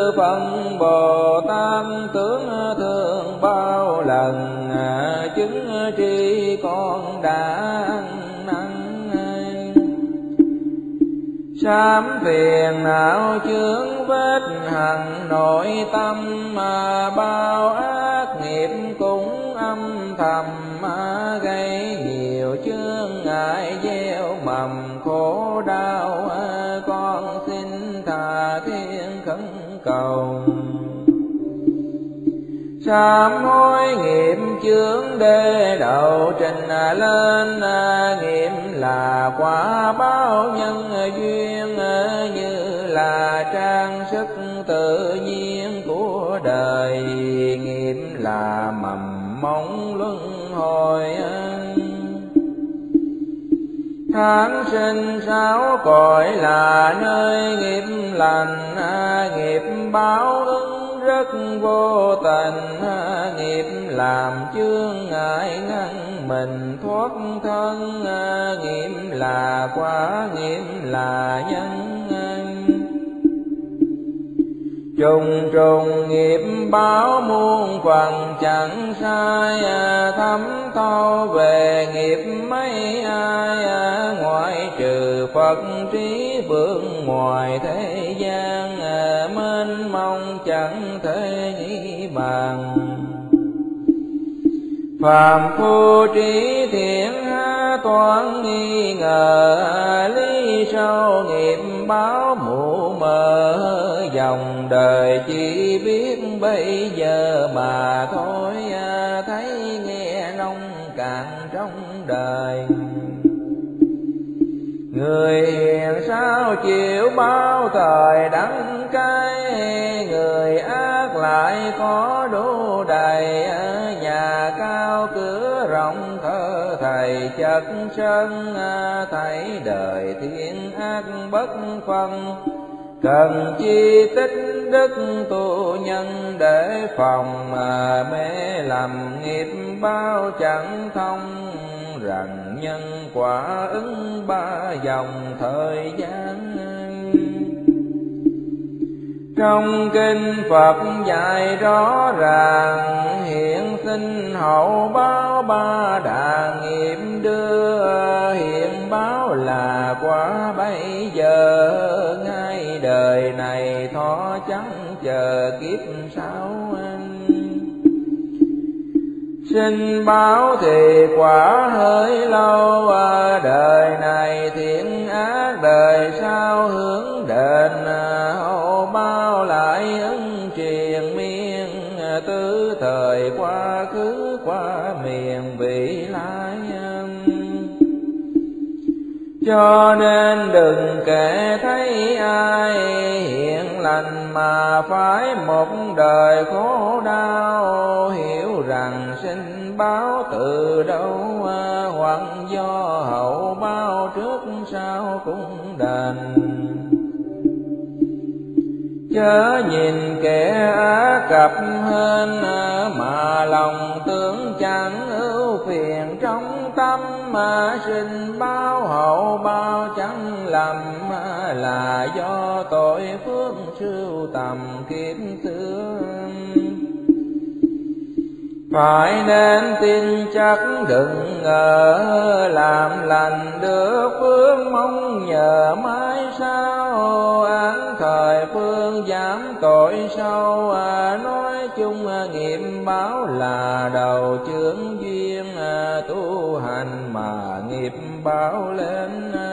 phân Bồ Tát tướng thương bao lần, chứng tri con đã ăn. Sám phiền não chướng vết hằn nội tâm, bao ác nghiệp cũng âm thầm, gây nhiều chướng ngại gieo mầm khổ đau. Con xin tha thiên khẩn cầu. Sám hối nghiệp chướng đê đầu trình lên, nghiệp là quả báo nhân duyên, như là trang sức tự nhiên của đời, nghiệp là mầm móng luân hồi. Tháng sinh sáu cõi là nơi nghiệp lành, nghiệp báo ứng rất vô tình, nghiệp làm chướng ngại ngăn mình thoát thân, nghiệp là quả, nghiệp là nhân. Trùng trùng nghiệp báo muôn phần chẳng sai, thấm thâu về nghiệp mấy ai, ngoại trừ Phật trí vượng ngoài thế gian, mênh mông chẳng thể nghĩ bàn. Phàm phu trí thiện toán nghi ngờ, lý sâu nghiệp báo mù mờ, dòng đời chỉ biết bây giờ mà thôi, thấy nghe nông cạn trong đời. Người hiền sao chịu bao thời đắng cay, người ác lại có đủ đầy, nhà cao cửa rộng thở thầy chất sân, thấy đời thiên ác bất phân. Cần chi tích đức tu nhân để phòng, mê lầm nghiệp bao chẳng thông, rằng nhân quả ứng ba dòng thời gian. Trong kinh Phật dạy rõ ràng, hiện sinh hậu báo ba đà nghiệp đưa, hiện báo là quả bây giờ, ngay đời này thọ chẳng chờ kiếp sau. Sinh báo thì quả hơi lâu, đời này thiện ác đời sau hướng đền, hậu báo lại ứng triền miên, tứ thời quá khứ qua miền vị lai. Cho nên đừng kể thấy ai hiện lành mà phải một đời khổ đau, hiểu rằng sinh báo từ đâu, hoặc do hậu báo trước sau cũng đền. Chớ nhìn kẻ á cập hên, mà lòng tưởng chẳng ưu phiền trong tâm, sinh báo hậu báo chẳng lầm, là do tội phước sưu tầm kiếp xưa. Phải nên tin chắc đừng ngờ, làm lành được phước mong nhờ mãi sau, án thời phương giảm tội sâu, nói chung nghiệp báo là đầu chướng duyên, tu hành mà nghiệp báo lên.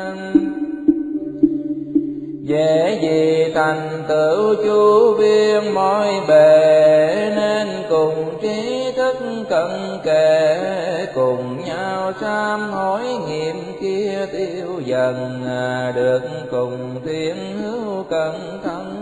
Dễ gì thành tựu chu viên mọi bề, nên cùng trí thức cận kề, cùng nhau sám hối nghiệp kia tiêu dần, được cùng tiến hữu cẩn thận.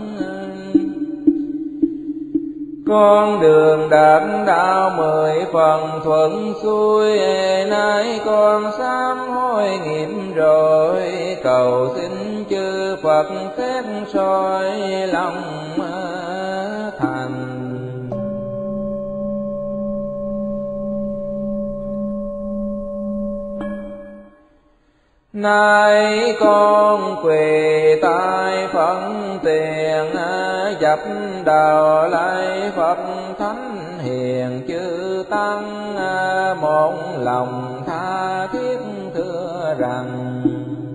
Con đường đạt đạo 10 phần thuận xuôi, nay con sám hối nghiệp rồi, cầu xin chư Phật xét soi lòng thành. Nay con quỳ tại phận tiền, dập đầu lạy Phật thánh hiền chư tăng, một lòng tha thiết thưa rằng: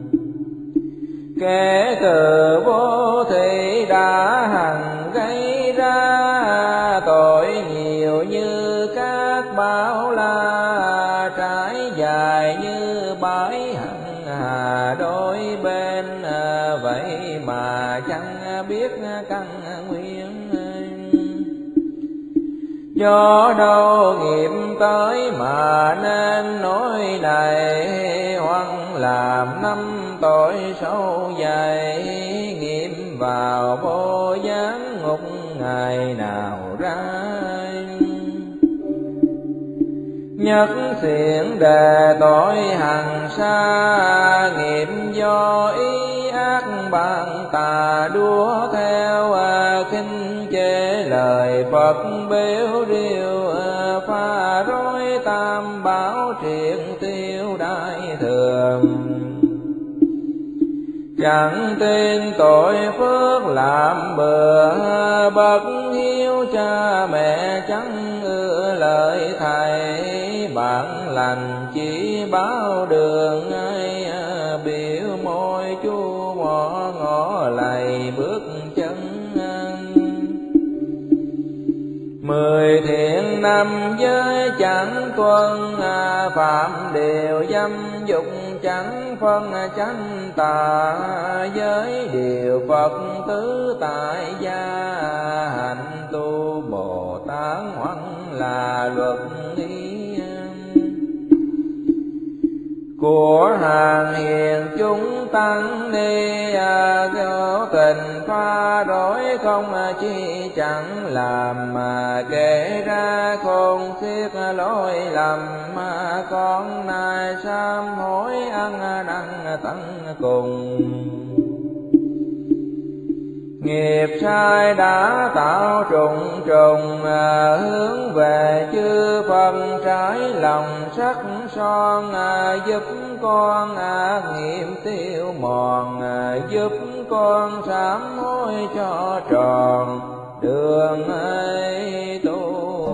kể từ vô thị đã hằng gây ra tội nhiều như các bão la, trải dài như bãi hằng hà đôi bên, vậy mà chẳng biết căn nguyên. Do đâu nghiệp tới mà nên nỗi này, hoặc làm năm tội sâu dày, nghiệp vào vô gián ngục ngày nào ra. Nhất xiển đề tội hằng xa, nghiệp do ý ác bạn tà đua theo, khinh chê lời Phật bếu riêu, pha rối tam bảo triệt tiêu đại thường. Chẳng tin tội phước làm bừa, bậc hiếu cha mẹ chẳng ưa lời thầy, bạn lành chỉ báo đường ai, biểu môi chu mỏ ngõ lầy bước chân. 10 thiện năm giới chẳng tuân, phạm điều dâm dục chẳng phân chánh tà, giới điều Phật tứ tại gia, hạnh tu Bồ Tát hoặc là luật ý. Của hàng hiền chúng tăng ni, vô tình pha rối không chi chẳng làm, mà kể ra khôn xiết lỗi lầm, con nay sám hối ăn năn tận cùng. Nghiệp sai đã tạo trùng trùng, hướng về chư Phật trái lòng sắc son, giúp con ác nghiệp tiêu mòn, giúp con sám hối cho tròn đường ấy tu.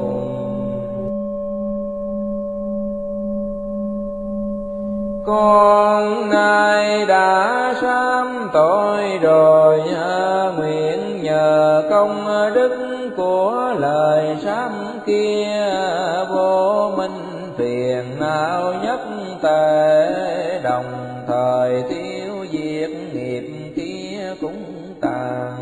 Con nay đã sám tội rồi, nguyện nhờ công đức của lời sám kia, vô minh phiền não nhất tề, đồng thời tiêu diệt nghiệp kia cũng tàn.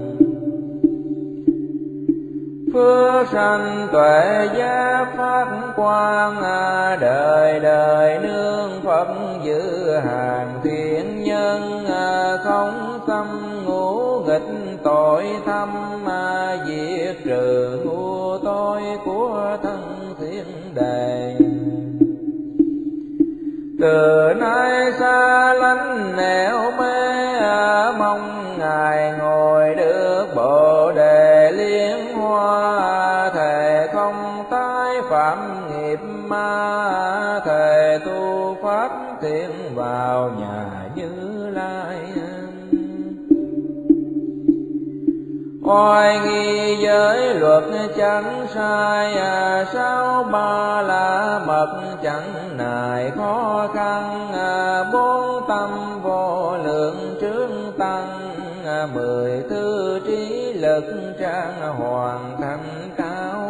Phước sanh tuệ giác phát quang, đời đời nương Phật giữ hàng thiện nhân, không tâm ngũ nghịch tội thâm, diệt trừ ngu tối của thân thiên đề. Từ nay xa lánh nẻo mê, mong Ngài ngồi được Bồ đề liên hoa, thề không tái phạm nghiệp ma, thề tu pháp thiện vào nhà Như Lai. Oai nghi giới luật chẳng sai, sao ba la mật chẳng nài khó khăn, bốn tâm vô lượng trướng tăng, 10 thư trí lực trang hoàn thành cao.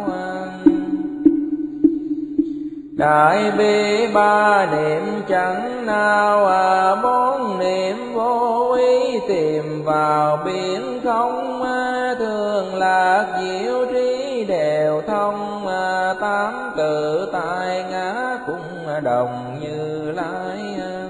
Đại bi ba niệm chẳng nào, 4 niệm vô ý tìm vào biển không, thường lạc diệu trí đều thông, 8 tự tại ngã cũng đồng Như Lai.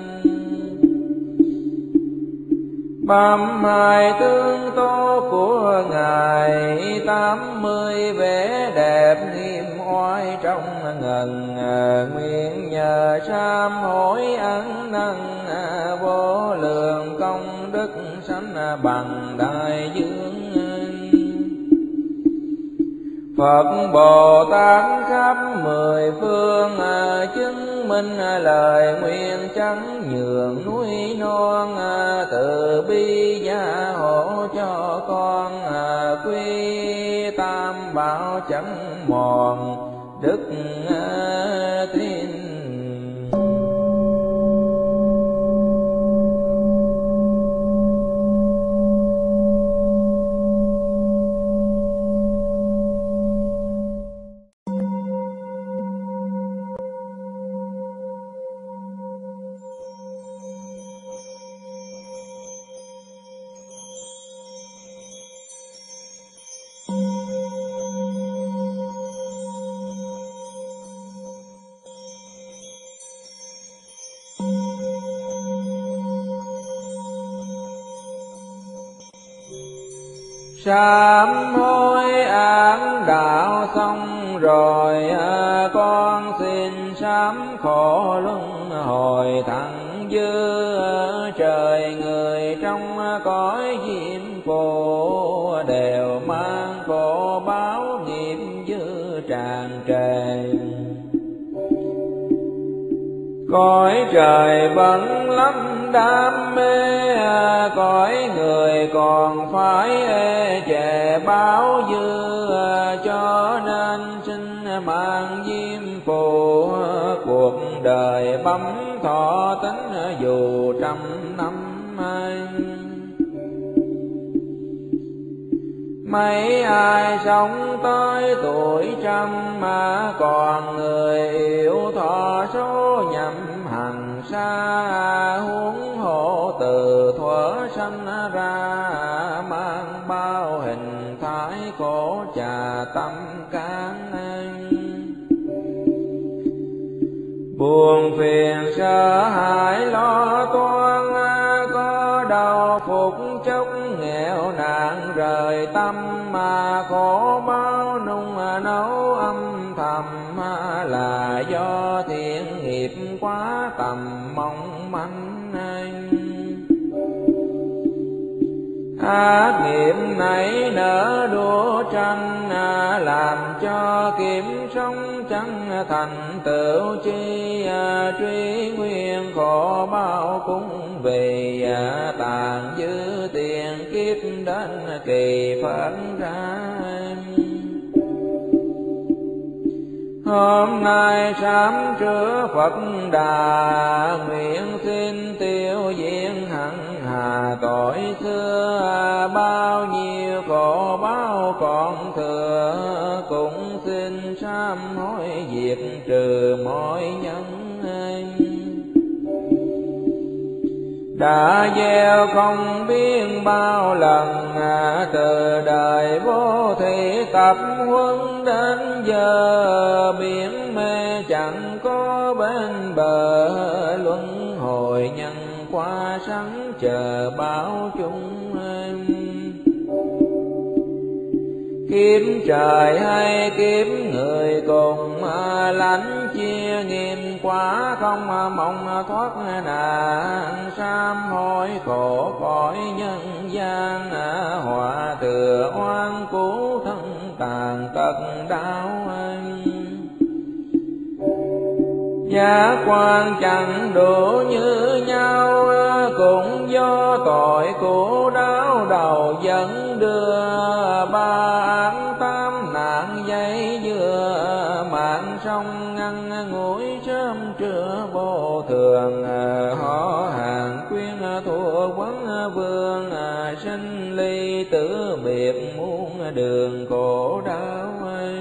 Bám hai tướng tố của Ngài, 80 vẻ đẹp nghiêm oai trong ngần, nguyện nhờ sám hối ăn năn, vô lượng công đức sanh bằng đại dương. Phật Bồ Tát khắp mười phương chứng minh lời nguyện chánh nhường núi non, từ bi gia hộ cho con quy tam bảo chẳng mòn đức tin. Sám hối ác đạo xong rồi, con xin sám khổ luân hồi thẳng dư. Trời người trong cõi diêm phù đều mang khổ báo nghiệp dư tràn trề. Cõi trời vẫn lắm đam mê, cõi người còn phải ê chề báo dư. Cho nên xin mang diêm phù, cuộc đời bấm thọ tính dù trăm năm. Mấy ai sống tới tuổi trăm mà còn người yêu thọ số nhậm hằng xa. Huống hộ từ thuở sanh ra, mang bao hình thái khổ trà tâm can. Buồn phiền sợ hãi lo toan, có đau phục chốc nghèo nạn rời tâm. Mà khổ bao nung nấu âm thầm, là do thiện nghiệp quá tầm mong manh. Ác nghiệp nảy nở đua tranh, làm cho kiếm sống chẳng thành tựu chi. Truy nguyên khổ bao cũng vì tàn dư tiền kiếp đến kỳ phật ra. Hôm nay sám trước Phật Đà, nguyện xin tiêu diệt hằng hà tội xưa. Bao nhiêu khổ báo còn thừa, cũng xin sám hối diệt trừ mọi nhân. Đã gieo không biết bao lần, từ đời vô thị tập huấn đến giờ. Biển mê chẳng có bên bờ, luân hồi nhân qua sẵn chờ báo chung. Kiếp trời hay kiếp người cùng, lãnh chia nghiêm quá không mong thoát nạn. Sám hối khổ cõi nhân gian, họa thừa oan cứu thân tàn tật đau. Giác quan chẳng đủ như nhau, cũng do tội của đau đầu dẫn đưa. Ba án tám nạn dây dưa, mạng sông ngăn ngủi sớm trưa vô thường. Họ hàng quyên thua quấn vương, sinh ly tử biệt muôn đường khổ đau.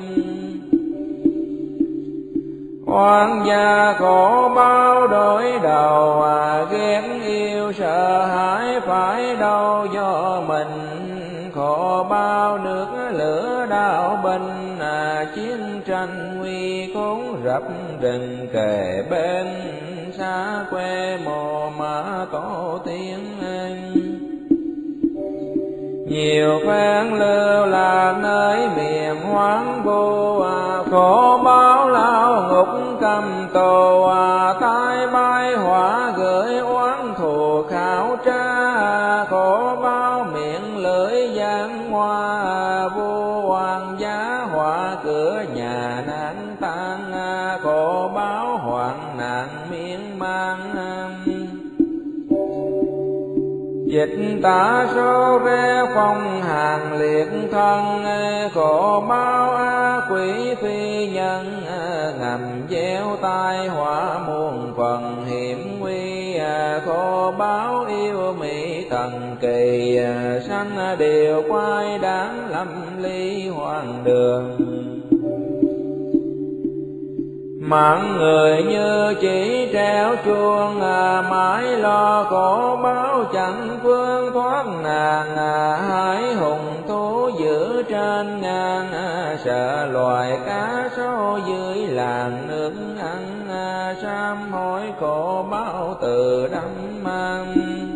Oan gia khổ bao đổi đầu, ghét yêu sợ hãi phải đâu do mình. Khổ bao nước lửa đau binh, chiến tranh nguy khốn rập rình kề bên. Xa quê mồ mã tổ tiên, nhiều phen lưu lạc nơi miền hoang vu. Khổ báo lao ngục cầm tù, tai bay hỏa gửi oán thù khảo tra. Khổ báo miệng lưỡi giáng hoa, vua hoàng giá họa Dịch tả số ré phong hàng liệt thân, khổ báo ác quỷ phi nhân, ngầm gieo tai họa muôn phần hiểm nguy, khổ báo yêu mỹ thần kỳ, sanh đều quay đáng lâm ly hoang đường. Mạng người như chỉ treo chuông, mãi lo khổ báo chẳng phương thoát nạn, hải hùng thú giữ trên ngang, sợ loài cá sấu dưới làng nước ăn, sám hối khổ báo tự đắm mang.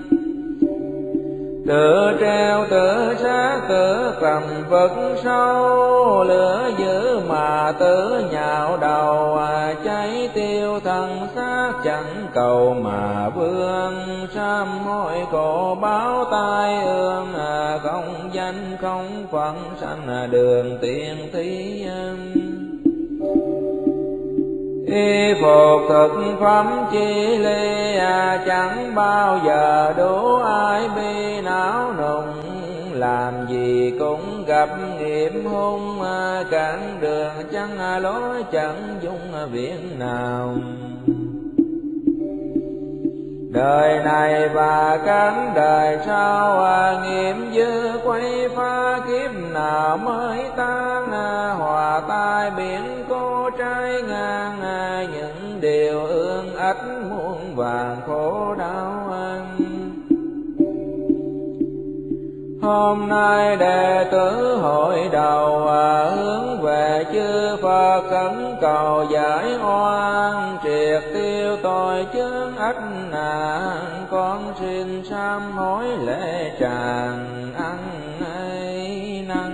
Tự treo tự sát tự cầm vực sâu, lửa dữ mà tự nhạo đầu, cháy tiêu thân xác chẳng cầu mà vương. Sám hối khổ báo tai ương, không danh không phận sanh đường tiền thí. Y phục thực phẩm chi ly, chẳng bao giờ đủ ai bi não nùng. Làm gì cũng gặp nghiệp hung, cản đường chẳng lối chẳng dung viện nào. Đời này và cánh đời sau, nghiệp dư quay phá kiếp nào mới tan. Hòa tai biển cô trái ngang, những điều ương ách muôn vàng khổ đau. Hôm nay đệ tử hội đầu, hướng về chư Phật khẩn cầu giải oan, triệt tiêu tội chướng ách nạn. Con xin sám hối lễ tràng ăn ấy năn.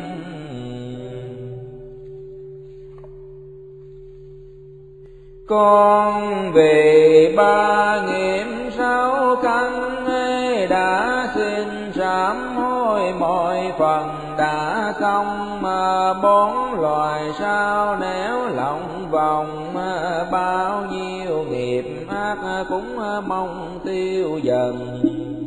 Con vì ba nghiệp sáu căn, đã xin sám hối mọi phần đã xong. Bốn loài sao nếu lòng vòng, bao nhiêu nghiệp ác cũng mong tiêu dần.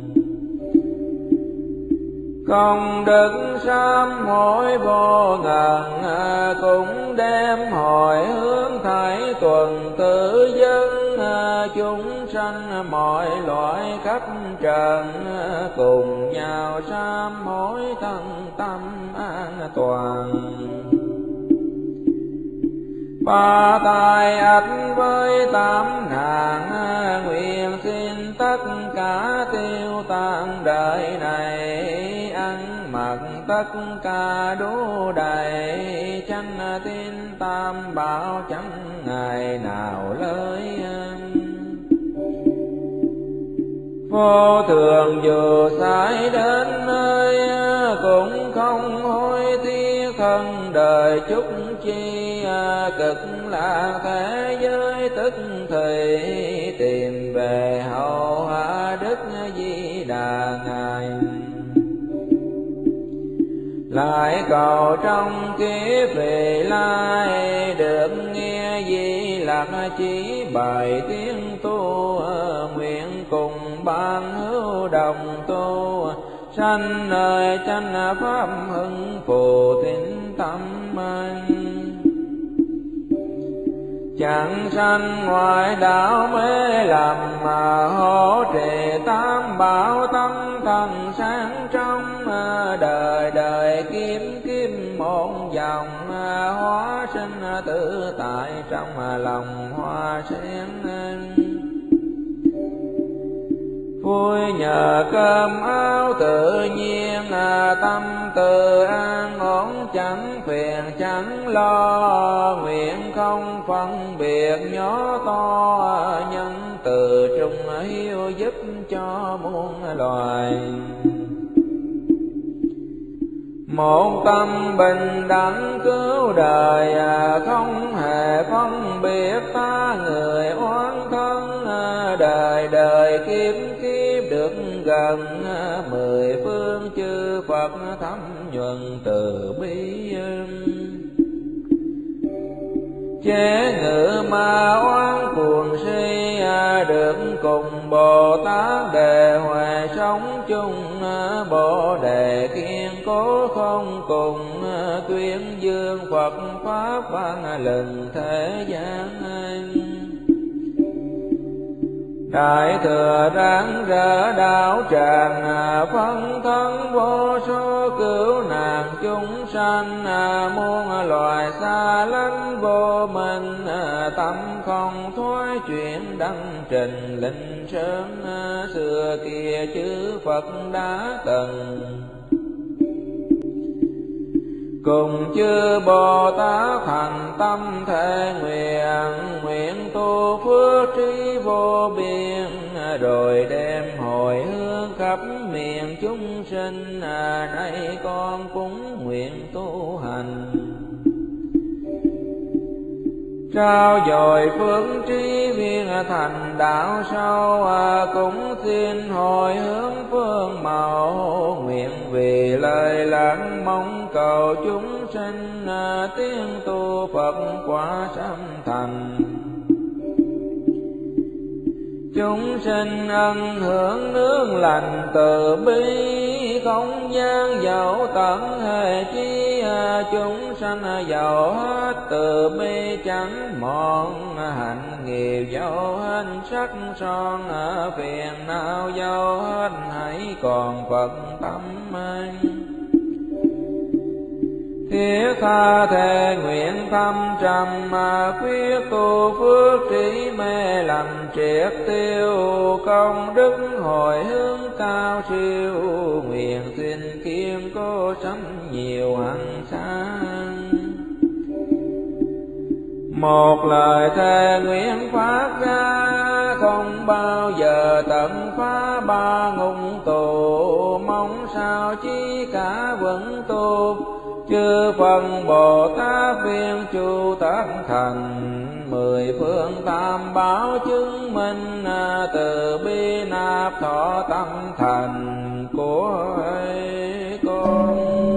Công đức sám hối vô ngần, cũng đem hồi hướng thảy tuần tự dân. Chúng sanh mọi loại khắp trần, cùng nhau sám hối thân tâm an toàn. Ba tai ách với tám nạn, nguyện xin tất cả tiêu tan đời này. Ăn mặc tất cả đủ đầy, chánh tín tam bảo chẳng ngày nào lơi. Vô thường dù sai đến nơi, cũng không hối tiếc thân đời chúc chi. Cực lạc thế giới tức thì, tìm về hậu hạ đức Di Đà ngài. Lại cầu trong kiếp vị lai, được nghe Di Lặc chỉ bài tiếng tu. Nguyện cùng ban hữu đồng tu, sanh nơi chánh pháp hưng phù tín tâm. Chẳng sanh ngoại đạo mê lầm, mà hỗ trì tam bảo tâm thần sáng trong. Đời đời kiếm kiếm một vòng, hóa sinh tự tại trong lòng hoa sen. Vui nhờ cơm áo tự nhiên, tâm tự an ổn chẳng phiền chẳng lo. Nguyện không phân biệt nhỏ to, nhân từ trung hiếu giúp cho muôn loài. Một tâm bình đẳng cứu đời, không hề phân biệt ta người oán thân. Đời đời kiếp kiếp được gần, mười phương chư Phật thấm nhuần từ bi. Chế ngự ma oán cuồng si, được cùng Bồ Tát đề huệ sống chung. bồ đề kiên cố không cùng, tuyên dương Phật pháp vang lừng thế gian. Đại thừa ráng rỡ đạo tràng, phân thân vô số cứu nạn chúng sanh, muôn loài xa lánh vô minh, tâm không thoái chuyển đăng trình linh sớm. Xưa kia chư Phật đã từng cùng chư Bồ Tát thành tâm thệ nguyện, nguyện tu phước trí vô biên, rồi đem hồi hướng khắp miền chúng sinh. Nay con cũng nguyện tu hành, trao dồi phước trí viên thành đạo sâu, cũng xin hồi hướng phương mẫu, nguyện vì lời lạc mong cầu chúng sinh, tiếng tu Phật quả sanh thành. Chúng sinh ân hưởng nương lành từ bi, không gian dẫu tận hề chi, chúng sanh giàu hết từ bi chẳng mòn, hạnh nghiệp dẫu hết sắc son, phiền não dẫu hết hãy còn Phật tâm. Thiết tha thề nguyện thâm trầm, quyết tu phước trí mê lầm triệt tiêu, công đức hồi hướng cao siêu, nguyện xin kiên cố sanh nhiều hạnh sáng. Một lời thề nguyện phát ra, không bao giờ tận phá ba ngục tù, mong sao chi cả vẫn tu, chư phần Bồ Tát viên chu tác thành, mười phương tam bảo chứng minh, từ bi nạp thọ tâm thành của con.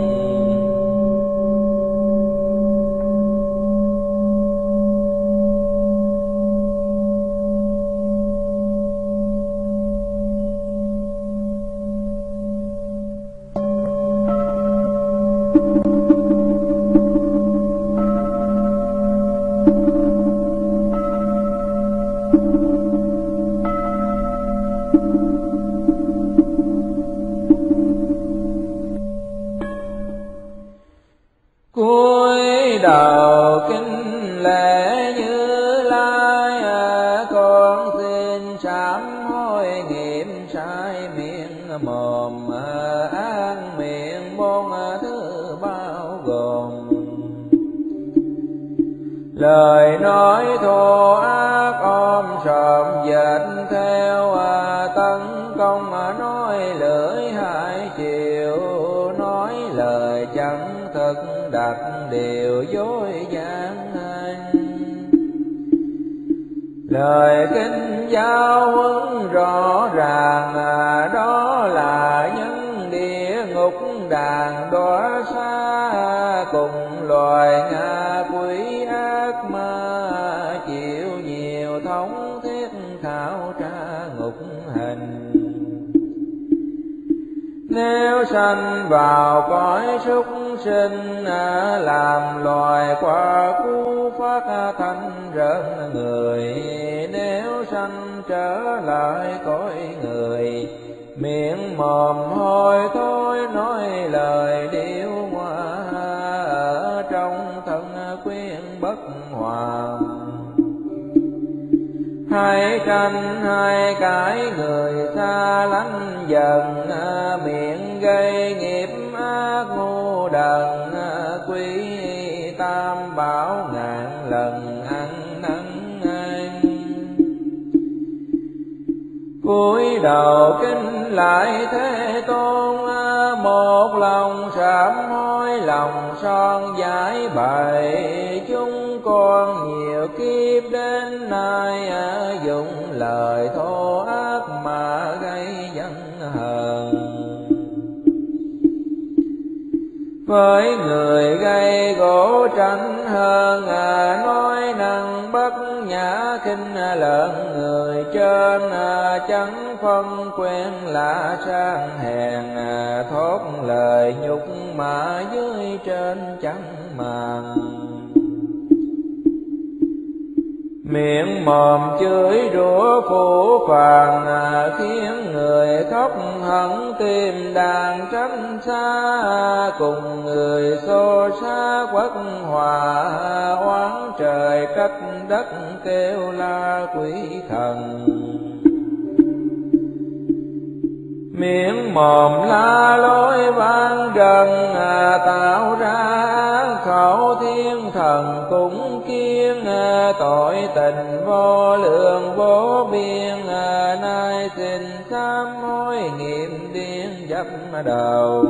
Cúi đầu kính lễ Như Lai, con xin sám hối nghiệp sai miệng mồm, ác miệng bốn thứ bao gồm. Lời nói thô ác ôm sòm dệt theo, tấn công nói lưỡi hai chiều, nói lời chẳng thực đặt điều dối gian. Lời kinh giáo huấn rõ ràng, đó là những địa ngục đàn đọa xa, cùng loài ngạ quỷ ác ma, chịu nhiều thống thiết khảo tra ngục hình. Nếu sanh vào cõi súc sinh, làm loài qua cú phát thanh rợn người. Nếu sanh trở lại cõi người, miệng mồm hôi thối nói lời điêu ngoa, ở trong thân quyến bất hòa. Hai tranh hai cái người xa lánh dần, miệng gây nghiệp ác ngu đần, quý tam bảo ngàn lần ăn năn. Cúi đầu kính lại Thế Tôn, một lòng sám hối lòng son giải bày. Chúng con nhiều kiếp đến nay, dùng lời thô ác mà gây giận hờn. Với người gây gỗ tranh hơn, nói năng bất nhã khinh lợn người. trên chẳng phân quen lạ sang hèn, thốt lời nhục mà dưới trên chẳng màng. Miệng mồm chửi rủa phủ phàng, khiến người khóc hận tim đàn tránh xa. Cùng người xô xa quất hòa, oán trời trách đất kêu la quỷ thần. Miệng mồm la lối vang rần, tạo ra khẩu thiên thần cũng kiêng. Tội tình vô lượng vô biên, nay xin sám hối nghiệm điên dấp đầu.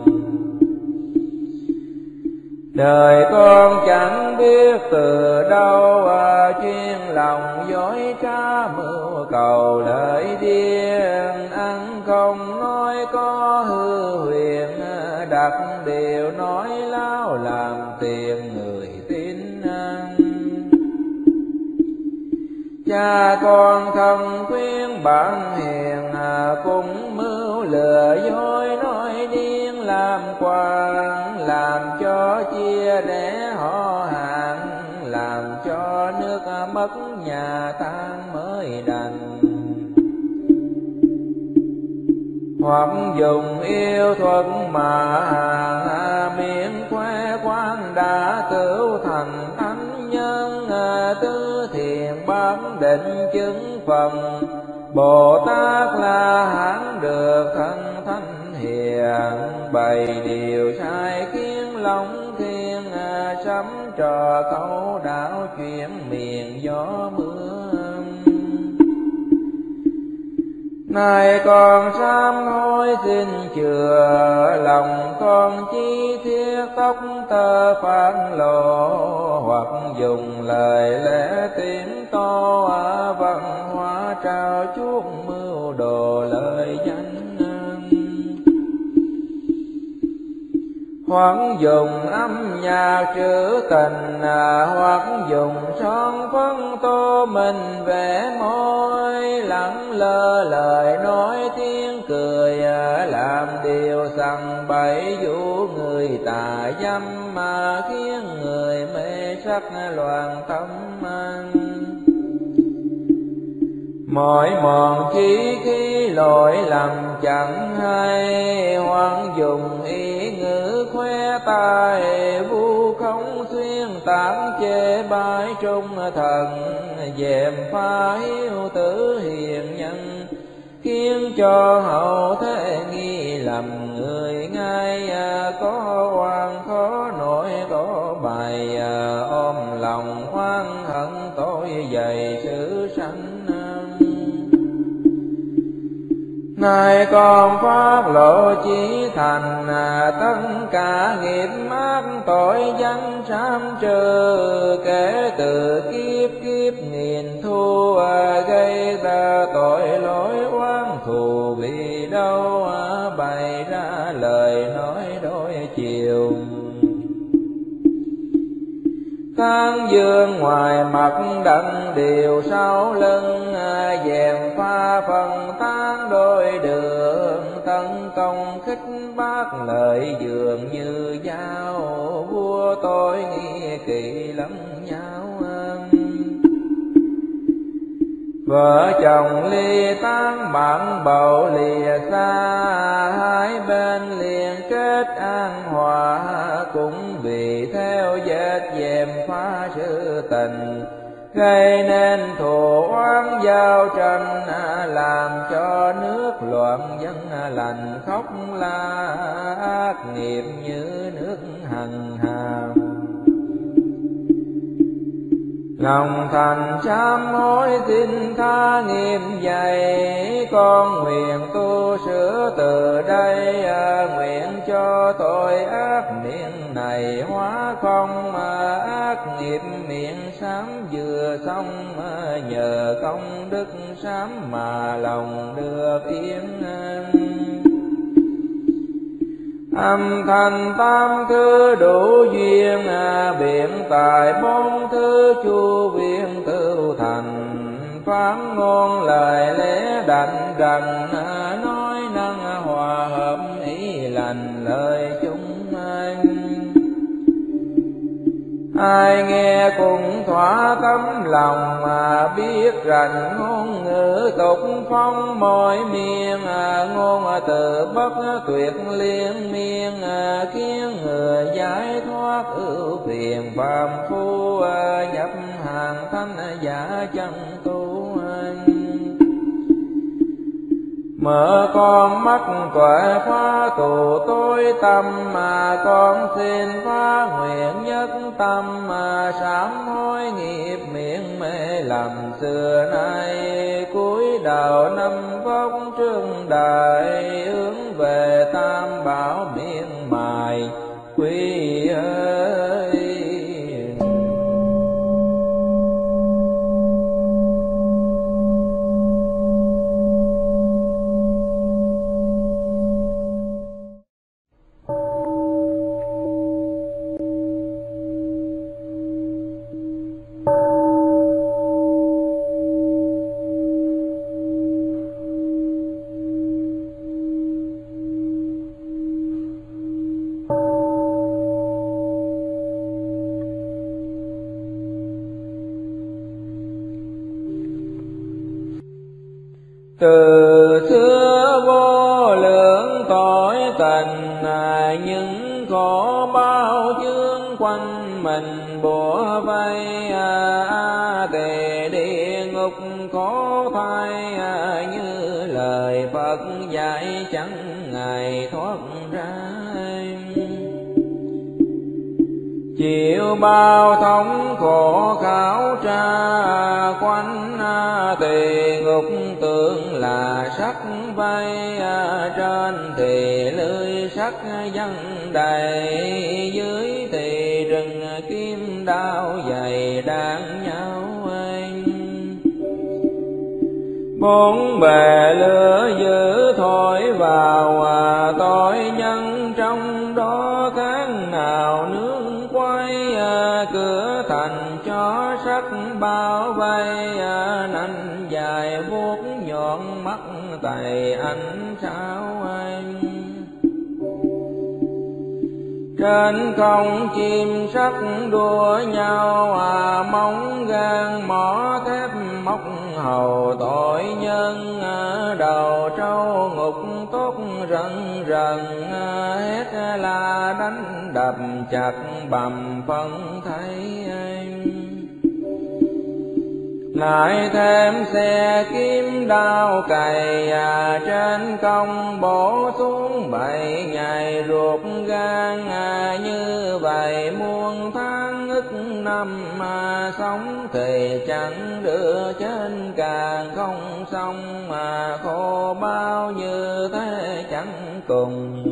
Đời con chẳng biết từ đâu, chuyên lòng dối trá mưu cầu lợi điên. Ăn không nói có hư huyền, đặt điều nói láo làm tiền người tin ăn. Cha con thân khuyên bạn hiền, cũng mưu lừa dối nói điên làm quan. Làm cho chia rẽ họ hàng, làm cho nước mất nhà tan mới đành. Hoặc dùng yêu thuật mà miệng khoe khoang đã cứu thành thánh nhân. Tứ thiền bán định chứng phần, Bồ Tát La Hán được thân thánh hiền. Bày điều sai khiến lòng thiên, sắm trò câu đạo chuyện miền gió mưa. Nay con sám hối xin chừa, lòng con chi thiết tóc tơ phản lộ. Hoặc dùng lời lẽ tiếng to, văn hóa trao chuốt mưu đồ lời danh. Hoặc dùng âm nhạc trữ tình, hoặc dùng son phấn tô mình vẽ môi. Lẳng lơ lời nói tiếng cười, làm điều sằng bậy dụ người tà dâm. Mà khiến người mê sắc loạn tâm anh. Mọi mòn chí khí lỗi lầm chẳng hay, hoang dùng ý ngữ khoe tài. Vu không xuyên tán chê bai trung thần, dèm pha hiếu tử hiền nhân. Khiến cho hậu thế nghi lầm người ngay, có oan khó nổi có bài. Ôm lòng oan hận tội dày sự sanh. Nay con phát lộ chí thành, tất cả nghiệp ác tội danh sám trừ. Kể từ kiếp kiếp nghìn thu, gây ra tội lỗi oán thù. Vì đâu bày ra lời nói đôi chiều. Tán dương ngoài mặt đặng điều sau lưng, dèm pha phần tán đôi đường. Tấn công khích bác lời dường như dao, vua tôi nghi kỵ lẫn nhau. Vợ chồng ly tán bạn bầu lìa xa, hai bên liền kết an hòa. Cũng vì theo vết dèm pha sự tình, gây nên thù oán giao tranh. Làm cho nước loạn dân lành khóc la, ác nghiệp như nước hằng hàm. Lòng thành sám hối xin tha nghiêm dày, con nguyện tu sửa từ đây. Nguyện cho tội ác miệng này hóa không, ác nghiệp miệng sám vừa xong. Nhờ công đức sám mà lòng được yên. Âm thanh tam thứ đủ duyên, biện tài bốn thứ chu viên tự thành. phán ngôn lời lẽ đành rằng, nói năng hòa hợp ý lành lời chúng ai nghe cùng thỏa tấm lòng, mà biết rành ngôn ngữ tục phong mọi miền, ngôn từ bất tuyệt liên miên, khiến người giải thoát ưu phiền phàm phu, nhập hàng thanh giả chân tu. Mở con mắt tuệ phá tù tối tâm, mà con xin phá nguyện nhất tâm, mà sám hối nghiệp miệng mê lầm xưa nay, cúi đầu năm vóc trương đại, hướng về tam bảo miên mài quy ơi. Từ xưa vô lượng tội tình, những khổ bao chương quanh mình bủa vây, tề địa ngục khổ thay, như lời Phật dạy chẳng ngày thoát ra. Chịu bao thống khổ khảo tra, quanh tỳ ngục tưởng là sắc vây, trên thì lưới sắc văng đầy, dưới thì rừng kim đao dày đan nhau anh. Bốn bề lửa dữ thổi vào, tội nhân trong đó tháng nào nương quay, cửa thành cho sắc bao vây, nanh dài vuốt nhọn mắt tay ánh sao anh. Trên không chim sắc đua nhau, móng gan mỏ thép móc hầu tội nhân, đầu trâu ngục tốt rần rần, hét la đánh đập chặt bầm phân thấy anh. Lại thêm xe kiếm đao cày, trên công bổ xuống 7 ngày ruột gan, như vậy muôn tháng ức năm, sống thì chẳng đưa trên càng không xong, mà khổ bao như thế chẳng cùng.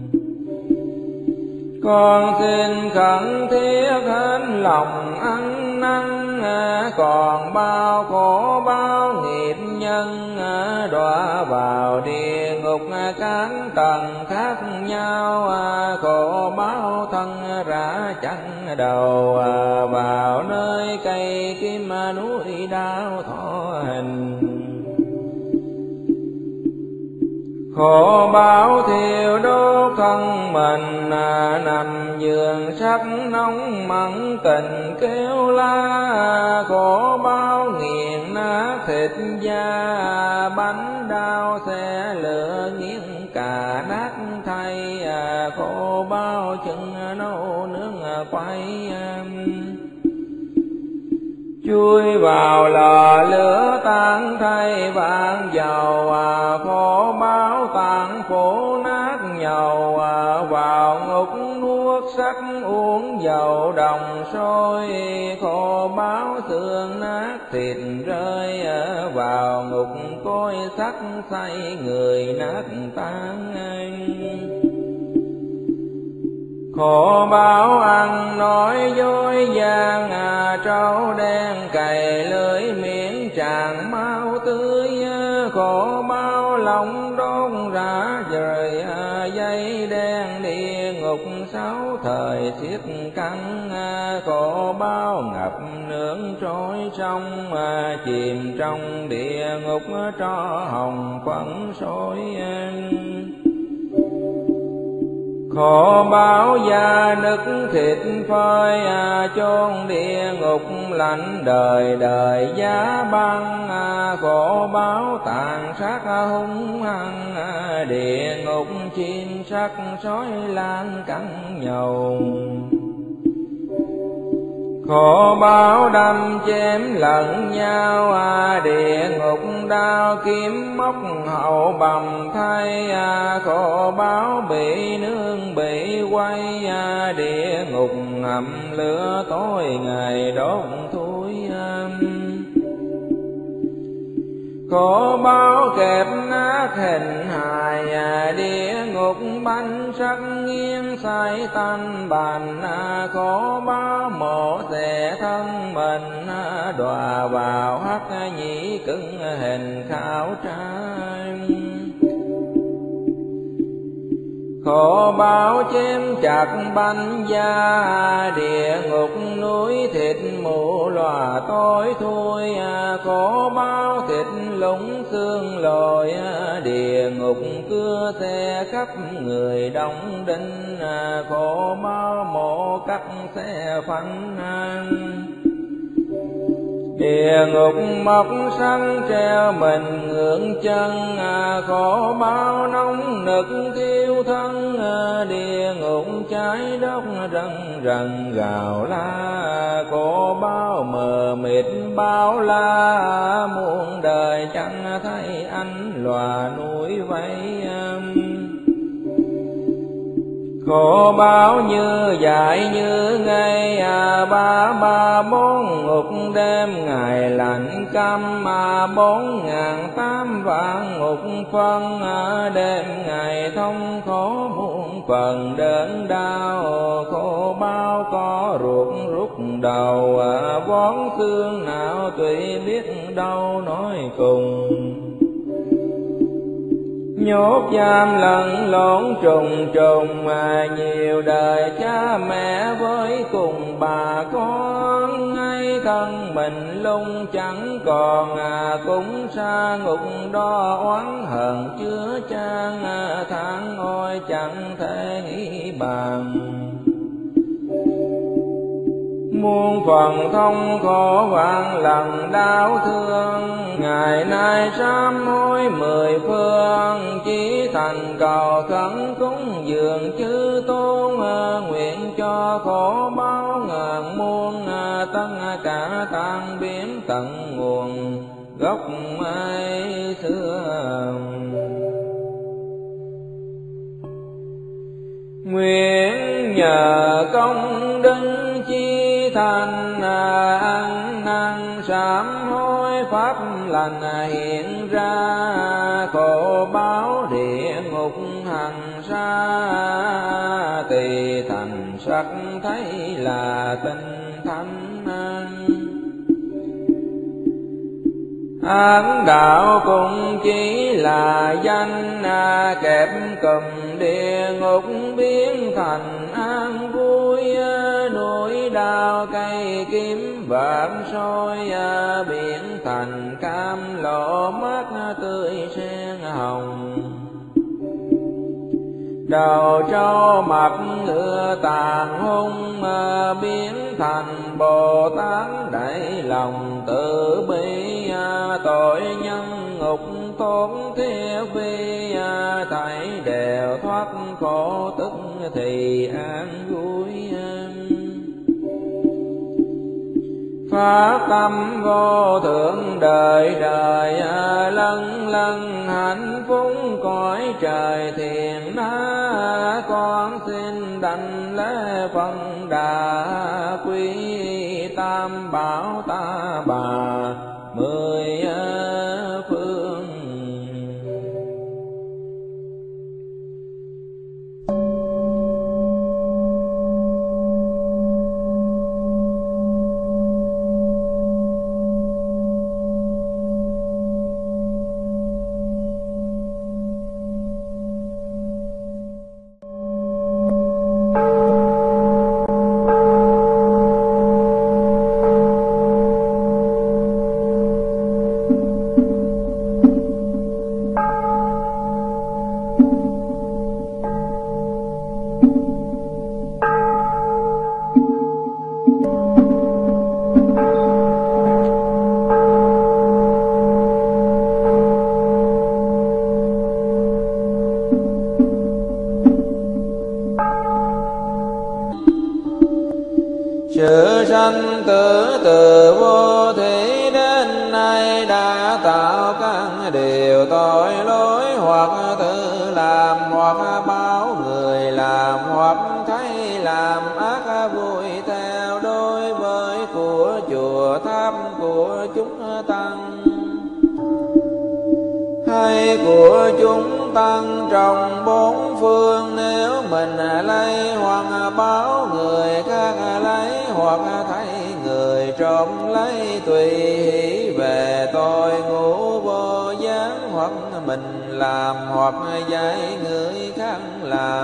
Con xin khẩn thiết hết lòng ăn năn, còn bao khổ bao nghiệp nhân, đọa vào địa ngục các tầng khác nhau, khổ bao thân rã chẳng đầu, vào nơi cây kim núi đau thọ hình. Khổ báo thiêu đốt thân mình, nằm giường sắc nóng mặn tình kêu la, khổ báo nghiền nát thịt da, bánh đau xe lửa nghiến cả nát thay, khổ báo chân nấu nướng quay. Chui vào lò lửa tan thay vàng dầu, khổ báo tàn phủ nát nhầu, vào ngục nuốt sắc uống dầu đồng sôi, khổ báo xương nát thịt rơi, vào ngục cối sắc say người nát tan anh. Khổ báo ăn nói dối gian, trâu đen cày lưỡi miệng tràn máu tươi, khổ báo lòng đốn rã rời, dây đen địa ngục sáu thời xiết căng, khổ bao ngập nước trôi sông, chìm trong địa ngục tro hồng phấn sôi. Khổ báo da nứt thịt phơi, chôn địa ngục lạnh đời đời giá băng. Khổ báo tàn sát hung hăng, địa ngục chim sắc sói lan cắn nhầu. Khổ báo đâm chém lẫn nhau, địa ngục đao kiếm móc hậu bầm thay. Khổ báo bị nương bị quay, địa ngục ngầm lửa tối ngày đốt thui. Khổ báo kẹp nát hình hài, địa ngục bánh sắc nghiêng say tanh bành. Khổ báo mổ xẻ thân mình, đọa vào hắc nhĩ cứng hình khảo trai. Khổ báo chém chặt banh da, địa ngục núi thịt mù lòa tối thui. Khổ báo thịt lũng xương lồi, địa ngục cưa xe khắp người đóng đinh. Khổ báo mổ cắt xe phanh, địa ngục mọc săn treo mình ngưỡng chân. Khổ báo nóng nực thiêu thân, địa ngục cháy đốt rần rần gào la. Khổ báo mờ mịt bao la, muôn đời chẳng thấy ánh lòa núi vây. Khổ báo như dại như ngây, ba bốn ngục đêm ngày lạnh căm. 4.800 vạn ngục phân, đêm ngày thông khổ muôn phần đớn đau. Khổ báo có ruột rút đầu, vón xương nào tùy biết đâu nói cùng. Nhốt giam lẫn lộn trùng trùng, nhiều đời cha mẹ với cùng bà con. Ngay thân mình lung chẳng còn, cũng xa ngục đó oán hận chứa chan. Tháng ôi chẳng thể nghĩ bàn, muôn phần thông khổ vạn lần đau thương. Ngày nay sám hối 10 phương, chỉ thành cầu khấn cúng dường chư tôn. Nguyện cho khổ báo ngàn muôn, tất cả tan biến tận nguồn gốc ai xưa. Nguyện nhờ công đức chi thành, ăn năn sám hối pháp lành hiện ra. Khổ báo địa ngục hành xa, tỳ thành sắc thấy là tinh thánh. Ác đạo cũng chỉ là danh, kẹp cùm địa ngục biến thành an vui. Núi đao cây kiếm vạn soi, biển thành cam lộ mát tươi sen hồng. Đầu trâu mặt ngựa tàn hung, biến thành Bồ Tát đẩy lòng từ bi. Tội nhân ngục tốn thiết vi, thảy đều thoát khổ tức thì an vui. Pháp tâm vô thượng đời đời, lân lân hạnh phúc cõi trời thiền na. Con xin đảnh lễ Phật Đà quý, tam bảo ta bà 10 phương. Sự sanh tử từ vô thủy đến nay đã tạo các điều tội lỗi, hoặc tự làm hoặc báo người làm, hoặc thấy làm ác vui theo đối với của chùa tháp của chúng tăng, hay của chúng tăng trong bốn phương. Nếu mình lấy hoặc báo người khác lấy, hoặc thấy người trộm lấy, tùy hỷ về tội ngũ vô gián, hoặc mình làm hoặc dạy người khác làm,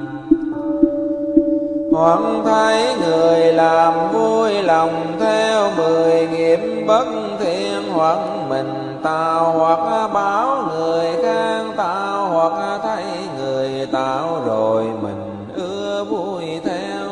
hoặc thấy người làm vui lòng theo 10 nghiệp bất thiện, hoặc mình tạo hoặc báo người khác tạo, hoặc thấy người tạo rồi mình ưa vui theo.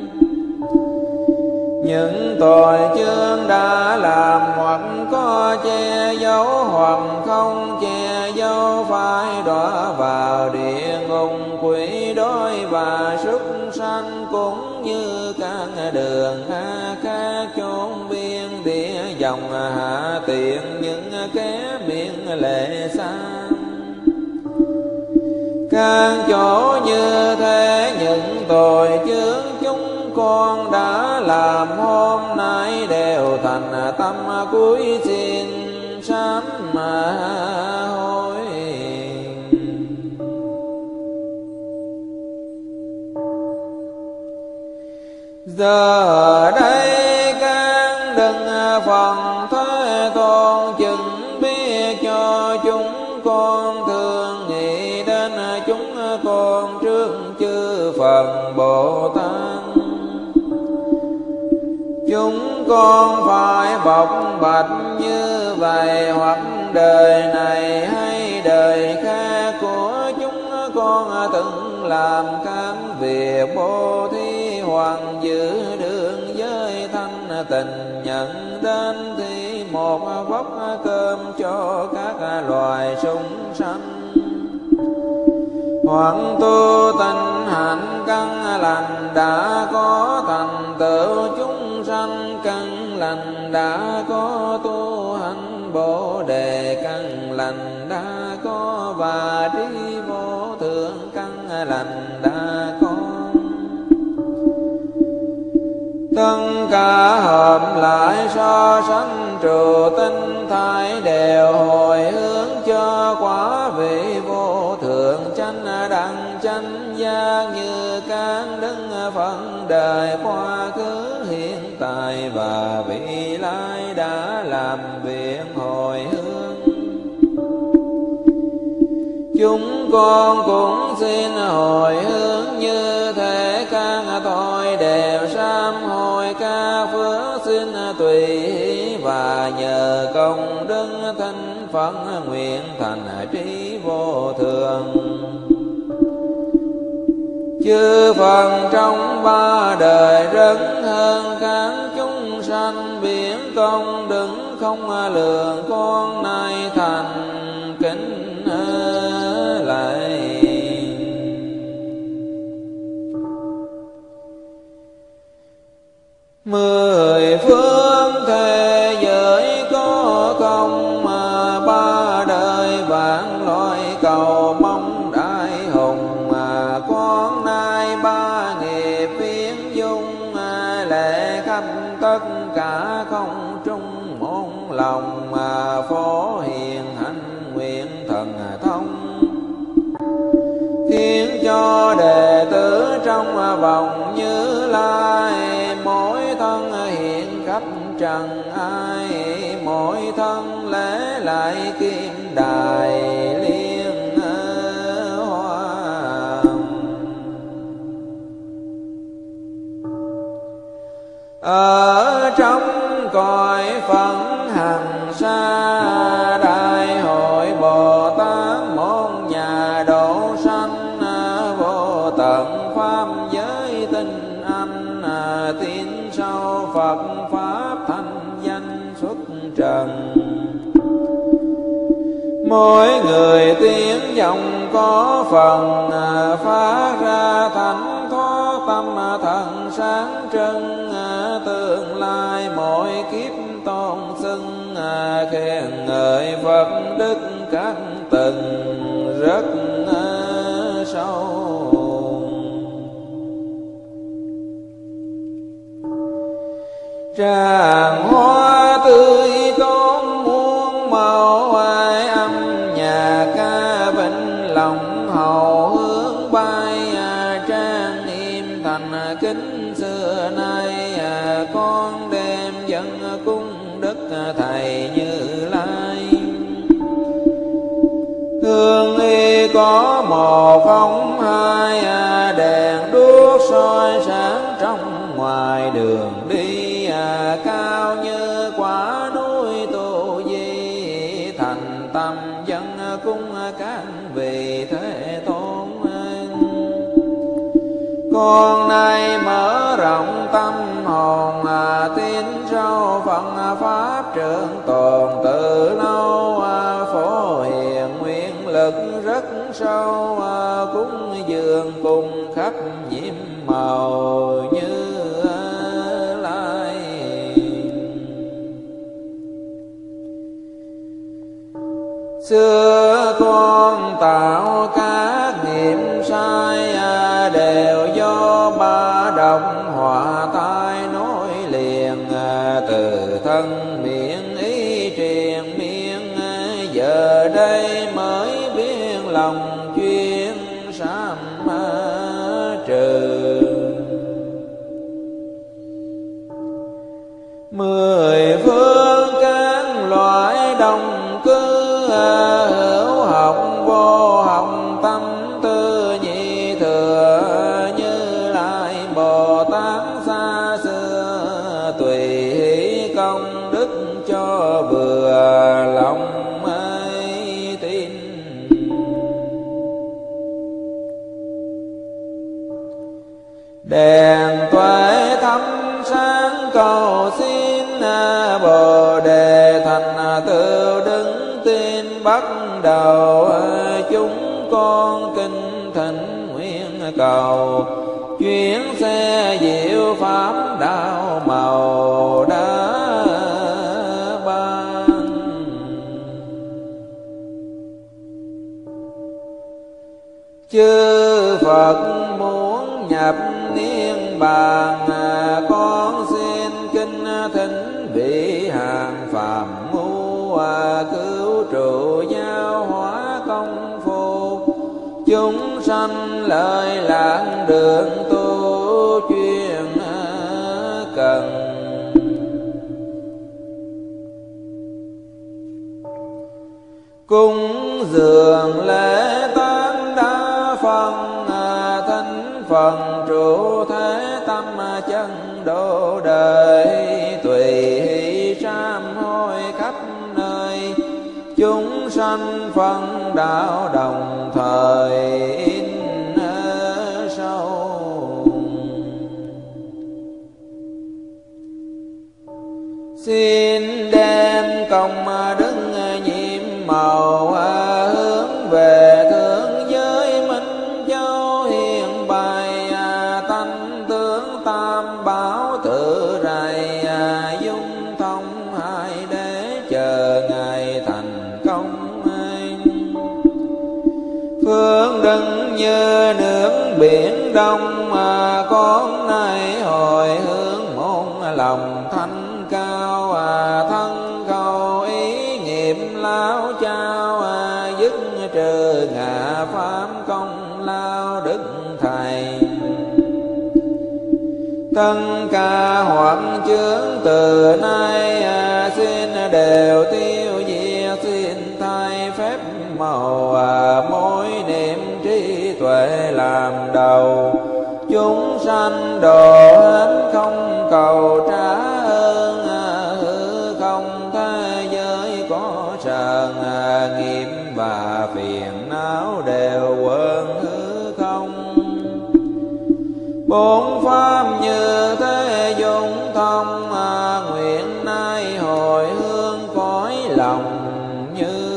Những tội chướng đã làm, hoặc có che giấu hoặc không che giấu, phải đọa vào địa ngục, quỷ đói và súc sanh, cũng như các đường khác chốn biên địa dòng hạ tiện, những kẻ miệng lệ xa. Các chỗ như thế những tội chướng chúng con đã làm hôm nay đều thành tâm cúi xin sám hối. Giờ đây các đừng phần Thế Tôn chừng biết cho chúng con, thường nghĩ đến chúng con trước chư Phật Bồ Tát. Chúng con phải bộc bạch như vậy, hoặc đời này hay đời khác của chúng con từng làm các việc bố thí, hoặc giữ đường giới thanh tình, nhận đến thì một vóc cơm cho các loài súc sanh, hoặc tu tình hạnh căn lành đã có thành tựu, chúng sanh căn lành đã có tu hành, bồ đề căn lành đã có, và trí vô thượng căn lành đã có. Tất cả hợp lại so sánh trụ tinh thái, đều hồi hướng cho quả vị vô thượng chánh đẳng chánh giác, như các đức phận đời quá khứ hiện tại và vị lai đã làm việc hồi hướng. Chúng con cũng xin hồi hướng như thế, các tội đều sám hối, các phước xin tùy hỷ, và nhờ công đức thánh Phật nguyện thành trí vô thường. Chư Phật trong ba đời rất hơn các chúng sanh, biển công đức không lường, con nay thành kính lại. Mười phương thế giới có công, ba đời vạn loại cầu mong đại hùng, con nay ba nghiệp viễn dung, lệ khắp tất cả không trung môn lòng, phổ hiền hạnh nguyện thần thông, khiến cho đệ tử trong vòng Như Lai, mỗi thân hiện khắp trần ai, mỗi thân lễ lại kim đài liên hoa. Ở trong cõi phận hằng xa, đại hội Bồ Tát môn nhà độ sanh, vô tận pháp giới tinh anh, tin sau Phật pháp thanh danh xuất trần. Mỗi người tiếng vọng có phần, phát ra thánh thoát tâm thần sáng trưng, lai mỗi kiếp tôn xưng, khen ngợi Phật đức các tầng rất sâu. Tràng hoa tươi tôn muôn màu, âm nhạc ca vĩnh lòng hậu hướng bay, trang nghiêm thành kính xưa nay, con đem dân cung đức thầy Như Lai. Hương y có một không hai, đèn đuốc soi sáng trong ngoài đường đi, cao như quả núi Tu Di, thành tâm dân cung các vị Thế Tôn. Con nay mở rộng tâm hồn, tin sâu phần pháp trưởng tồn từ lâu, phổ hiền nguyện lực rất sâu, cúng dường cùng khắp nhiễm màu Như Lai. Xưa con tạo các nghiệp sai, đều do ba độc họa tai nối liền, từ thân miệng ý truyền miên, giờ đây mới biết lòng chuyên sám trừ. 10 phương các loại đồng cư, hữu học vô học tâm tư nhị thừa, Như Lai Bồ Tát xa xưa, tùy hỷ công đức cho vừa lòng ấy tin. Đèn tuệ thắp sáng cầu xin, Bồ Đề thành tựu đứng tin bắt đầu, chúng con kinh thỉnh nguyện cầu, chuyến xe diệu pháp đạo màu đã ban. Chư Phật muốn nhập niết bàn, con xin kinh thỉnh vị hàng phàm ngu, cứu trụ giáo hóa công phu, chúng sanh lợi lạc đường tu chuyên cần. Cúng dường lễ tán đa phần, thánh phần trụ thế tâm chân độ đời, tùy hỷ sám hối khắp nơi, chúng sanh phân đạo đồng thời in sâu. Xin đem công đức nhiệm màu, hướng về thượng giới Minh Châu, hiện bày tánh tướng tam bảo tự rày, dung thông hai đế chờ ngày thành công. Phương đứng như nước biển đông, con nay hồi hướng môn lòng thanh cao, thân cầu ý nghiệm lao trao, dứt trừ ngã pháp công lao đức thầy. Tất cả hoặc chướng từ nay, xin đều tiêu diệt, xin thay phép màu, mối niệm trí tuệ làm đầu, chúng sanh độ hết không cầu trả ơn, hư không thế giới có sờn, nghiệp và phiền não đều quên hư không. Bốn pháp như thế dung thông, nguyện nay hồi hướng cõi lòng như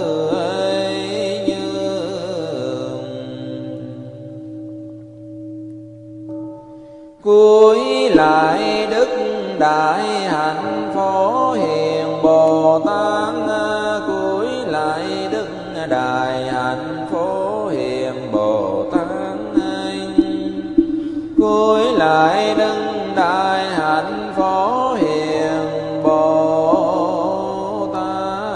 cúi lại đức đại lại hạnh Phổ Hiền Bồ Tát, cúi lại Đức Đại hạnh Phổ Hiền Bồ Tát, cúi lại Đức Đại hạnh Phổ Hiền Bồ Tát.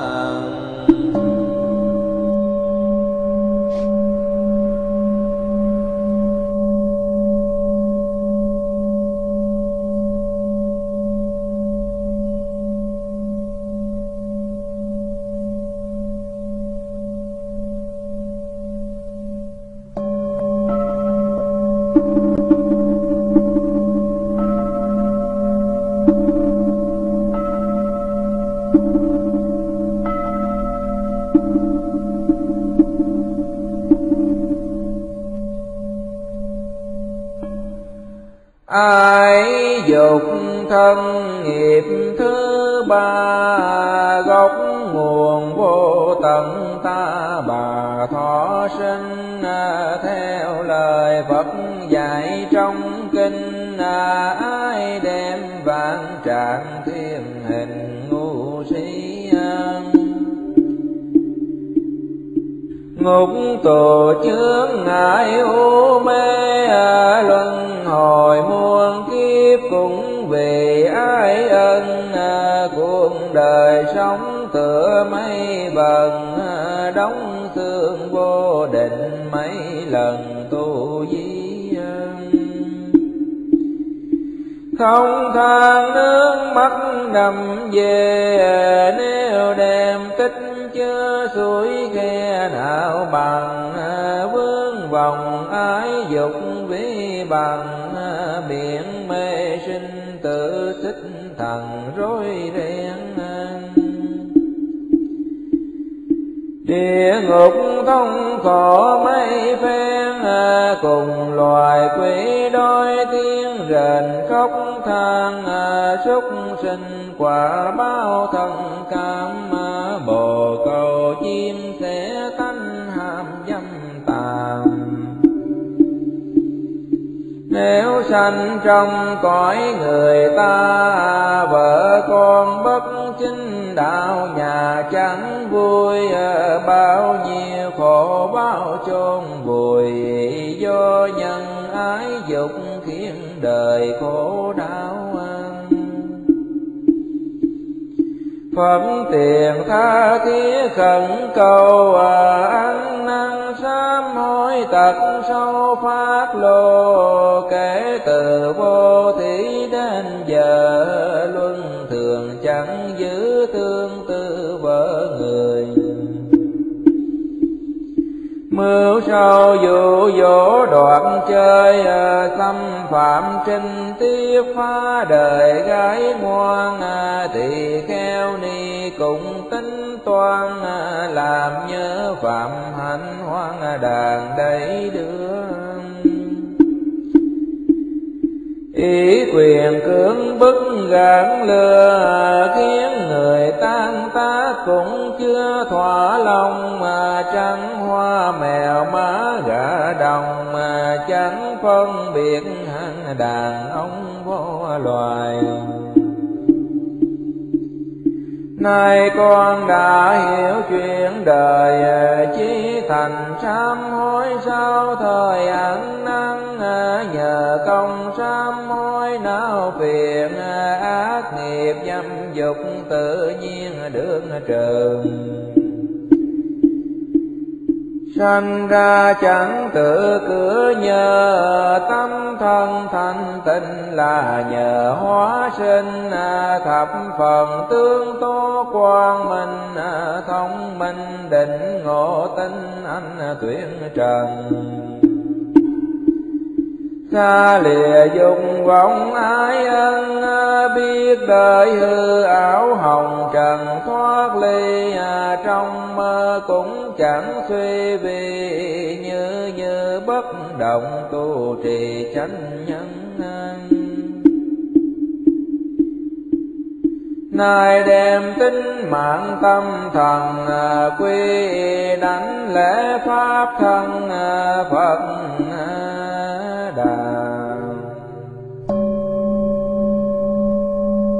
Ái dục thân nghiệp thứ ba, gốc nguồn vô tận ta bà thọ sinh. Theo lời Phật dạy trong kinh, ai đem vạn trạng thiên hình ngu si, ngục tù chướng ngại u mê, luân hồi muôn kiếp cũng vì ái ân. Cuộc đời sống tựa mây vần, đóng xương vô định mấy lần tu di. Không than nước mắt đầm về, nếu đem tích chứa suối khe nào bằng. Vướng vòng ái dục vi bằng, biển mê sinh tự xích thần rối ren. Địa ngục thông khổ mấy phen, cùng loài quỷ đói tiếng rền khóc than. Súc sinh quả báo thân cam, bồ câu chim sẽ tánh ham dâm tàm. Nếu sanh trong cõi người ta, vợ con bất chính đạo nhà chẳng vui. Bao nhiêu khổ báo chôn vùi, do nhân ái dục khiến đời khổ đau. Phật tiền tha thiết khẩn cầu, ăn năn sám hối tật sâu phát lộ. Kể từ vô thí đến giờ, luân thường chẳng giữ tương tư vợ người. Mưu sâu dụ dỗ đoạn chơi, xâm phạm trinh tiết phá đời gái ngoan. Tỳ kheo ni cũng tính toan, làm nhớ phạm hạnh hoang đàn đầy đưa. Ý quyền cưỡng bức gạn lừa, khiến người tan tác cũng chưa thỏa lòng. Mà trắng hoa mèo má gà đồng, mà chẳng phân biệt hạng đàn ông vô loài. Nay con đã hiểu chuyện đời, chí thành sám hối sau thời ăn năn. Nhờ công sám hối não phiền, ác nghiệp dâm dục tự nhiên được trừ. Sanh ra chẳng tự cửa nhờ, tâm thân thanh tịnh là nhờ hóa sinh. Thập phần tương tố quang minh, thông minh định ngộ tinh anh tuyển trần. Xa lìa dục vọng ái ân, biết đời hư ảo hồng trần thoát ly. Trong mơ cũng chẳng suy vì, như bất động tu trì chánh nhân. Nay đem tính mạng tâm thần, quy đảnh lễ pháp thân Phật Đà.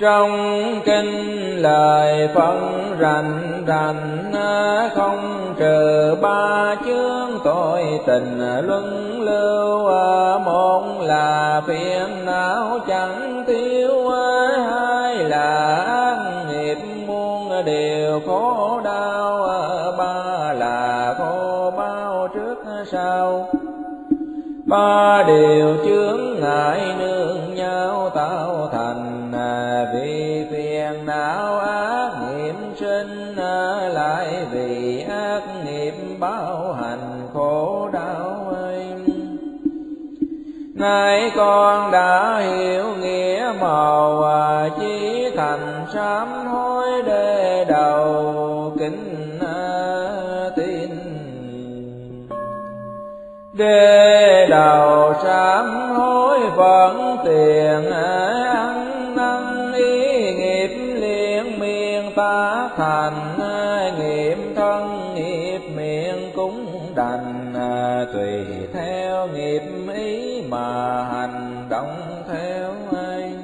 Trong kinh lời phân rành rành, không trừ ba chướng tội tình luân lưu. Một là phiền não chẳng thiếu, hai là ác nghiệp muôn điều khổ đau, ba là khổ bao trước sau. Ba điều chướng ngại nương nhau tạo thành, vì phiền não ác nghiệp sinh, lại vì ác nghiệp báo hành khổ đau ấy. Nay con đã hiểu nghĩa màu, chí thành sám hối để đầu kính tin. Để đầu sám hối vẫn tiền, ăn năn ý nghiệp liên miên ta thành. Nghiệp thân nghiệp miệng cũng đành, tùy theo nghiệp ý mà hành động theo ai.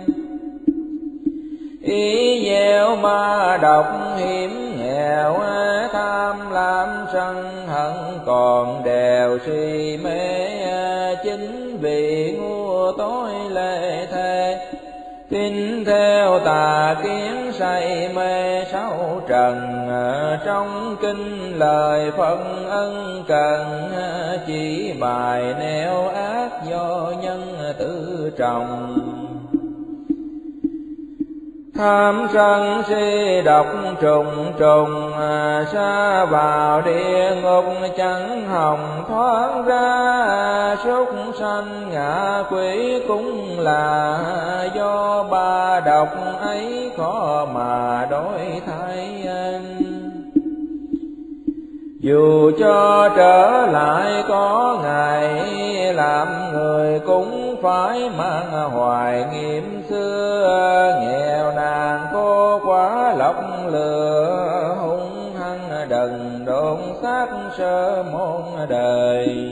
Ý gieo ma độc hiểm nghèo, tham lam sân hận còn đều si mê. Chính vì ngu tối lệ thế, tin theo tà kiến say mê sáu trần. Trong kinh lời phân ân cần, chỉ bài nẻo ác do nhân tự trọng. Tham sân si độc trùng trùng, sa vào địa ngục chẳng hòng thoát ra. Súc sanh ngạ quỷ cũng là do ba độc ấy khó mà đổi thay. Dù cho trở lại có ngày, làm người cũng phải mang hoài nghiệp xưa. Nghèo nàn cô quá lọc lừa, hung hăng đần độn xác sơ môn đời.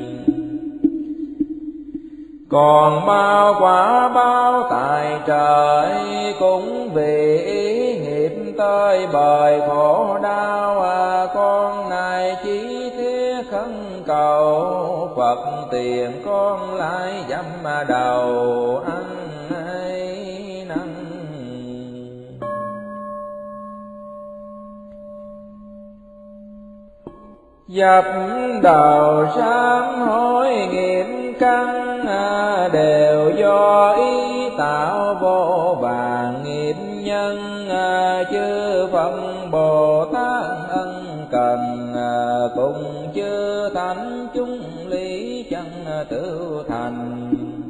Còn bao quả báo tại trời, cũng vì ý nghiệp tới bời khổ đau. Con này chỉ thiết khấn cầu, Phật tiền con lại dám đầu ăn ấy năn. Dập đầu sám hối nghiệp căn, đều do ý tạo vô vàn nghiệp nhân. Chư Phật Bồ Tát ân cần, cùng chư thánh chúng lý chân tự thành.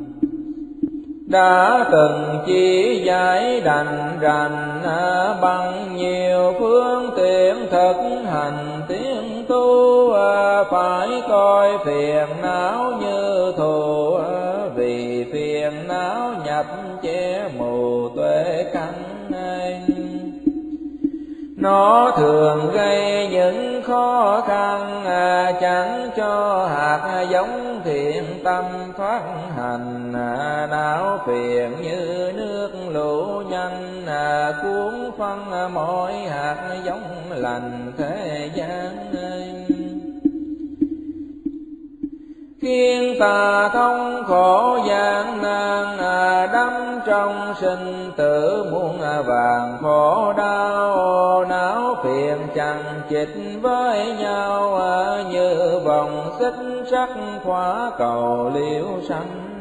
Đã từng chỉ giải đành rành, bằng nhiều phương tiện thực hành tiến tu. Phải coi phiền não như thù, vì phiền não nhập che mù tuệ căn. Nó thường gây những khó khăn, chẳng cho hạt giống thiện tâm phát hành. Não phiền như nước lũ nhanh, cuốn phân mỗi hạt giống lành thế gian. Khiến ta thông khổ gian nan, đắm trong sinh tử muôn vàng khổ đau. Não phiền chằng chịt với nhau, như vòng xích sắt khóa cầu liễu sanh.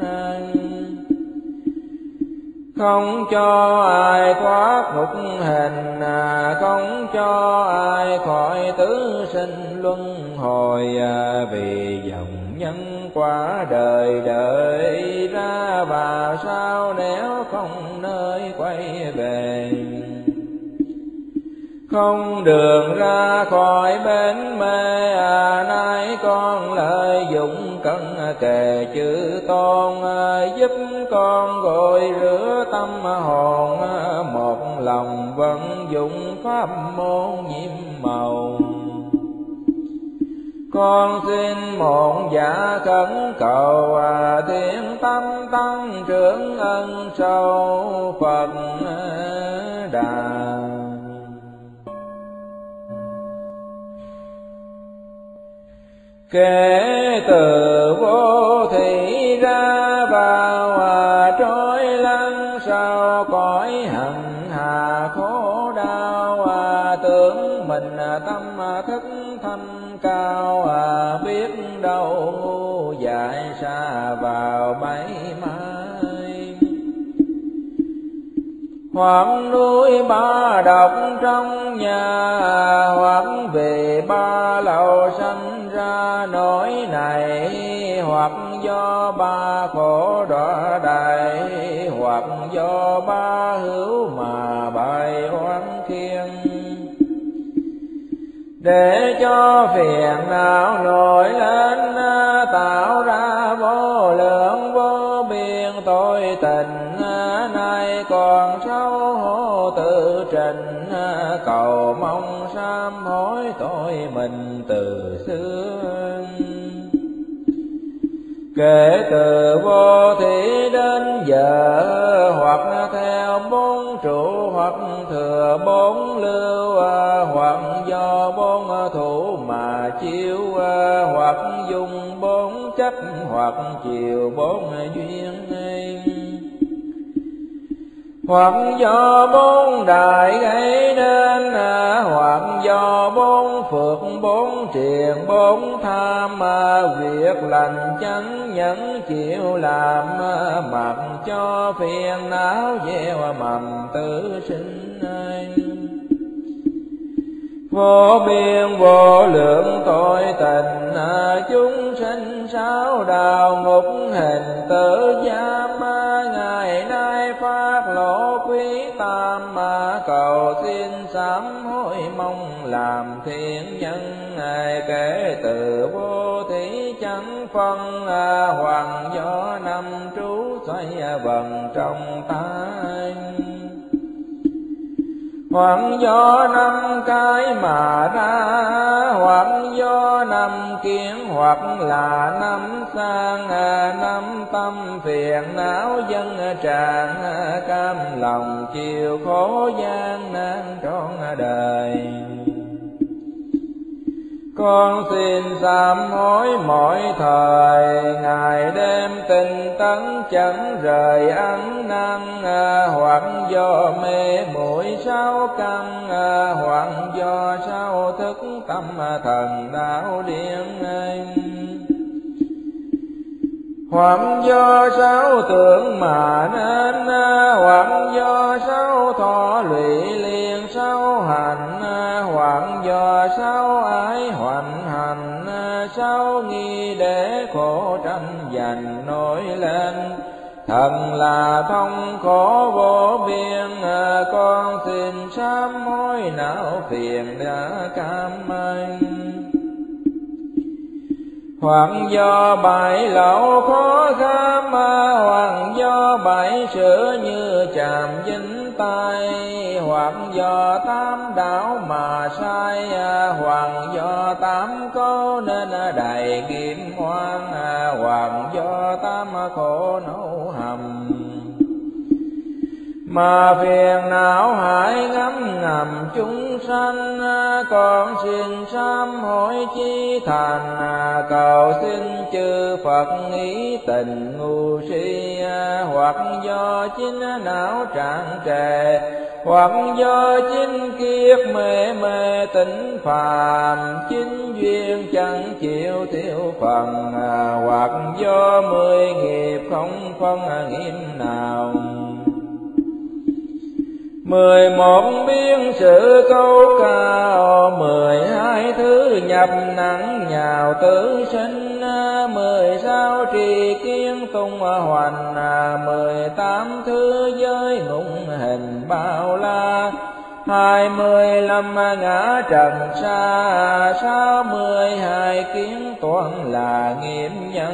Không cho ai thoát ngục hình, không cho ai khỏi tứ sinh luân hồi. Vì dòng nhân quả đời đợi ra, và sao nếu không nơi quay về. Không đường ra khỏi bến mê, nay con lợi dụng cân kề chữ tôn. Giúp con gội rửa tâm hồn, một lòng vận dụng pháp môn nhiễm màu. Con xin một dạ khẩn cầu thiên tâm tăng trưởng ân sâu Phật Đà. Kể từ vô thị ra vào trôi lăn sau cõi hạnh hà khổ đau, tưởng mình tâm thức thanh cao, biết đâu ngu dại xa vào bẫy mai. Hoặc núi ba độc trong nhà, hoặc về ba lầu sanh ra nỗi này, hoặc do ba khổ đọa đầy, hoặc do ba hữu mà bài oán khiên. Để cho phiền não nổi lên, tạo ra vô lượng vô biên tội tình, nay còn xấu hổ tự trình, cầu mong sám hối tội mình từ xưa. Kể từ vô thị đến giờ, hoặc theo bốn trụ, hoặc thừa bốn lưu, hoặc do bốn thủ mà chiếu, hoặc dùng bốn chấp, hoặc chiều bốn duyên nên, hoặc do bốn đại gây nên, hoặc do bốn phước bốn triền bốn tham, việc lành chánh nhẫn chịu làm, mặc cho phiền não gieo mầm tử sinh. Vô biên vô lượng tội tình, chúng sinh sáu đạo ngục hình tử giam, ngày nay phát lộ quý tam, cầu xin sám hối mong làm thiện nhân. Kể từ vô thí chẳng phân, hoàng do năm trú xoay vần trong tay, hoặc do năm cái mà ra, hoặc do năm kiến, hoặc là năm sang, năm tâm phiền não dân tràn, cam lòng chịu khổ gian nan trọn đời. Con xin sám hối mỗi thời, ngày đêm tinh tấn chẳng rời ăn năn, hoặc do mê muội sáu căn, hoặc do sáu thức tâm thần đạo điên, hoặc do sáu tưởng mà nên, hoặc do sáu thọ lụy liền sáu hành, hoặc do sáu ái hoành hành, sáu nghi để khổ tranh giành nổi lên. Thần là thông khổ vô biên, con xin sám hối não phiền đã cam anh. Hoặc do bảy lậu khó kham, hoặc do bảy sửa như chàm dính tay, hoặc do tám đạo mà sai, hoặc do tám có nên đầy nghiệp oan, hoặc do tám khổ nấu hầm. Mà phiền não hại ngấm ngầm chúng sanh, con xin sám hối chí thành, cầu xin chư Phật ý tình ngu si, hoặc do chính não trạng trề, hoặc do chính kiết mê mê tỉnh phàm, chính duyên chẳng chịu thiếu phần, hoặc do 10 nghiệp không phân nghiêm nào. 11 biến sự câu cao, 12 thứ nhập nặng nhào tử sinh, 16 trì kiến tung hoành, 18 thứ giới ngụng hình bao la, 25 ngã trần xa, 62 kiến toán là nghiệp nhân,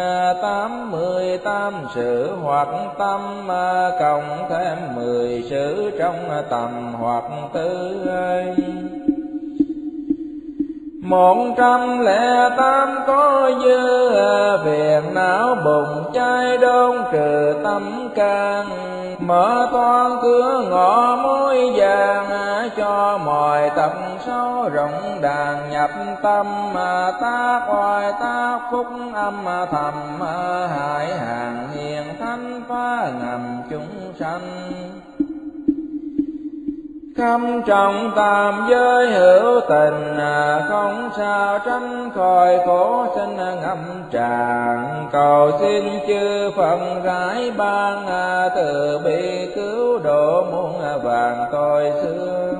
88 sự hoặc tâm, cộng thêm 10 sự trong tầm hoặc tư. 108 có dư, phiền não bùng cháy đốn trừ tâm can. Mở toan cửa ngõ mối vàng, cho mọi tập số rộng đàn nhập tâm. Tác oai tác phúc âm thầm, hại hàng hiền thánh phá ngầm chúng sanh. Khâm trọng tam giới hữu tình, không sao tránh khỏi khổ sinh ngâm tràn. Cầu xin chư Phật rải ban, từ bi cứu độ muôn vàng tội xương.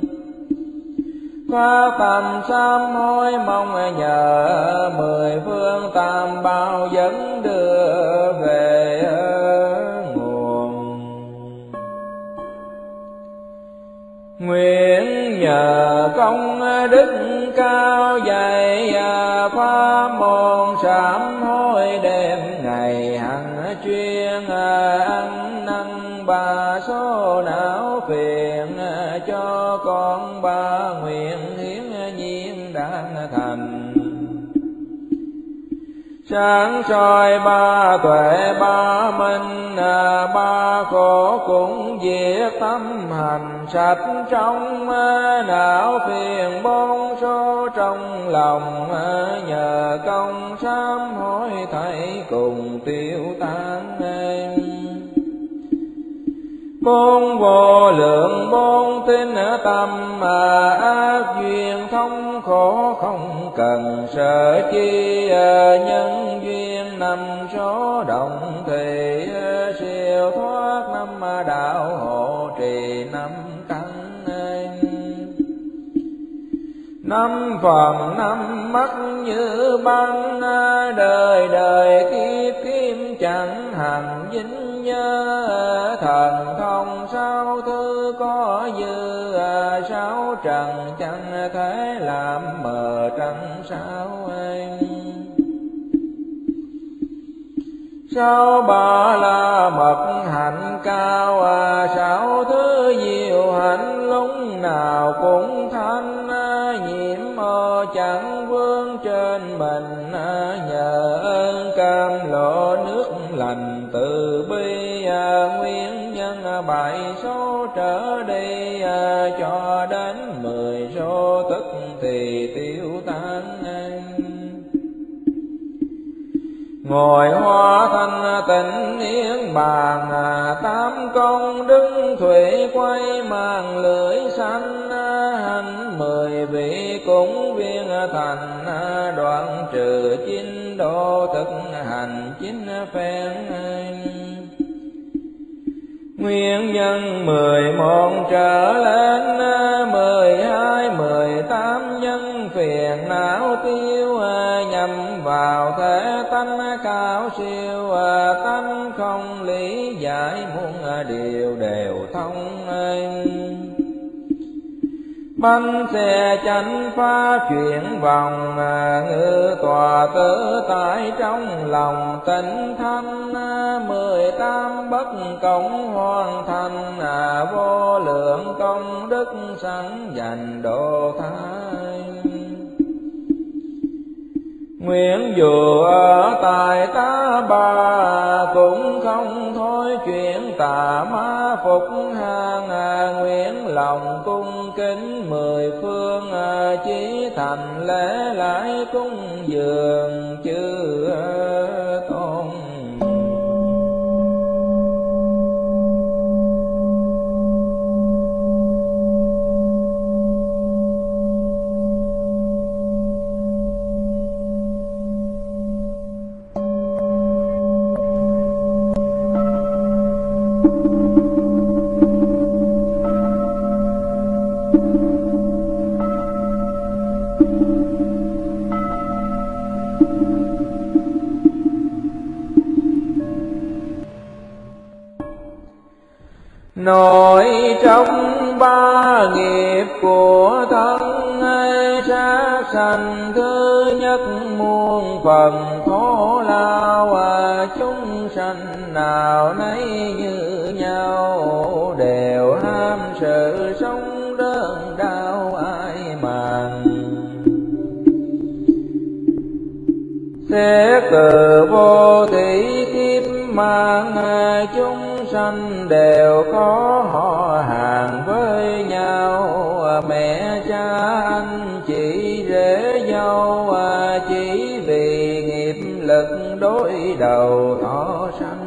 Phát tâm sám hối mong nhờ, 10 phương tam bảo dẫn đưa về nguồn. Nguyện nhờ công đức cao dày, pháp môn sám hối đêm ngày hằng chuyên. Ăn năn ba số não phiền, cho con ba nguyện hiến nhiên đang thành. Sáng soi ba tuệ ba minh, ba khổ cũng diệt tâm hành sạch trong. Não phiền bốn số trong lòng, nhờ công sám hối thảy cùng tiêu tan. Bốn vô lượng bốn tín tâm, ác duyên thống khổ không cần sợ chi. Nhân duyên năm số động thì, siêu thoát năm đạo hộ trì năm căn. 5 phần 5 mắt như băng, đời đời kiếp kiếp chẳng hành dính nhớ. Thần thông sáu thứ có dư, 6 trần chẳng thể làm mờ trăng sao anh. 6 ba la mật hạnh cao, 6 thứ diệu hạnh lúc nào cũng thanh. Nhiễm ô chẳng vương trên mình, nhờ ơn cam lộ nước lành từ bi. Nguyên nhân 7 số trở đi, cho đến 10 số tức thì tiêu tan. Ngồi hoa thanh tịnh niết bàn, 8 công đức thủy quay mang lưỡi xanh. Hành 10 vị cũng viên thành, đoạn trừ 9 độ thực hành 9 phen. Nguyên nhân 11 trở lên, 12, 18 nhân phiền não tiêu. Nhằm vào thể tánh cao siêu, tánh không lý giải muôn điều đều thông. Bánh xe chánh phá chuyển vòng, ngự tòa tự tại trong lòng tịnh thanh. 18 bất công hoàn thành, vô lượng công đức sẵn dành độ thái. Nguyện dù ở tại ta bà, cũng không thôi chuyện tà ma phục hàng. Nguyện lòng cung kính 10 phương, chí thành lễ lại cung dường chư tôn. Nội trong ba nghiệp của thân, sát sanh thứ nhất muôn phần khổ lao. Chúng sanh nào nấy như nhau, đều ham sự sống đơn đau ai màng. Thế từ vô thủy kiếp mang chúng sanh đều có họ hàng với nhau, mẹ cha anh chị rể dâu, chỉ vì nghiệp lực đối đầu thọ sanh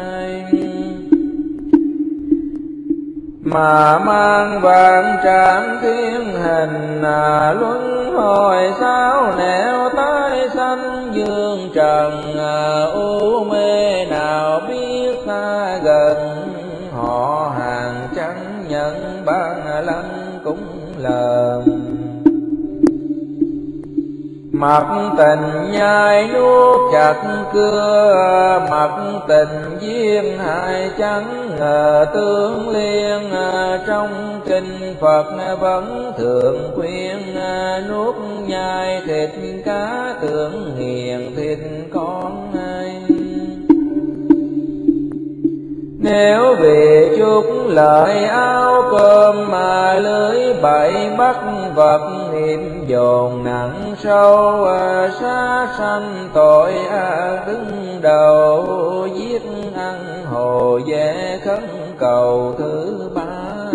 mà mang vạn trạng thiên hình, luân hồi sao nẻo tái sanh dương trần, u mê nào biết xa gần, họ hàng chẳng nhận ban lăng cũng lờm. Mặc tình nhai nuốt chặt cưa, mặc tình duyên hại chẳng ngờ tương liên, trong kinh Phật vẫn thường khuyên, nuốt nhai thịt cá tưởng nghiền thịt con ai. Nếu vì chút lợi áo cơm mà lưới bậy bắt vật, nghiệp dồn nặng sâu, sát sanh tội ác đứng đầu, giết ăn hồ dễ khấn cầu thứ ba.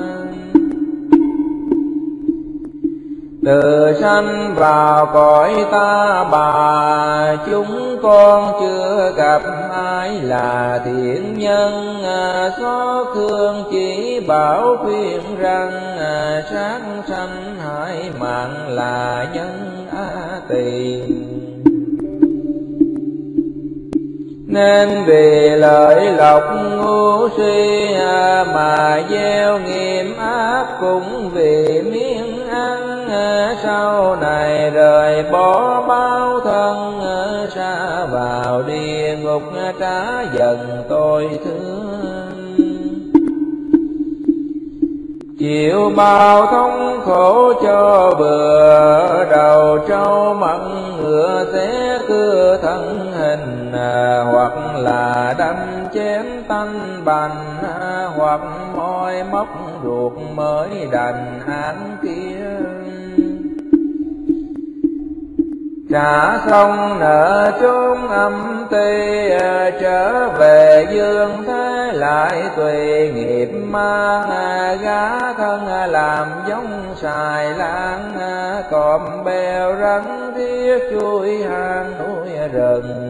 Từ sanh vào cõi ta bà, chúng con chưa gặp ai là thiện nhân, xót thương chỉ bảo khuyên rằng, sát sanh hại mạng là nhân tiền. Nên vì lợi lộc ngu si mà gieo nghiệp ác, cũng vì miếng ăn sau này rời bỏ bao thân, xa vào địa ngục trả dần tôi thương. Chịu bao thống khổ cho bừa, đầu trâu mặn ngựa xé cưa thân hình, hoặc là đâm chém tanh bành, hoặc moi móc ruột mới đành án kia. Trả xong nợ chốn âm ty, trở về dương thế lại tùy nghiệp ma, gá thân làm giống xài lan, cọp bèo rắn thiết chui hang núi rừng.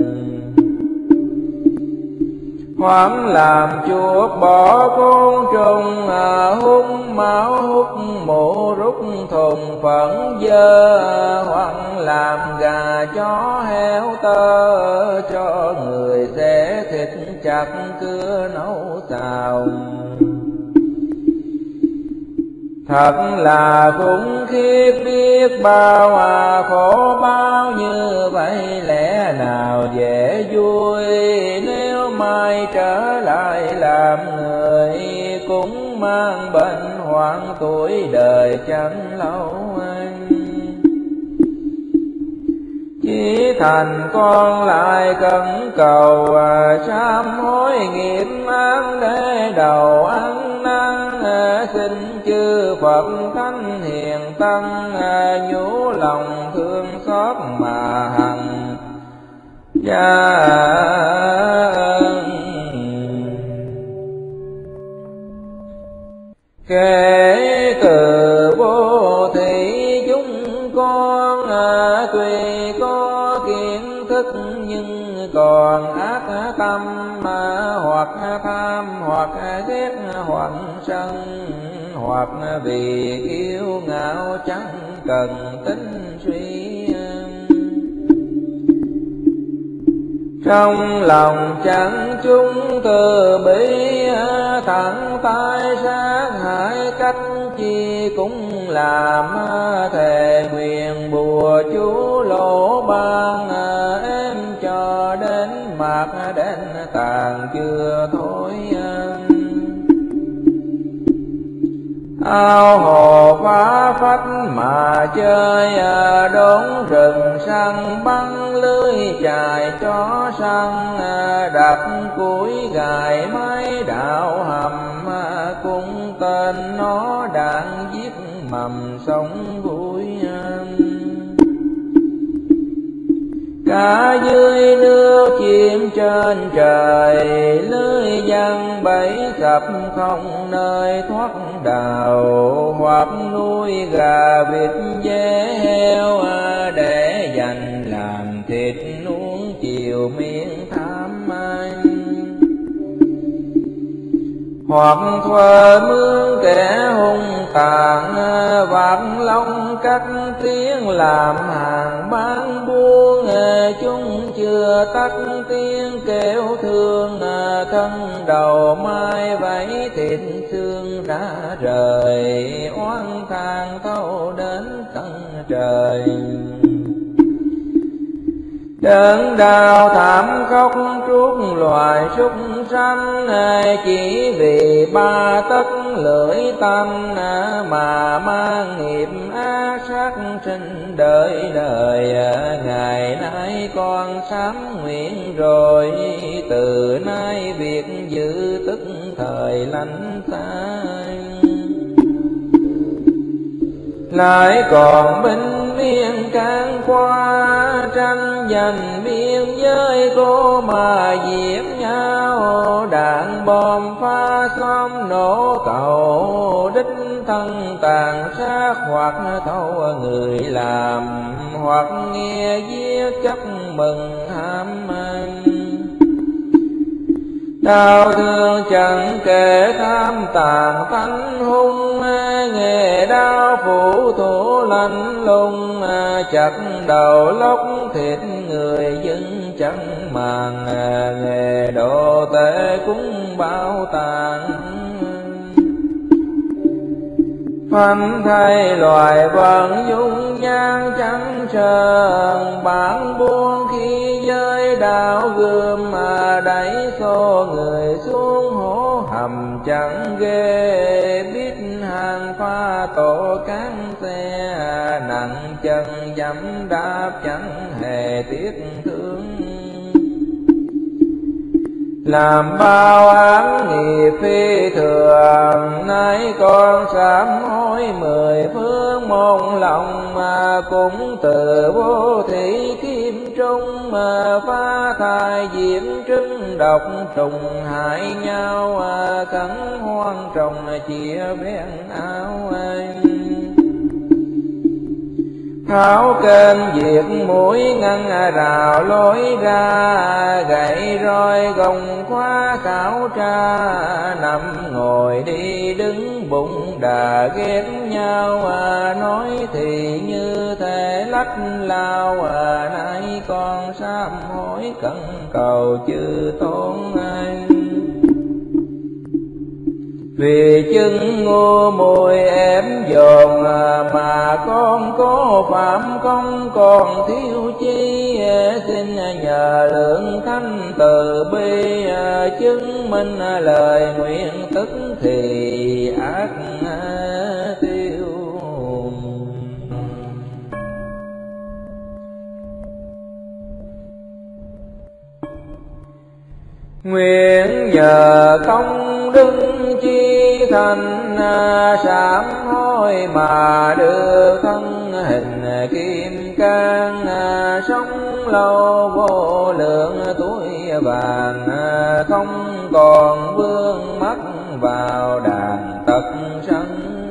Hoảng làm chuột bỏ côn trùng, hút máu hút mũ rút thùng phẫn dơ, hoảng làm gà chó heo tơ, cho người xẻ thịt chặt cưa nấu xào. Thật là khủng khiếp biết bao, khổ bao như vậy lẽ nào dễ vui. Nếu mai trở lại làm người, cũng mang bệnh hoạn tuổi đời chẳng lâu anh. Chỉ thành con lại cẩn cầu, sám hối nghiệp ác để đầu ăn năn. Xin chư Phật thánh hiền tăng, nhủ lòng thương xót mà hằng gia ân. Kể từ vô thị chúng con, tuy có kiến thức nhưng còn ác tâm, hoặc tham hoặc ghét hoặc sân, hoặc vì kiêu ngạo chẳng cần tính suy. Trong lòng chẳng chúng từ bi, thẳng tay sát hại cách chi cũng làm. Thề nguyện bùa chú lỗ ban, em cho đến mạc đến tàn chưa thôi. Ao hồ phá phách mà chơi, đốn rừng săn bắn lưới chài chó săn. Đặt củi gài máy đạo hầm, cung tên nó đạn giết mầm sống vui. Cả dưới nước chim trên trời, lưới giăng bẫy sập không nơi thoát đào. Hoặc nuôi gà vịt dê heo, để dành làm thịt nuông chiều miệng tham anh. Hoặc thuê mướn kẻ hung tàn, vạt lông cắt tiếng làm hàng bán buôn. Chúng chưa tắt tiếng kêu thương, thân đầu mai vẫy thịt xương đã rời. Oán than thâu đến tận trời. Đớn đau thảm khốc trút loài súc sanh, chỉ vì ba tấc lưỡi tâm, mà mang nghiệp ác sát sinh đời đời. Ngày nay con sám nguyện rồi, từ nay việc giữ tức thời lánh xa. Lại còn binh miên can qua, tranh giành biên giới cô mà giết nhau. Đạn bom phá xóm nổ cầu, đích thân tàn sát hoặc thâu người làm. Hoặc nghe giết chấp mừng ham anh. Đau thương chẳng kể tham tàn thánh hung, nghề đau phủ thủ lạnh lùng. Chặt đầu lóc thịt người dân chẳng màng, nghề độ tệ cũng bao tàn. Phanh thay loài vận dung nhan trắng trơn, bản buông khi giới đạo gươm mà đẩy xô người xuống hố hầm chẳng ghê. Biết hàng pha tổ cán xe, nặng chân dẫm đạp chẳng hề tiếc thương. Làm bao án nghiệp phi thường, nay con sám hối mười phương mong lòng. Mà cũng từ vô thị kim trung, mà phá thai diễm trứng độc trùng hại nhau. Cắn hoang trồng chia bén áo anh. Tháo kênh diệt mũi ngăn rào lối ra, gậy roi gồng khóa khảo tra. Nằm ngồi đi đứng bụng đà ghét nhau, nói thì như thể lách lao. Nay con sám hối cẩn cầu chư tôn anh. Vì chứng ngu muội ém dồn, mà con có phạm công còn thiếu chi. Xin nhờ lượng thánh từ bi, chứng minh lời nguyện tức thì ác tiêu. Nguyện nhờ công đức chi thành, sám hối mà đưa thân hình kim cang. Sống lâu vô lượng tuổi vàng, không còn vương mắc vào đàn tật sân.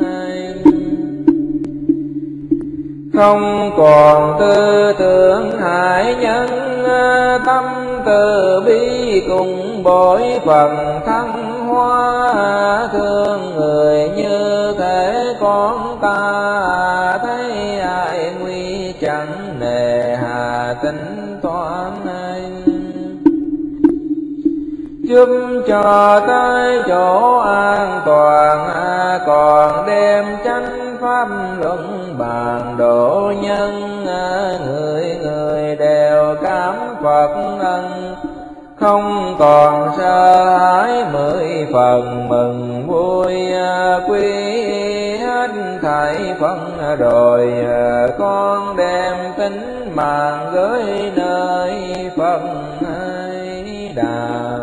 Không còn tư tưởng hại nhân, tâm từ bi cùng bội phần thăng hoa. Thương người như thể con ta, thấy ai nguy chẳng nề hà tính toán anh. Giúp cho tới chỗ an toàn, còn đem chánh pháp luận bàn độ nhân. Người người đều cảm Phật ân, không còn sợ hãi mười phần mừng vui. Quy hết thảy phân rồi, con đem tính mạng gửi nơi Phật Đà.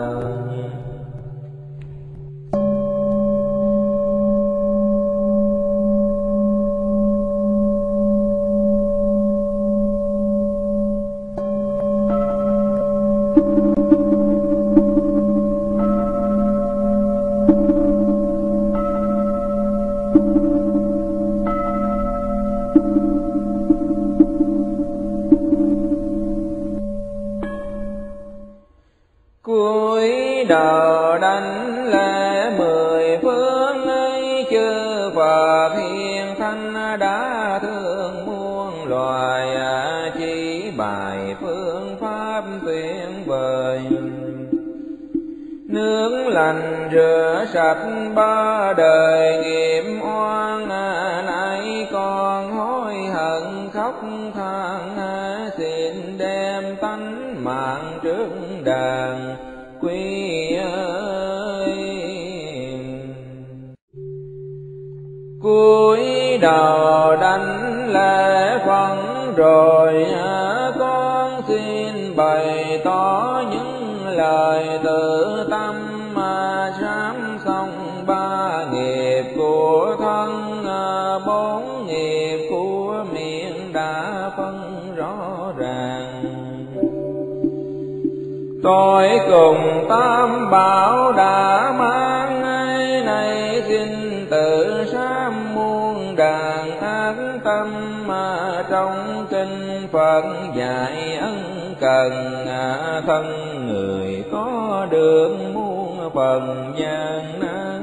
lành rửa sạch ba đời nghiệp oan. Nay con hối hận khóc than, xin đem tánh mạng trước đàn quy ơi. Cúi đầu đảnh lễ Phật rồi, con xin bày tỏ những lời tự tâm, sám xong ba nghiệp của thân, bốn nghiệp của miệng đã phân rõ ràng. Tôi cùng tam bảo đã mang này, xin tự sám muôn đàn ác tâm. Trong kinh Phật dạy ân cần, thân người có được muôn phần gian nan.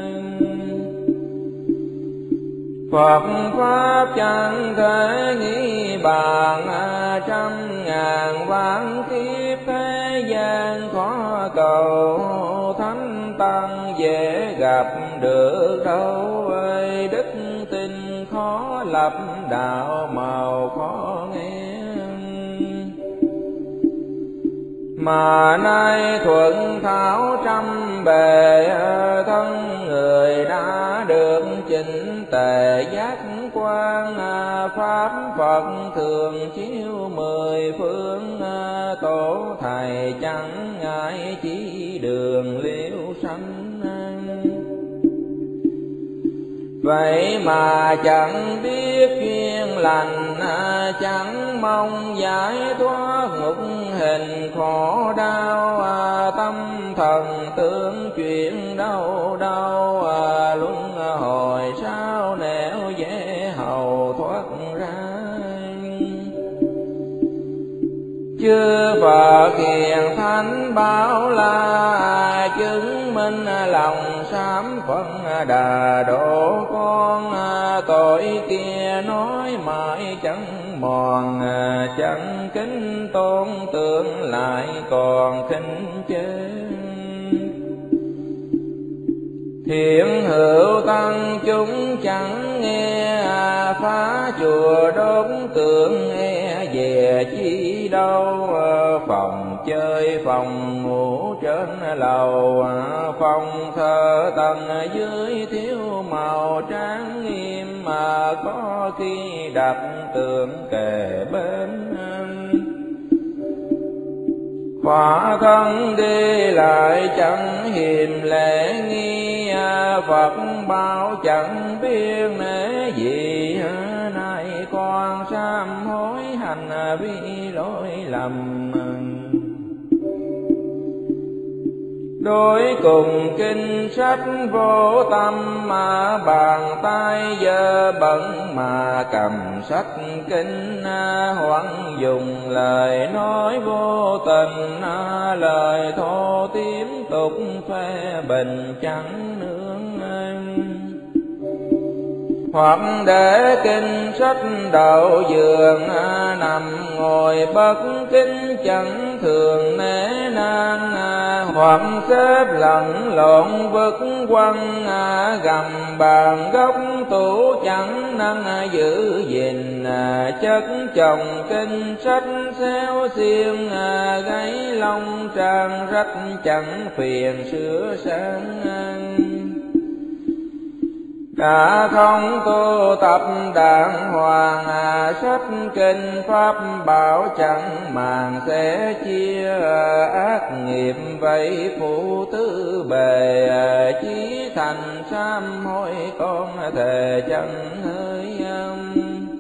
Phật pháp chẳng thể nghĩ bàn, trăm ngàn vạn kiếp thế gian khó cầu. Thánh tăng dễ gặp được đâu, ơi đức tin khó lập, đạo màu khó nghe. Mà nay thuận thảo trăm bề, thân người đã được chỉnh tề giác quan. Pháp Phật thường chiếu mười phương, tổ thầy chẳng ngại chỉ đường liễu sanh. Vậy mà chẳng biết duyên lành, chẳng mong giải thoát ngục hình khổ đau. Tâm thần tưởng chuyện đâu đâu, luân hồi sao nẻo dễ hầu thoát ra. Chư Phật hiền thánh bảo là, chứng minh lòng sám Phật đà độ con. Tội kia nói mãi chẳng mòn, chẳng kính tôn tượng lại còn khinh chê. Thiện hữu tăng chúng chẳng nghe, phá chùa đốt tượng e về chi đâu. Phòng chơi phòng ngủ trên lầu, phòng thờ tầng dưới thiếu màu tráng nghiêm. Mà có khi đặt tượng kề bên, khỏa thân đi lại chẳng hiềm lễ nghi. Phật bảo chẳng biết nể gì, nay con sám hối hành vi lỗi lầm. Đối cùng kinh sách vô tâm, mà bàn tay dơ bẩn mà cầm sách kinh. Hoặc dùng lời nói vô tình, lời thô tiếp tục phê bình chẳng nương anh. Hoặc để kinh sách đậu giường, nằm ngồi bất kính chẳng thường nể nang. Hoặc xếp lẫn lộn vứt quăng, gầm bàn góc tủ chẳng năng giữ gìn. Chất chồng kinh sách xéo xiên, gáy lông trang rách chẳng phiền sửa sang. Đã không tu tập đàng hoàng, sách kinh pháp bảo chẳng màng sẽ chia. Ác nghiệp vậy phụ tứ bề, chí thành sám hối con thề chẳng hơi âm.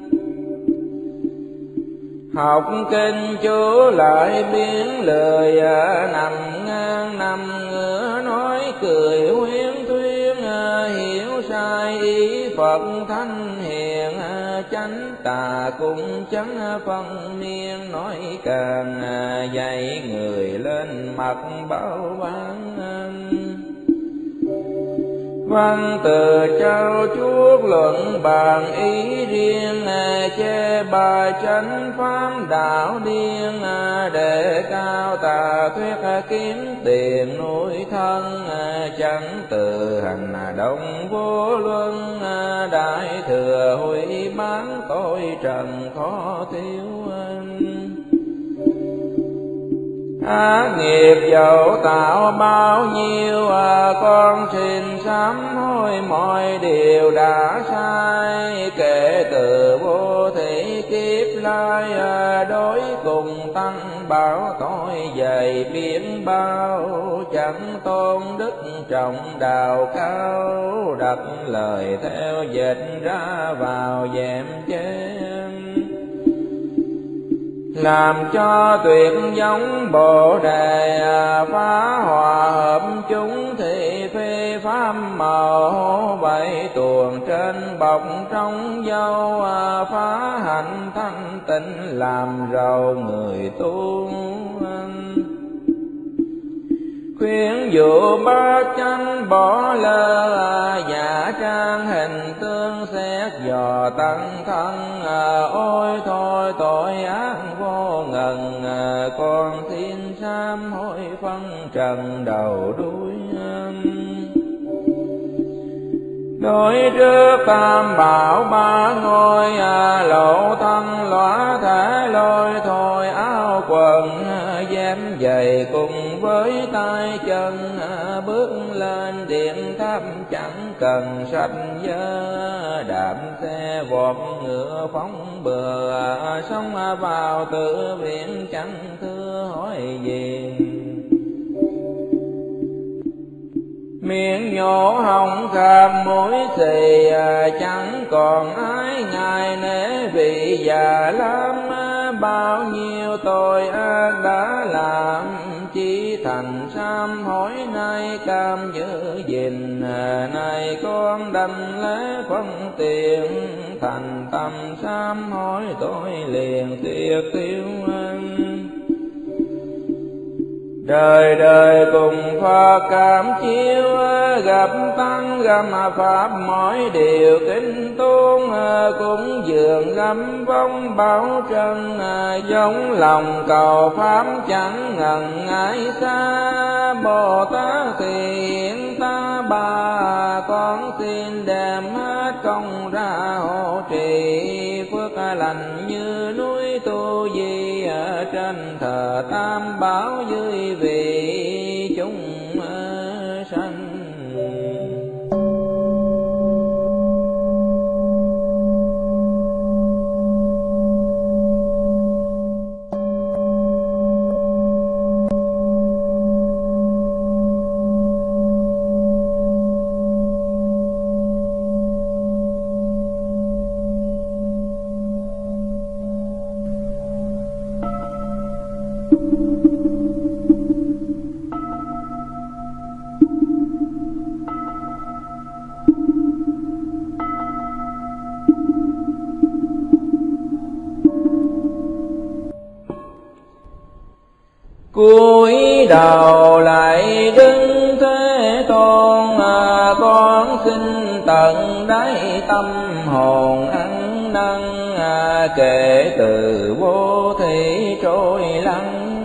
Học kinh chú lại biến lời, nằm ngang nằm ngửa nói cười huyên thuyên. Hiểu sai ý Phật thánh hiền, chánh tà cũng chẳng phân miên. Nói càng dạy người lên mặt báo bán, Văn từ trao chuốt luận bàn ý riêng, chê bài chánh pháp đạo điên, để cao tà thuyết kiếm tiền nuôi thân, chẳng từ hành động vô luân, đại thừa hủy bán tội trần khó thiếu. Ác nghiệp dẫu tạo bao nhiêu, con xin sám hối mọi điều đã sai, kể từ vô thị kiếp lai, đối cùng tăng bảo tội dày biển bao, chẳng tôn đức trọng đạo cao, đặt lời theo dịch ra vào dèm chém. Làm cho tuyệt giống Bồ Đề, phá hòa hợp chúng thị phi pháp màu, bảy tuồng trên bọc trong dâu, phá hạnh thanh tịnh làm giàu người tu. Khuyến dụ bát chánh bỏ lơ, giả trang hình tương xét dò tăng thân, ôi thôi tội ác vô ngần, con xin sám hối phân trần đầu đuôi. Đối trước tam bảo ba ngôi, lộ thân lõa thể lôi thôi áo quần, dám giày cùng với tay chân, bước lên điện tháp chẳng cần sách vớ, đạp xe vọt ngựa phóng bừa, sống vào tự viện chẳng thưa hỏi gì. Miệng nhổ hồng kham mũi xì, chẳng còn ai ngại nể vì già lắm, bao nhiêu tội ác đã làm, chỉ thành sám hối nay cam giữ gìn, này con đành lễ phân tiền, thành tâm sám hối tôi liền tiệt tiêu. Đời đời cùng Phật cảm chiếu, gặp tăng gặp pháp mỗi điều kính tôn, cũng dường gắm vong bảo trân, giống lòng cầu pháp chẳng ngần ngại xa. Bồ Tát thì hiện ta bà, con xin đem hết công ra hộ trì, phước lành như núi Tu Di, trên thờ tam bảo dưới vì chúng sanh. Cúi đầu lại đứng Thế Tôn, con xin tận đáy tâm hồn ăn năn, kể từ vô thị trôi lắng.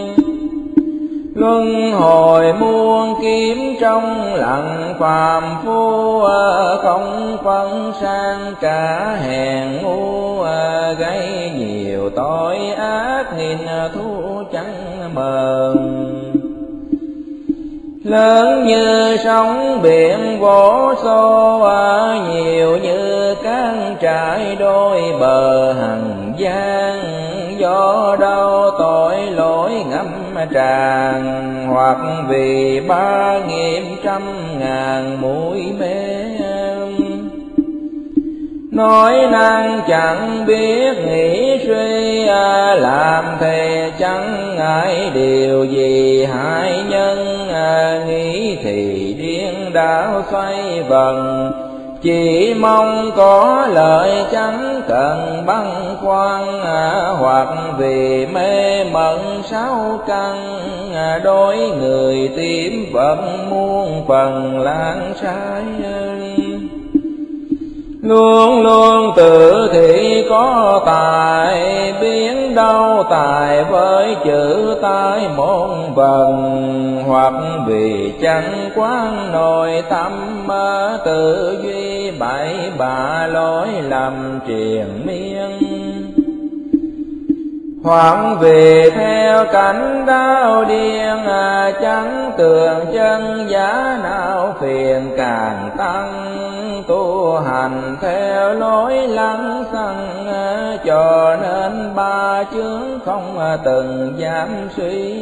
Luân hồi muôn kiếp trong lặng phàm phu, không phân sang cả hèn ngu, gây nhiều tội ác nghìn thu chẳng mờn. Lớn như sóng biển vỗ xô, nhiều như cát trải đôi bờ hằng gian, do đâu tội lỗi ngâm tràn, hoặc vì ba nghiệp trăm ngàn mũi mê. Nói năng chẳng biết nghĩ suy, làm thề chẳng ngại điều gì hại nhân, nghĩ thì điên đảo xoay vần, chỉ mong có lợi chẳng cần băn khoăn, hoặc vì mê mẩn sáu căn, đối người tím vẫn muôn phần lãng sai. Luôn luôn tự thị có tài, biến đâu tài với chữ tai môn vần, hoặc vì chẳng quán nội tâm tự duy bậy bạ lối lầm triền miên, hoặc vì theo cảnh đau điên chẳng tường chân giá não phiền càng tăng, tu hành theo lối lăng xăng cho nên ba chướng không từng dám suy.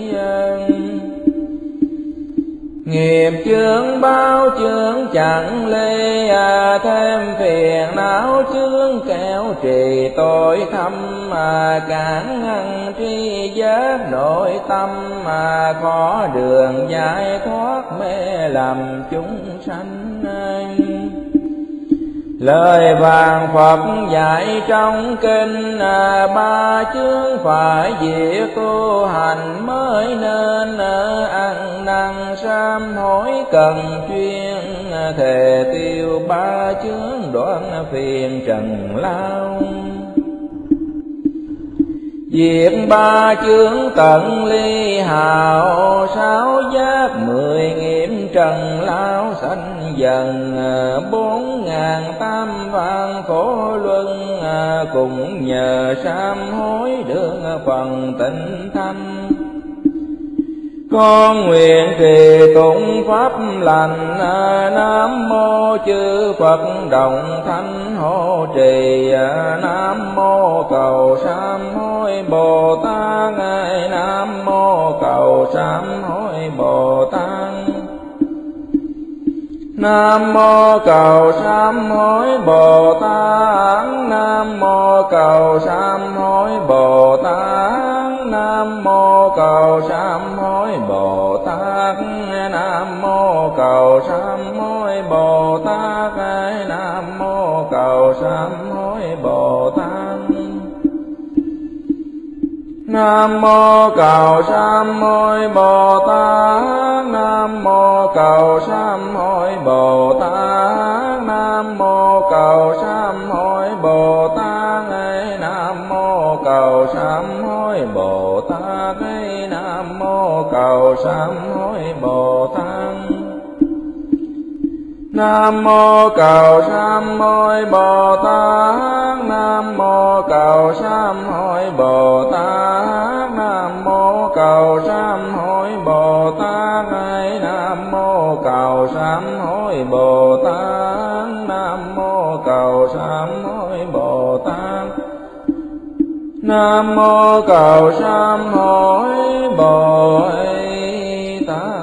Nghiệp chướng bao chướng chẳng lê thêm phiền não chướng kéo trì tội thâm cản ngăn tri giác nội tâm khó đường giải thoát mê lầm chúng sanh. Lời vàng Phật dạy trong kinh ba chướng phải diệt tu hành mới nên ăn năn sám hối cần chuyên thề tiêu ba chướng đoạn phiền trần lao. Diệt ba chướng tận ly hào, sáu giác mười nghiệm trần lao sanh dần, 4.000 vạn khổ luân cùng nhờ sám hối được phần tịnh thanh. Con nguyện trì tụng pháp lành, Nam mô chư Phật đồng thanh hộ trì, Nam mô cầu sám hối Bồ Tát, Nam mô cầu sám hối Bồ Tát. Nam mô cầu sám hối Bồ Tát, Nam mô cầu sám hối Bồ Tát, Nam mô cầu sám hối Bồ Tát, Nam mô cầu sám hối Bồ Tát, Nam mô cầu sám hối Bồ Tát. Nam mô cầu sám hối Bồ Tát, Nam mô cầu sám hối Bồ Tát, Nam mô cầu sám hối Bồ Tát, Nam mô cầu sám hối Bồ Tát, Nam mô cầu sám hối Bồ Tát. Nam mô cầu sám hối Bồ Tát, Nam mô cầu sám hối Bồ Tát, Nam mô cầu sám hối Bồ Tát, Nam mô cầu sám hối Bồ Tát, Nam mô cầu sám hối Bồ Tát, Nam mô cầu sám hối Bồ Tát.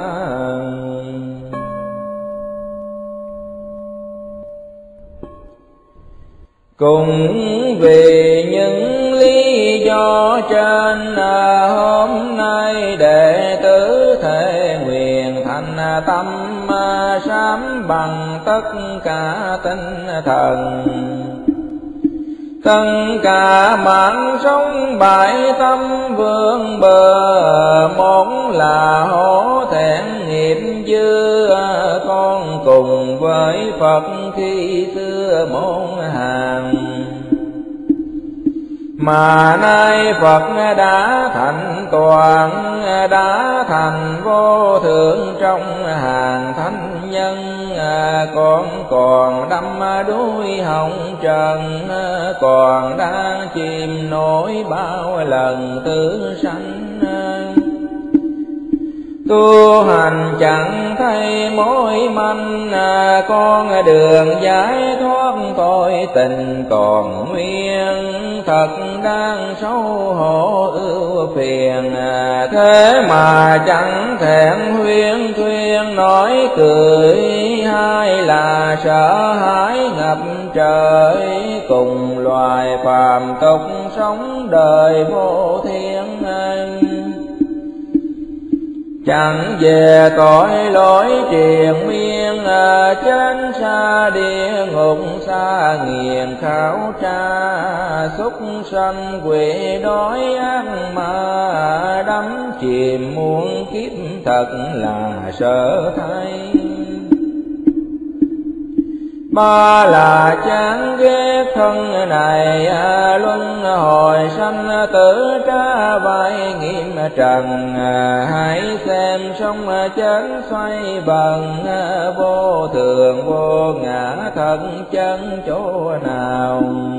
Cùng vì những lý do trên hôm nay đệ tử thể nguyện thành tâm sám bằng tất cả tinh thần, tất cả mạng sống bại tâm vương bờ, một là hổ thẹn nghiệp dư con cùng với Phật khi xưa môn hàng. Mà nay Phật đã thành toàn, đã thành vô thượng trong hàng thánh nhân, con còn đắm đuối hồng trần, còn đang chìm nổi bao lần tử sanh. Tu hành chẳng thấy mối manh, con đường giải thoát tội tình còn nguyên, thật đang xấu hổ ưu phiền. Thế mà chẳng thẹn huyên thuyên nói cười, hay là sợ hãi ngập trời, cùng loài phàm tục sống đời vô thiên. Chẳng về tội lỗi triền miên, chánh xa địa ngục xa nghiền khảo tra. Súc sanh quỷ đói ác ma, đắm chìm muôn kiếp thật là sợ thay. Ba là chán ghét thân này, luân hồi sanh tử tra vai nghiêm trần. Hãy xem sông chánh xoay vần, vô thường vô ngã thân chân chỗ nào.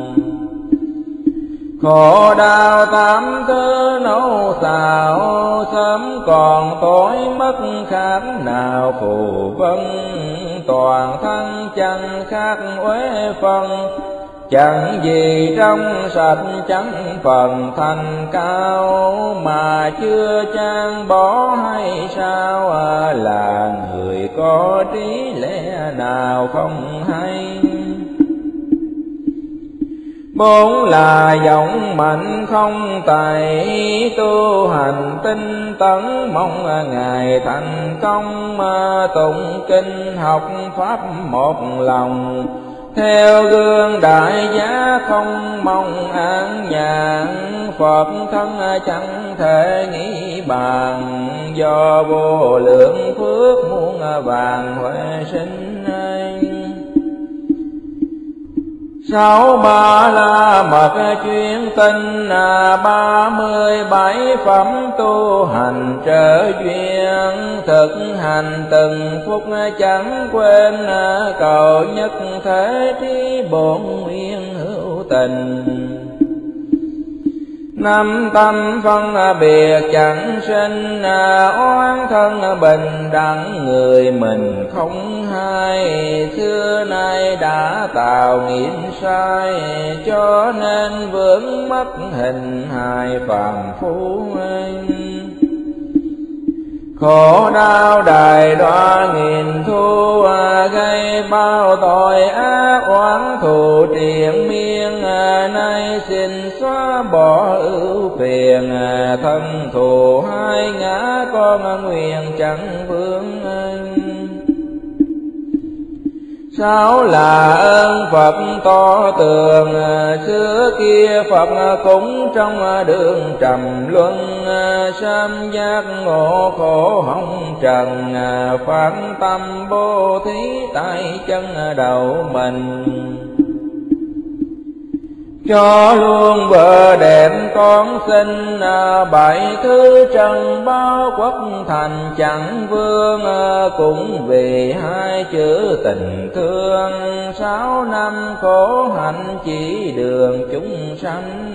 Khổ đau tám thứ nấu xào, sớm còn tối mất khác nào phù vân. Toàn thân chẳng khác uế phân, chẳng gì trong sạch chẳng phần thành cao. Mà chưa chan bỏ hay sao, là người có trí lẽ nào không hay. Bốn là giọng mạnh không tài, tu hành tinh tấn mong ngày thành công. Tụng kinh học pháp một lòng, theo gương đại giá không mong an nhàn. Phật thân chẳng thể nghĩ bàn, do vô lượng phước muôn vàng huệ sinh. Sáu ba la mật chuyên tinh, 37 phẩm tu hành trợ duyên. Thực hành từng phút chẳng quên, cầu nhất thế trí bổn nguyên hữu tình. Năm tâm phân biệt chẳng sinh, oán thân bình đẳng người mình không hay. Xưa nay đã tạo nghiệp sai, cho nên vướng mất hình hài phàm phu. Khổ đau đài đoa nghìn thu, gây bao tội ác oán thù triền miên. Nay xin xóa bỏ ưu phiền, thân thù hai ngã con nguyện chẳng vướng. Sáu là ơn Phật to tường, xưa kia Phật cũng trong đường trầm luân. Sám giác ngộ khổ hồng trần, phán tâm bố thí tại chân đầu mình. Cho luôn vợ đẹp con sinh, 7 thứ trần bao quốc thành chẳng vương. Cũng vì hai chữ tình thương, 6 năm khổ hạnh chỉ đường chúng sanh.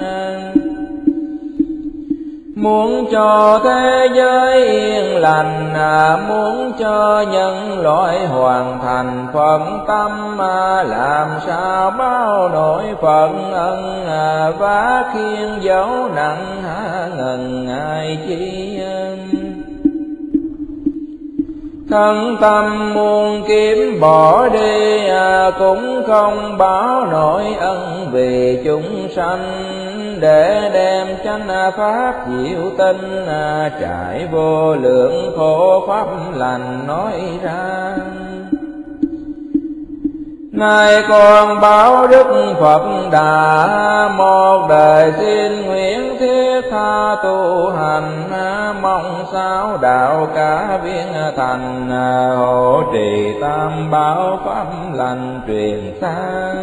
Muốn cho thế giới yên lành, muốn cho nhân loại hoàn thành phận tâm. Làm sao bao nỗi phận ân, vá khiên dấu nặng há ngần ai chi. Thân tâm muôn kiếm bỏ đi, cũng không báo nổi ân vì chúng sanh. Để đem chánh pháp diệu tinh, trải vô lượng khổ pháp lành nói ra. Nay con báo Đức Phật Đà, một đời xin nguyện thiết tha tu hành. Mong sao đạo cả viên thành, hộ trì tam bảo pháp lành truyền sang.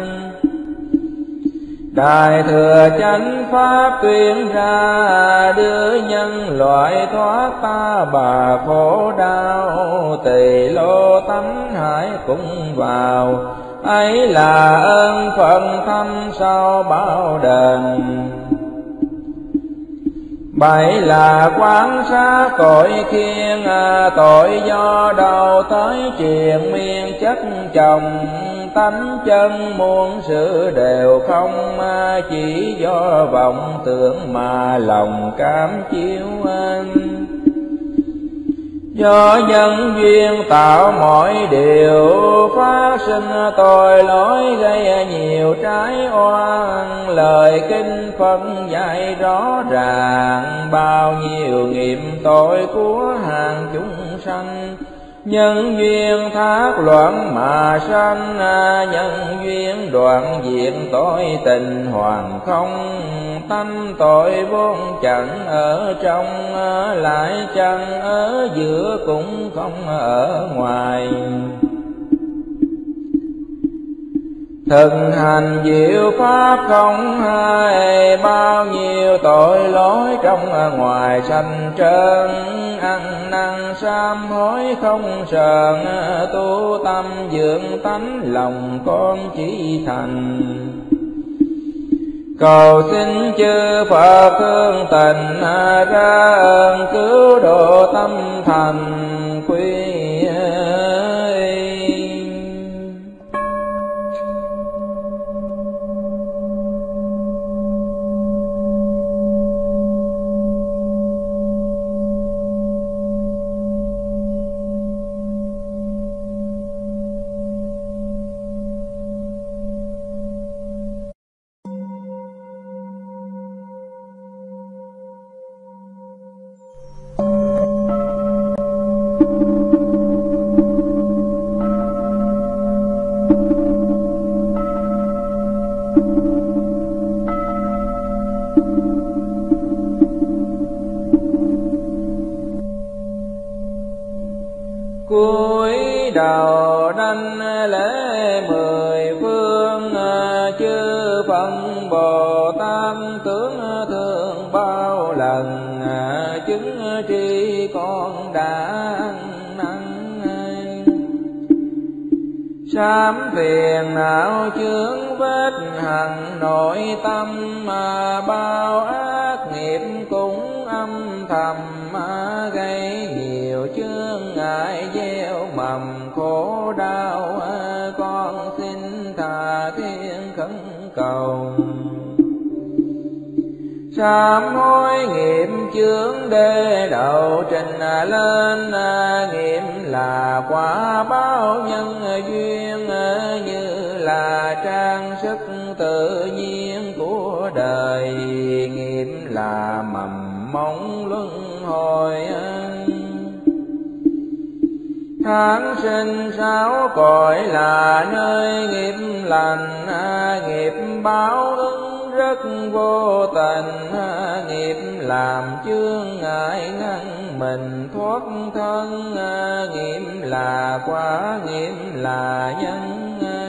Đại thừa chánh pháp tuyên ra, đưa nhân loại thoát ta bà khổ đau. Tỳ lô tánh hải cũng vào, ấy là ơn phận thâm sau bao đền. 7 là quán sát tội khiên, tội do đầu tới triền miên chất chồng. Tánh chân muôn sự đều không, chỉ do vọng tưởng mà lòng cám chiếu. Do nhân duyên tạo mọi điều, phát sinh tội lỗi gây nhiều trái oan. Lời kinh Phật dạy rõ ràng, bao nhiêu nghiệp tội của hàng chúng sanh. Nhân duyên thác loạn mà sanh, nhân duyên đoạn diệt tội tình hoàn không. Tánh tội vốn chẳng ở trong, lại chẳng ở giữa cũng không ở ngoài. Thực hành diệu pháp không hai, bao nhiêu tội lỗi trong ngoài sanh trơn. Ăn năn sám hối không sờn, tu tâm dưỡng tánh lòng con chỉ thành. Cầu xin chư Phật thương tình, ra ơn cứu độ tâm thành quy. Cúi đầu đảnh lễ mười phương, chư Phật Bồ Tát tướng thương bao lần. Chứng tri con đã ăn sám phiền não chướng vết hằn nội tâm. Bao ác nghiệp cũng âm thầm, gây nhiều chướng ngại gieo mầm khổ đau. Con xin tha thiên khẩn cầu, sám hối nghiệp chướng đê đầu trình lên. Nghiệp là quả báo nhân duyên, như là trang sức tự nhiên của đời. Nghiệp là mầm móng luân hồi, tháng sinh sáu cõi là nơi nghiệp lành. Nghiệp báo ứng rất vô tình, nghiệp làm chướng ngại ngăn mình thoát thân. Nghiệp là quả, nghiệp là nhân.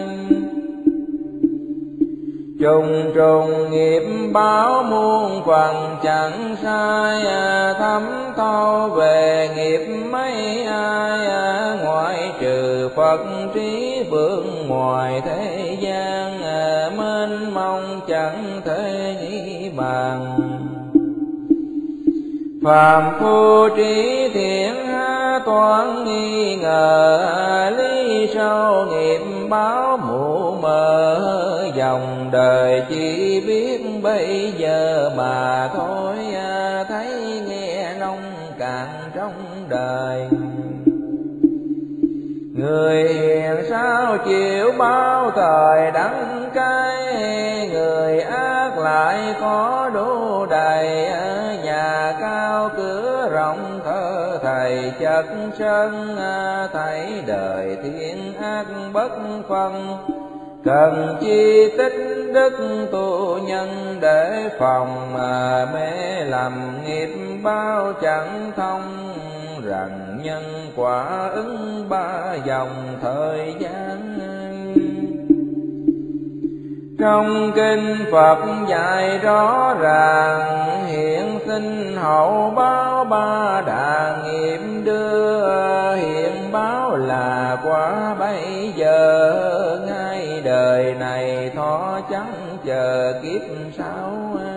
Trùng trùng nghiệp báo muôn phần chẳng sai, thấm thâu về nghiệp mấy ai. Ngoại trừ Phật trí vượng ngoài thế gian, mênh mông chẳng thể nghĩ bàn. Phàm phu trí thiện toán nghi ngờ, lý sâu nghiệp báo mù mờ. Dòng đời chỉ biết bây giờ mà thôi, thấy nghe nông cạn trong đời. Người hiền sao chịu bao thời đắng cay, người ác lại có đủ đầy. Nhà cao cửa rộng thở thầy chất sân, thấy đời thiên ác bất phân. Cần chi tích đức tu nhân để phòng, mê lầm nghiệp bao chẳng thông. Rằng nhân quả ứng ba dòng thời gian. Trong kinh Phật dạy rõ ràng, hiện sinh hậu báo ba đà nghiệp đưa. Hiện báo là quả bây giờ, ngay đời này thọ chẳng chờ kiếp sau.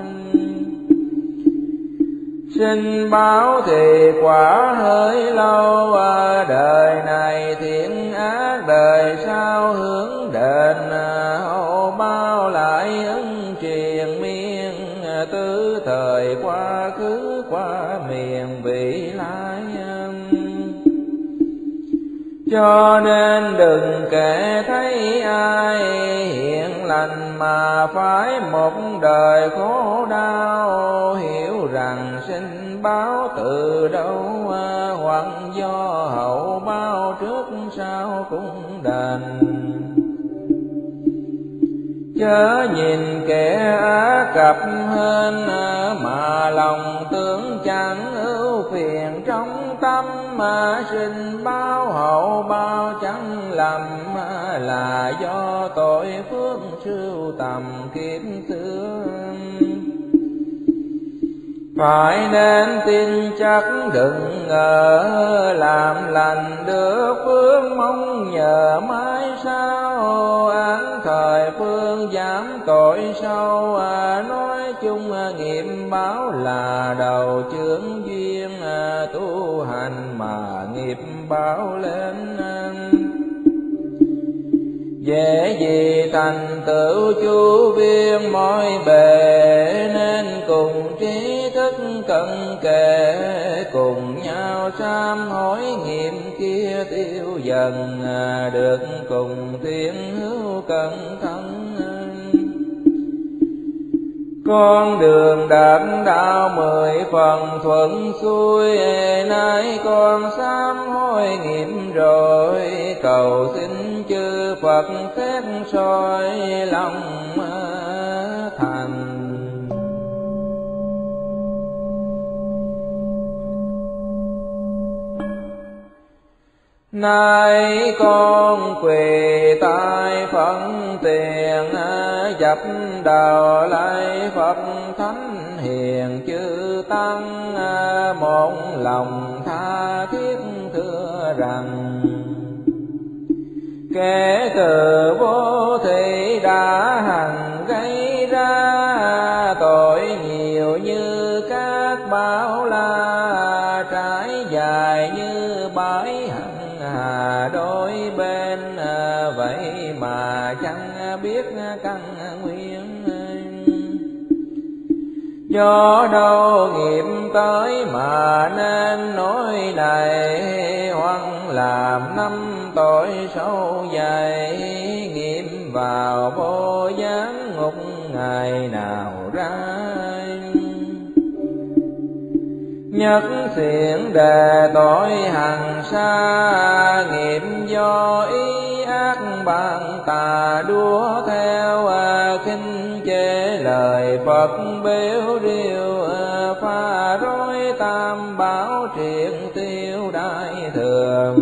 Sinh báo thì quả hơi lâu, đời này thiện ác đời sau hướng đền. Hậu báo lại ứng triền miên, tứ thời quá khứ qua miền vị lai. Cho nên đừng kể thấy ai hiện lành mà phải một đời khổ đau, hiểu rằng sinh báo từ đâu hoặc do hậu báo trước sau cũng đền. Chớ nhìn kẻ ác cập hên mà lòng tưởng chẳng ưu phiền trong tâm, mà sinh báo hậu báo chẳng lầm là do tội phước sưu tầm kiếp xưa. Phải nên tin chắc đừng ngờ, làm lành được phước mong nhờ mãi sau, án thời phương giảm tội sâu. Nói chung nghiệp báo là đầu chướng duyên, tu hành mà nghiệp báo lên dễ gì thành tựu chu viên mọi bề. Nên cùng trí thức cận kề, cùng nhau sám hối nghiệp kia tiêu dần, được cùng tiến hữu cẩn thận. Con đường đạt đạo 10 phần thuận xuôi, nay con sám hối nghiệp rồi, cầu xin chư Phật xét soi lòng thành. Nay con quỳ tại phận tiền, dập đầu lạy Phật thánh hiền chư tăng, một lòng tha thiết thưa rằng kẻ từ vô thị đã hằng gây ra tội nhiều như các bão la, trải dài như bãi hằng hà đôi bên, vậy mà chẳng biết căn nguyên. Do đâu nghiệp tới mà nên nói này, hoặc làm năm tội sâu dày, nghiệp vào vô gián ngục ngày nào ra. Nhất xiển đề tội hằng xa, nghiệp do ý ác bạn tà đua theo, khinh chê lời Phật bếu rìu, pha rối tam bảo triệt tiêu đại thường.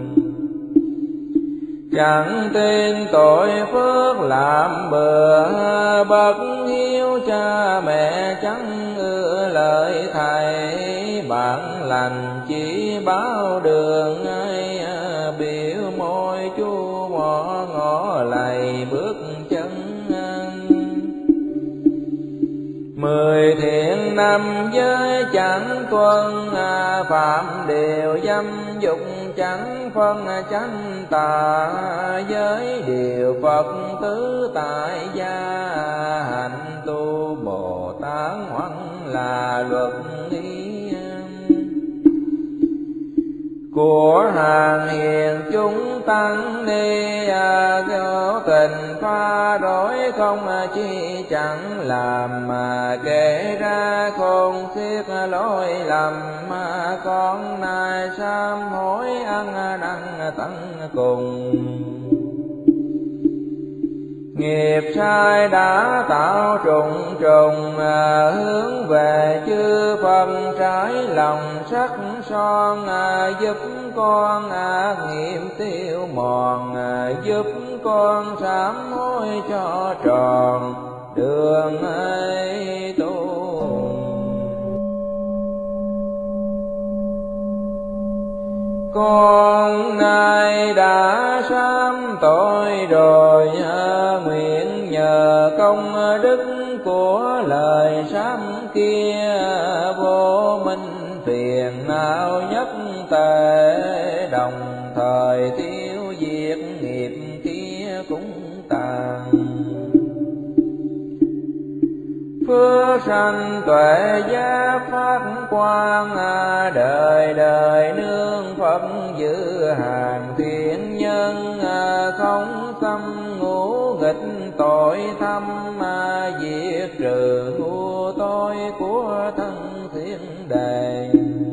Chẳng tin tội phước làm bừa, bất hiếu cha mẹ chẳng ưa lời thầy, bạn lành chỉ báo đường ai, biểu môi chu mỏ ngõ lầy bước chân. 10 thiện năm giới chẳng tuân, phạm điều dâm dục chẳng phân chánh tà, giới điều Phật tứ tại gia, hạnh tu Bồ Tát hoặc là luật ý. Của hàng hiền chúng tăng ni, vô tình pha rối không chi chẳng làm, mà kể ra khôn xiết lỗi lầm, con nay sám hối ăn năn tận cùng. Nghiệp sai đã tạo trùng trùng, hướng về chư Phật trái lòng sắc son, giúp con ác nghiệp tiêu mòn, giúp con sám hối cho tròn đường ấy tu. Con nay đã sám tội rồi, nguyện nhờ công đức của lời sám kia, vô minh phiền não nhất tề, đồng thời tiêu diệt nghiệp kia cũng tàn. Phước sanh tuệ giác phát quang, đời đời nương Phật giữ hàng thiên. không xâm ngũ nghịch tội thâm, diệt trừ ngu tôi của thân thiên đề.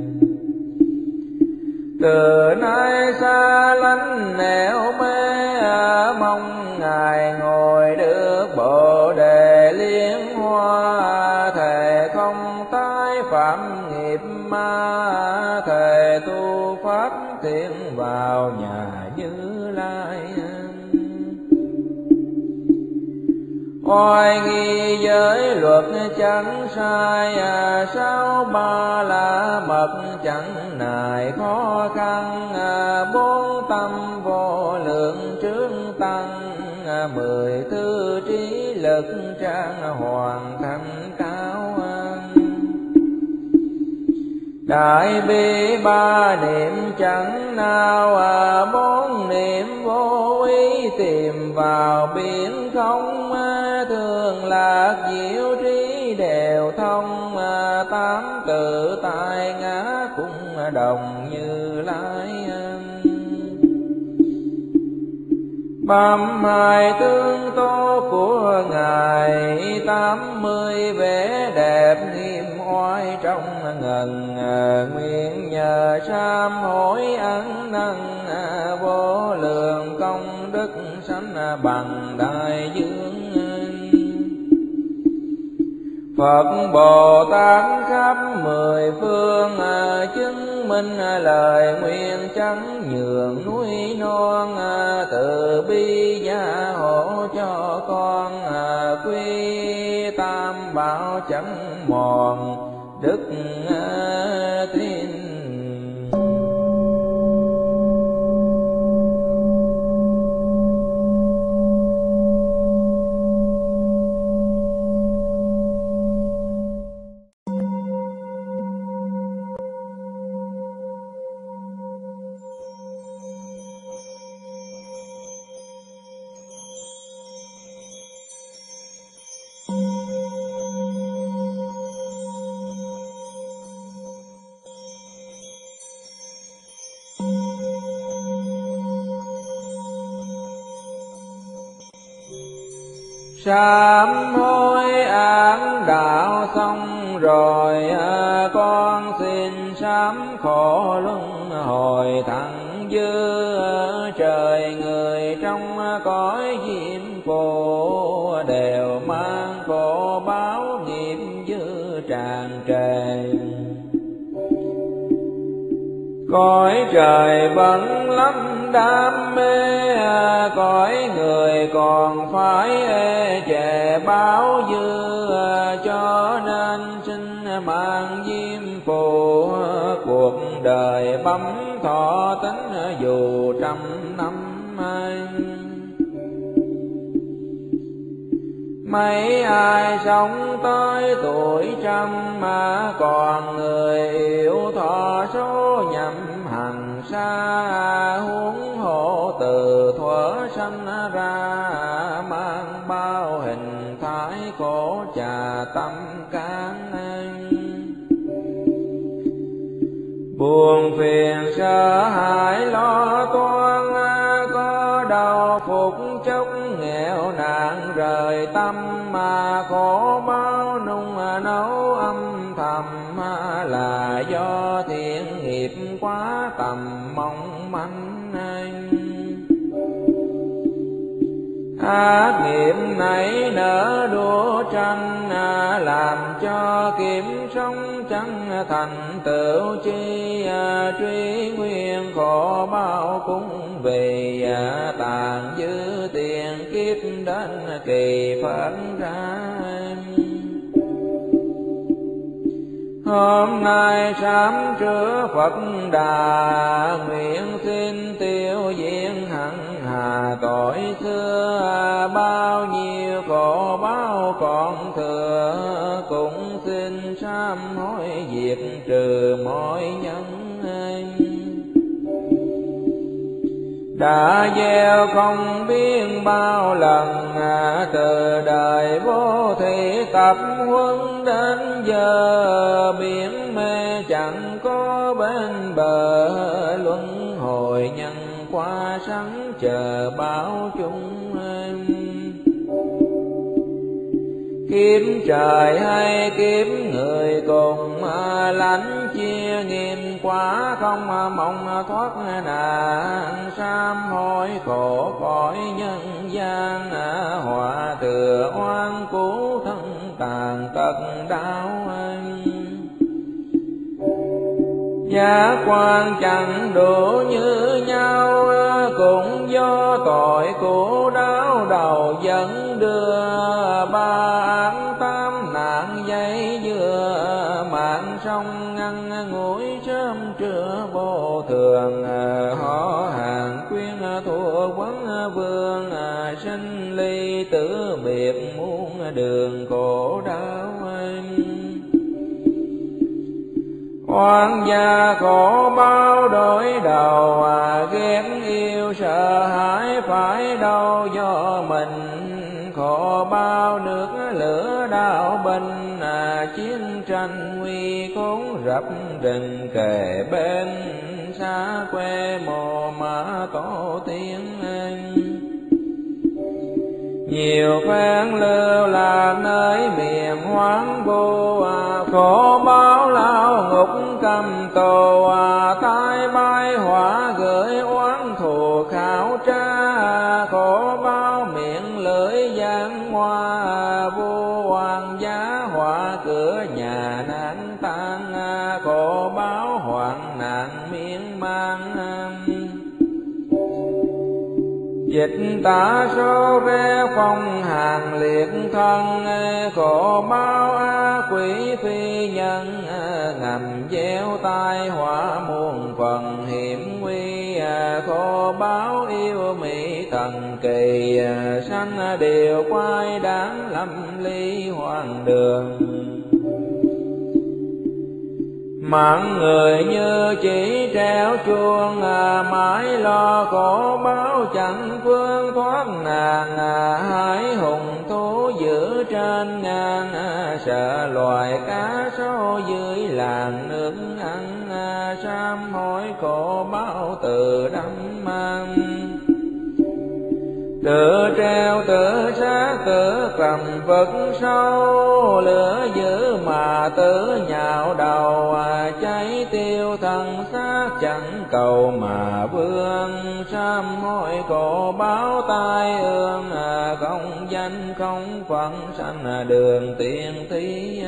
Từ nay xa lánh nẻo mê, mong Ngài ngồi được Bồ đề liên hoa. Thề không tái phạm nghiệp ma, thề tu pháp thiện vào nhà Như Lai. Oai nghi giới luật chẳng sai, sao ba la mật chẳng nài khó khăn. Bốn tâm vô lượng trướng tăng, 10 thứ trí lực trang hoàn thành cao. Đại bi ba niệm chẳng nào, 4 niệm vô ý tìm vào biển không. Thường lạc diệu trí đều thông, 8 tự tại ngã cũng đồng Như Lai. Bám hai tướng tố của Ngài, 80 vẻ đẹp nghiêm oai trong ngần. Nguyện nhờ sám hối ăn năn, vô lượng công đức sanh bằng đại dương. Phật Bồ Tát khắp 10 phương, chứng minh lời nguyện chẳng nhường núi non. Từ bi gia hộ cho con, quy tam bảo chẳng mòn đức tin. Sám hối án đạo xong rồi, con xin sám khổ luân hồi thẳng dư. Trời người trong cõi diêm phù, đều mang khổ báo nghiệp dư tràn trề. Cõi trời vẫn lắm đam mê, cõi người còn phải ê chề báo dư. Cho nên xin mang diêm phù, cuộc đời bấm thọ tính dù 100 năm. Mấy ai sống tới tuổi trăm, mà còn người yêu thọ số nhậm hằng xa. Huống hộ từ thuở sanh ra, mang bao hình thái khổ trà tâm can. Buồn phiền sợ hãi lo toan, có đau phục chốc nghèo nạn rời tâm. Mà khổ bao nung nấu âm thầm, là do thiện nghiệp quá tầm mong manh. Ác nghiệp nảy nở đua tranh, làm cho kiếm sống chẳng thành tựu chi. Truy nguyên khổ bao cũng vì, tàn dư tiền kiếp đến kỳ phật ra. Hôm nay sám chứa Phật Đà, nguyện xin tiêu diệt hằng hà tội xưa. Bao nhiêu khổ báo còn thừa, cũng xin sám hối diệt trừ mọi nhân. Đã gieo không biết bao lần, từ đời vô thị tập huấn đến giờ. Biển mê chẳng có bên bờ, luân hồi nhân qua sẵn chờ báo chung. Kiếm trời hay kiếm người cùng lãnh chia nghiêm quá không mong thoát nạn. Sám hối khổ cõi nhân gian họa thừa oan cứu thân tàn tật đau. Giác quan chẳng đủ như nhau cũng do tội của đau đầu dẫn đưa. Ba án tám nạn dây dưa mạng sông ngăn ngủi sớm trưa vô thường. Họ hàng quyên thua quấn vương sinh ly tử biệt muôn đường khổ đau. Oan gia khổ bao đổi đầu ghét yêu sợ hãi phải đâu do mình. Khổ bao nước lửa đau binh chiến tranh nguy khốn rập rình kề bên. Xa quê mồ mã tổ tiên nhiều phen lưu lạc nơi miền hoang vu. Khổ báo lao ngục cầm tù tai bay hỏa gửi oán thù khảo tra. Khổ báo miệng lưỡi giang hoa vô hoàng giá hỏa cửa nhà nạn tan. Khổ báo hoạn nạn miên man dịch tả số rẽ phong hàng liệt thân. Khổ báo quỷ phi nhân ngầm gieo tai họa muôn phần hiểm nguy. Khổ báo yêu mỹ thần kỳ sanh đều quay đáng lâm ly hoàng đường. Mạng người như chỉ treo chuông mãi lo khổ báo chẳng phương thoát nạn. Hải hùng thú giữ trên ngang sợ loài cá sấu dưới làng nước ăn. Sám hối khổ báo tự đắm mang tự treo tự sát tự cầm vực sâu. Lửa dữ mà tự nhạo đầu cháy tiêu thân xác chẳng cầu mà vương. Sám hối khổ báo tai ương không danh không phận sanh đường tiên thí.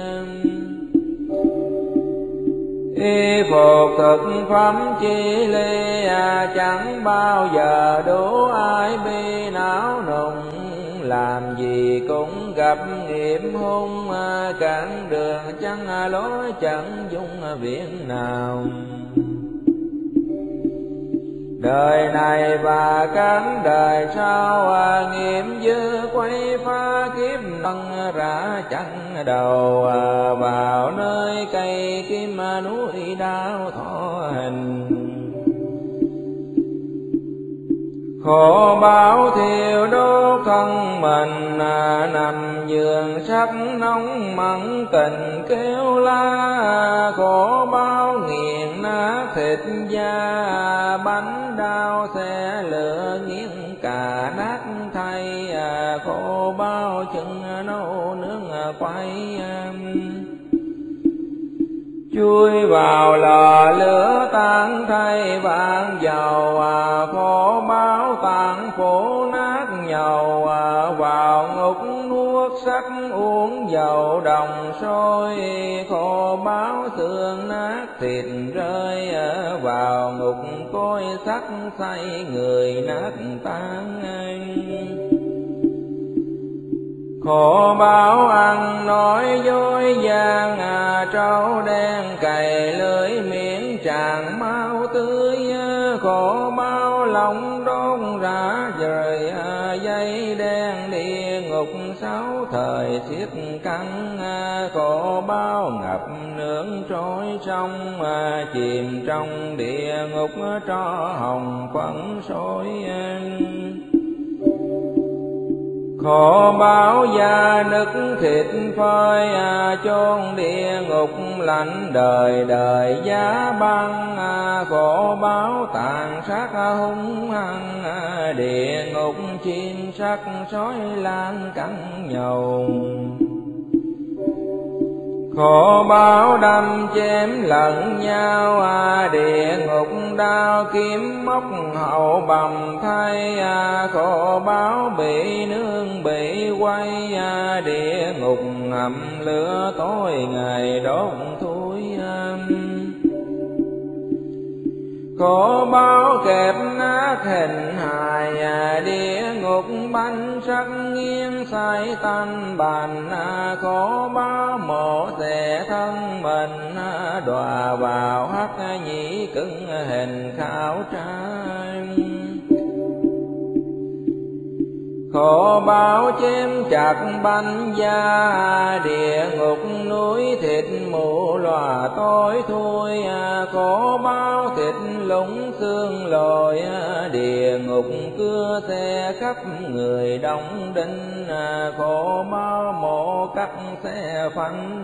Y phục thực phẩm chi ly chẳng bao giờ đủ. Ai bi não nùng làm gì cũng gặp nghiệp hung. Cản đường chẳng lối chẳng dung viện nào. Đời này và cán đời sau nghiệp dư quay phá kiếp thân ra chẳng đầu. Vào nơi cây kim núi đau thọ hình. Khổ báo thiêu đốt thân mình nằm giường sắc nóng mặn tình kêu la. Khổ báo nghiền nát thịt da bánh đau xe lửa nghiêng cả nát thay. Khổ báo chân nấu nướng quay chui vào lò lửa tan thay vàng dầu. Khổ báo tàn phủ nát nhầu vào ngục nuốt sắc uống dầu đồng sôi. Khổ báo xương nát thịt rơi vào ngục cối sắc say người nát tan. Khổ báo ăn nói dối gian trâu đen cày lưỡi miệng tràn máu tươi. Khổ báo lòng đốt rã rời dây đen địa ngục sáu thời xiết căng. Khổ báo ngập nước trôi sông chìm trong địa ngục tro hồng phấn sôi. Khổ báo da nứt thịt phơi, chôn địa ngục lạnh đời đời giá băng. Khổ báo tàn sát hung hăng, địa ngục chim sắt sói lan cắn nhầu. Khổ báo đâm chém lẫn nhau, địa ngục đao kiếm móc hậu bầm thay. Khổ báo bị nương bị quay, địa ngục ngầm lửa tối ngày đốt thui. Khổ báo kẹp nát hình hài, địa ngục bánh sắc nghiêng say tanh bành. Khổ báo mổ xẻ thân mình, đọa vào hắc nhĩ cứng hình khảo trai. Khổ báo chém chặt bánh da, địa ngục núi thịt mù lòa tối thui. Khổ báo thịt lũng xương lồi, địa ngục cưa xe khắp người đông đinh. Khổ báo mổ cắt xe phanh,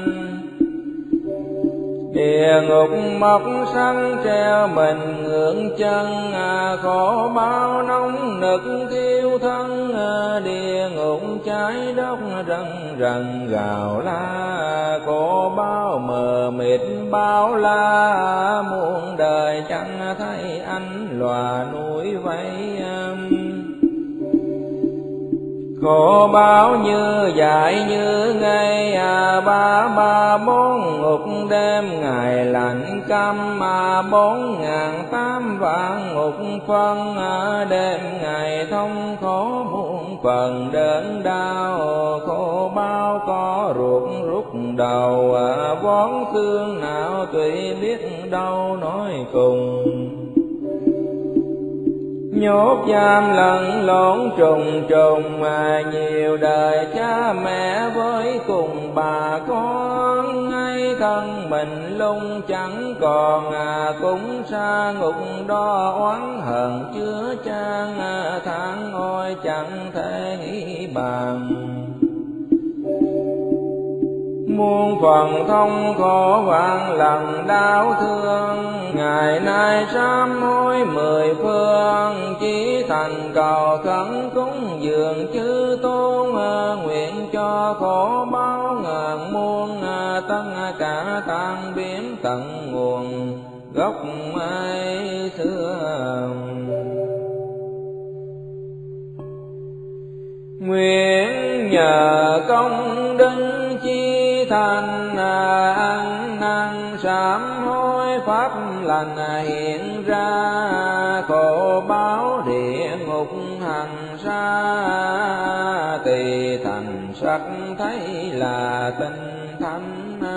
địa ngục mọc săn treo mình ngưỡng chân. Khổ báo nóng nực thiêu thân, địa ngục cháy đốt rần rần gào la. Khổ báo mờ mịt bao la, muôn đời chẳng thấy ánh lòa núi vây. Khổ báo như dại như ngây, ba bốn ngục đêm ngày lạnh căm. 4.800 vạn ngục phân, đêm ngày thông khổ muôn phần đớn đau. Khổ báo có ruột rút đầu, vón xương nào tùy biết đâu nói cùng. Nhốt giam lẫn lộn trùng trùng, nhiều đời cha mẹ với cùng bà con. Ngay thân mình lung chẳng còn, cũng xa ngục đó oán hận chứa chan. Tháng ôi chẳng thể nghĩ bàn, muôn phần thông khổ vạn lần đau thương. Ngày nay sám hối 10 phương, chỉ thành cầu khấn cúng dường chư tôn. Nguyện cho khổ báo ngàn muôn, tất cả tan biến tận nguồn gốc ai xưa. Nguyện nhờ công đức chi thành, ăn năn sám hối pháp lành hiện ra. Khổ báo địa ngục hành xa, tỳ thành sắc thấy là tinh thánh.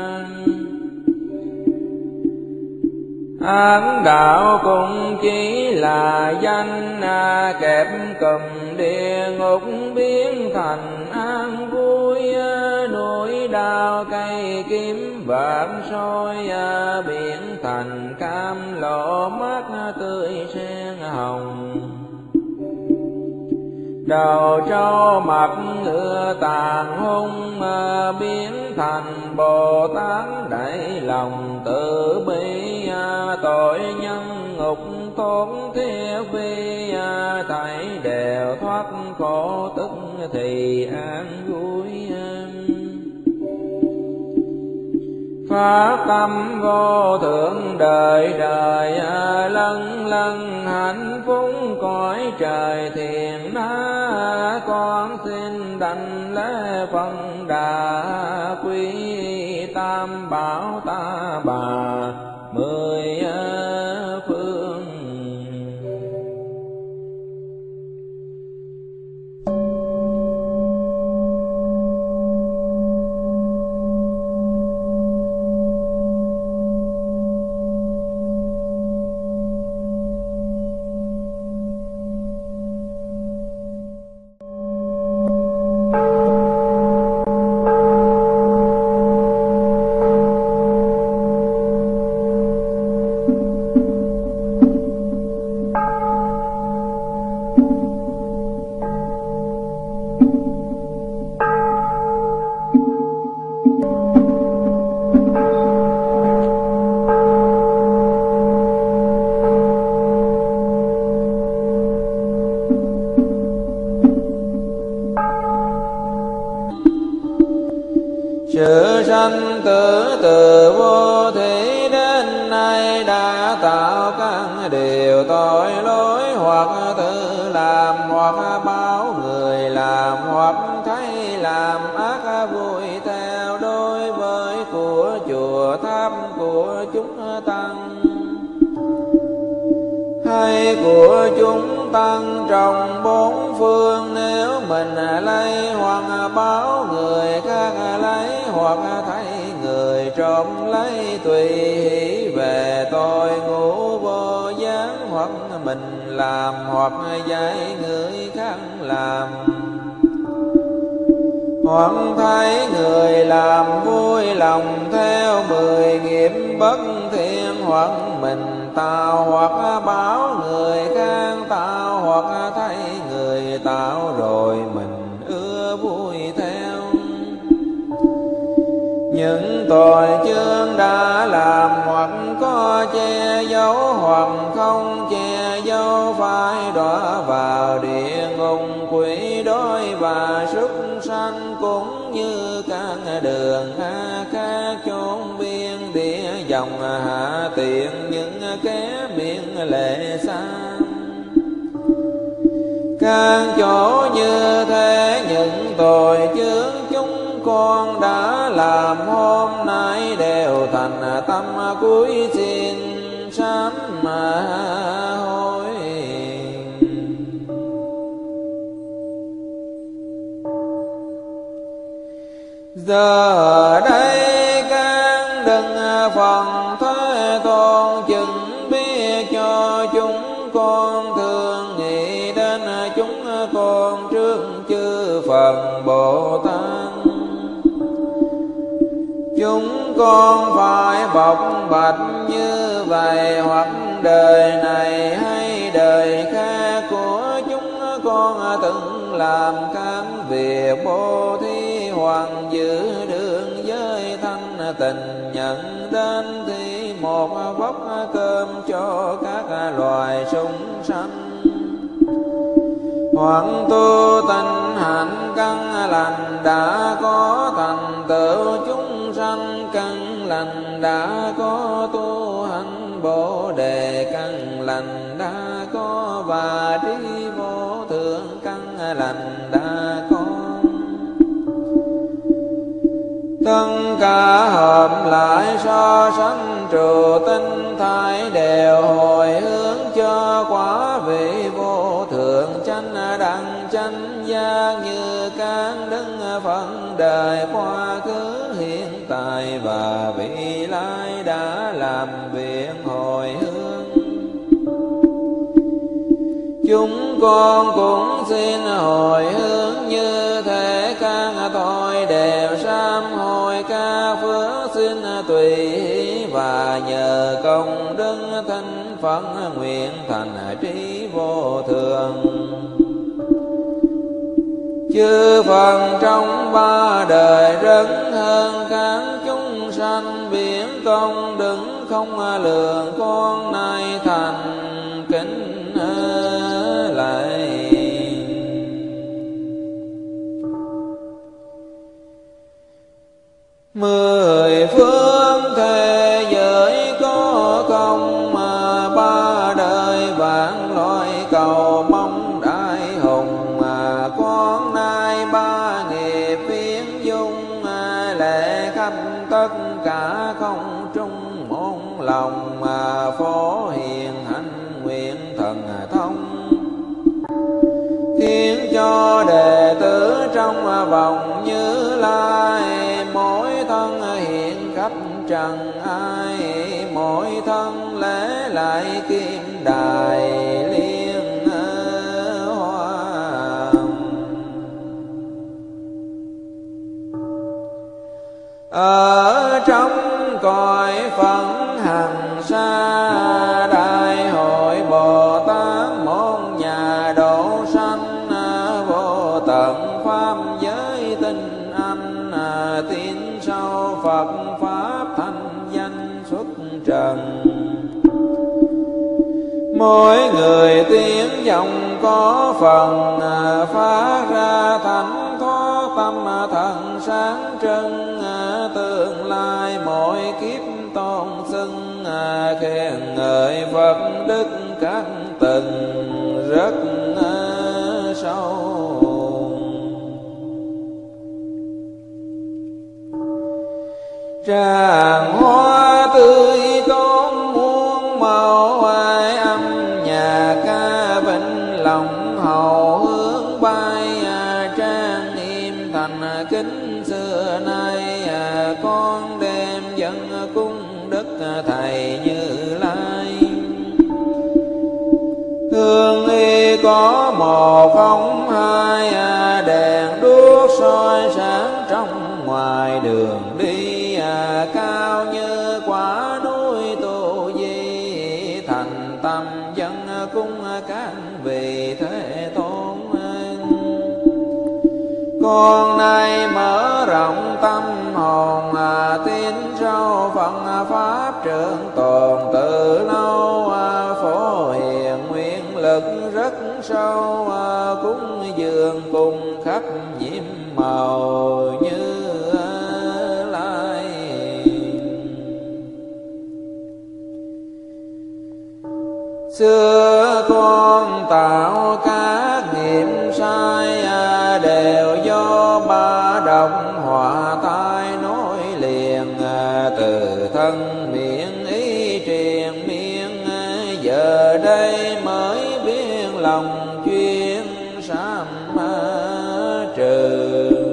Ác đạo cũng chỉ là danh, kẹp cùm địa ngục biến thành an vui. Núi đao cây kiếm vạn soi, biển thành cam lộ mắt tươi sen hồng. Đầu trâu mặt ngựa tàn hung, biến thành Bồ Tát đẩy lòng từ bi. Tội nhân ngục thốn thiết vi, thảy đều thoát khổ tức thì an vui. Phát tâm vô thượng đời đời, lân lân hạnh phúc cõi trời thiền đá. Con xin đảnh lễ phân đà, quý tam bảo ta bà 10 phương. Sự sanh tử từ vô thủy đến nay đã tạo các điều tội lỗi, hoặc tự làm hoặc báo người làm, hoặc thấy làm ác vui theo đối với của chùa tháp của chúng tăng, hay của chúng tăng trong bốn phương. Nếu mình lấy hoặc báo người khác lấy, hoặc thấy người trộm lấy, tùy hỷ về tội ngũ vô gián, hoặc mình làm hoặc dạy người khác làm, hoặc thấy người làm vui lòng theo 10 nghiệp bất thiện, hoặc mình tạo hoặc báo người khác tạo, hoặc thấy người tạo rồi mình ưa vui theo. Những tội chướng đã làm, hoặc có che giấu hoặc không che giấu, phải đọa vào địa ngục, quỷ đói và súc sanh, cũng như các đường khác chốn biên địa dòng hạ tiện, những kẻ miệng lệ sang. Các chỗ như thế những tội chướng chúng con đã làm hôm nay đều thành tâm cúi xin sám hối. Giờ đây các đấng phần Thế Tôn chừng biết cho chúng con, thường nghĩ đến chúng con trước chư Phật Bồ Tát. Chúng con phải bộc bạch như vậy, hoặc đời này hay đời khác của chúng con từng làm các việc bố thí, hoặc giữ đường giới thanh tình, nhận đến thì một vóc cơm cho các loài súc sanh, hoặc tu tinh hạnh căn lành đã có thành tựu, chúng sanh căn lành đã có tu hành, bồ đề căn lành đã có, và trí vô thượng căn lành đã có. Tất cả hợp lại so sánh trụ tinh thái, đều hồi hướng cho quả vị vô thượng chánh đẳng chánh giác, như các đức phận đời quá khứ hiện tại và vị lai đã làm việc hồi hướng. Chúng con cũng xin hồi hướng như thế, các tội đều sám hối, các phước xin tùy hỷ, và nhờ công đức thánh Phật nguyện thành trí vô thường. Chư Phật trong ba đời rất hơn các chúng sanh, biển công đức không lường, con nay thành kính lại. Mười phương thế giới có công, ba đời vạn loại cầu mong đại hùng, con nay ba nghiệp viễn dung, lệ khắp tất cả không trung môn lòng, phổ hiền hạnh nguyện thần thông, khiến cho đệ tử trong vòng Như Lai, mỗi thân hiện khắp trần ai, mỗi thân lễ lại kim đài liên hoa. Ở trong cõi phận hằng xa, đại hội Bồ Tát môn nhà độ sanh, vô tận pháp giới tinh anh, tin sau Phật pháp thanh danh xuất trần. Mỗi người tiếng vọng có phần, phát ra thánh thoát tâm thần sáng trưng, tương lai mỗi kiếp tôn xưng, khen ngợi Phật đức các tầng rất sâu. Tràng hoa tươi tôn muôn màu, âm nhạc ca vĩnh lòng hậu hướng bay, trang nghiêm thành kính xưa nay, con đem dân cung đức thầy Như Lai. Hương y có một không hai, đèn đuốc soi sáng trong ngoài đường đi, cao như quả núi Tu Di, thành tâm dân cung các vị Thế Tôn. Con nay mở rộng tâm hồn, tin sâu phần pháp trưởng tồn từ lâu, phổ hiền nguyện lực rất sâu, cúng dường cùng khắp nhiễm màu Như Lai. Xưa con tạo các nghiệp sai, đều do ba động họa tai nối liền, từ thân miệng ý truyền miên, giờ đây mới biết lòng chuyên sám trừ.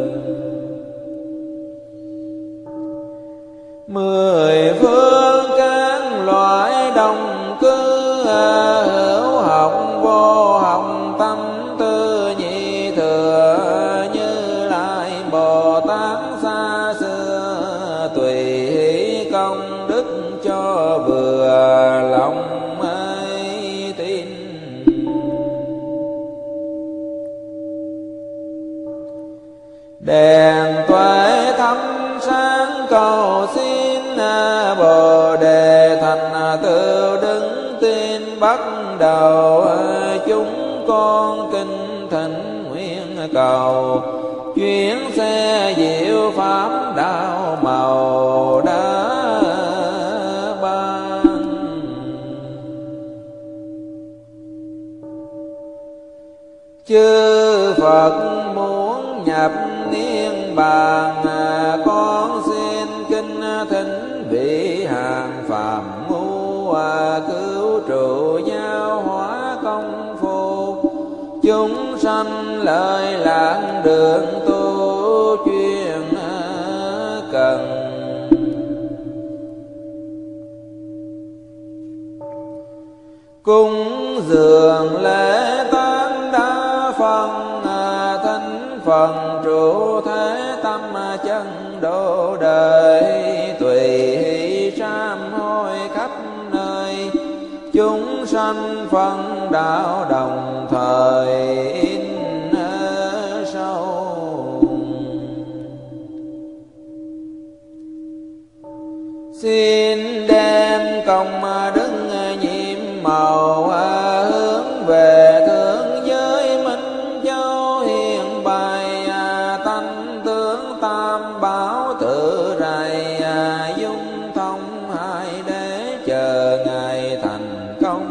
10 phương các loại đồng cư, hữu học vô học tâm tư nhị thừa, Như Lai Bồ Tát xa xưa, tùy hỷ công đức cho vừa lòng ấy tin. Đèn tuệ thắp sáng cầu xin, Bồ Đề thành tựu đứng tin bắt đầu, chúng con kinh thỉnh nguyện cầu, chuyến xe diệu pháp đạo màu đã ban. Chư Phật muốn nhập niết bàn, con xin kinh thỉnh vị hàng phàm ngu, cứu trụ giáo hóa công phu, chúng sanh lời lạc đường tu chuyên cần. Cúng dường lễ tán đa phần, thánh phần trụ thế tâm chân độ đời, tùy hỷ sám hối khắp nơi, chúng sanh phân đạo đồng thời in sâu. Xin đem công đức nhiệm màu, hướng về thượng giới Minh Châu, hiền bày tánh tướng tam bảo tự rày, dung thông hai đế chờ ngày thành công.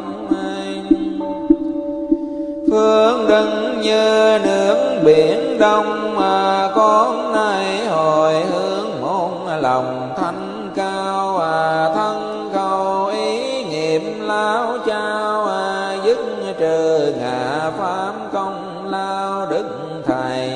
Phương đứng như nước biển đông, con nay hồi hướng môn lòng thanh cao, thân khẩu ý niệm lao trao, dứt trừ ngã pháp công lao đức thầy.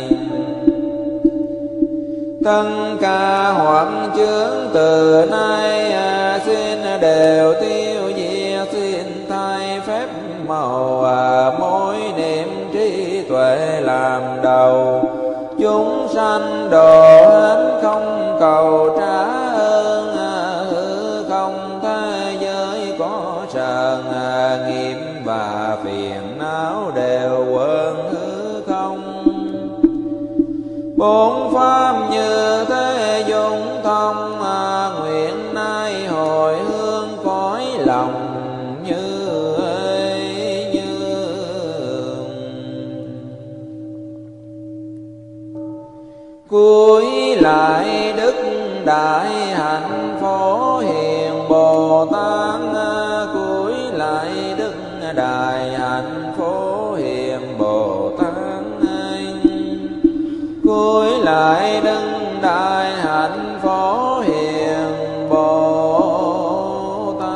Tất cả hoặc chướng từ nay, xin đều tiêu diệt, xin thay phép màu, mối niệm trí tuệ làm đầu, chúng sanh độ hết không cầu trả ơn, hư không thế giới có sờn, nghiệp và phiền não đều quên hư không. Bốn pháp như thế dung thông, nguyện nay hồi hướng cõi lòng như Cúi lại đức đại hạnh Phổ Hiền Bồ Tát, cúi lại đức đại hạnh Phổ Hiền Bồ Tát, cúi lại đức đại hạnh Phổ Hiền Bồ Tát.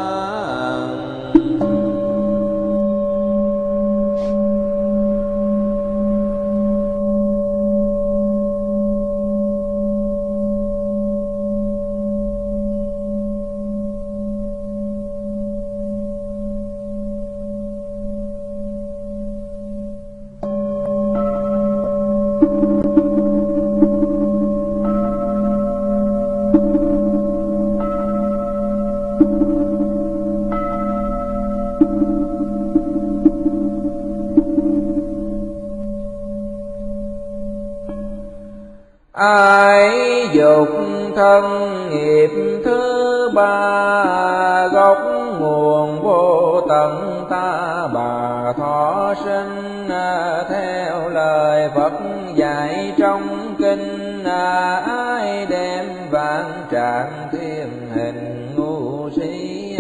Ái dục thân nghiệp thứ ba, gốc nguồn vô tận ta bà thọ sinh. Theo lời Phật dạy trong kinh, ai đem vạn trạng thiên hình ngu si,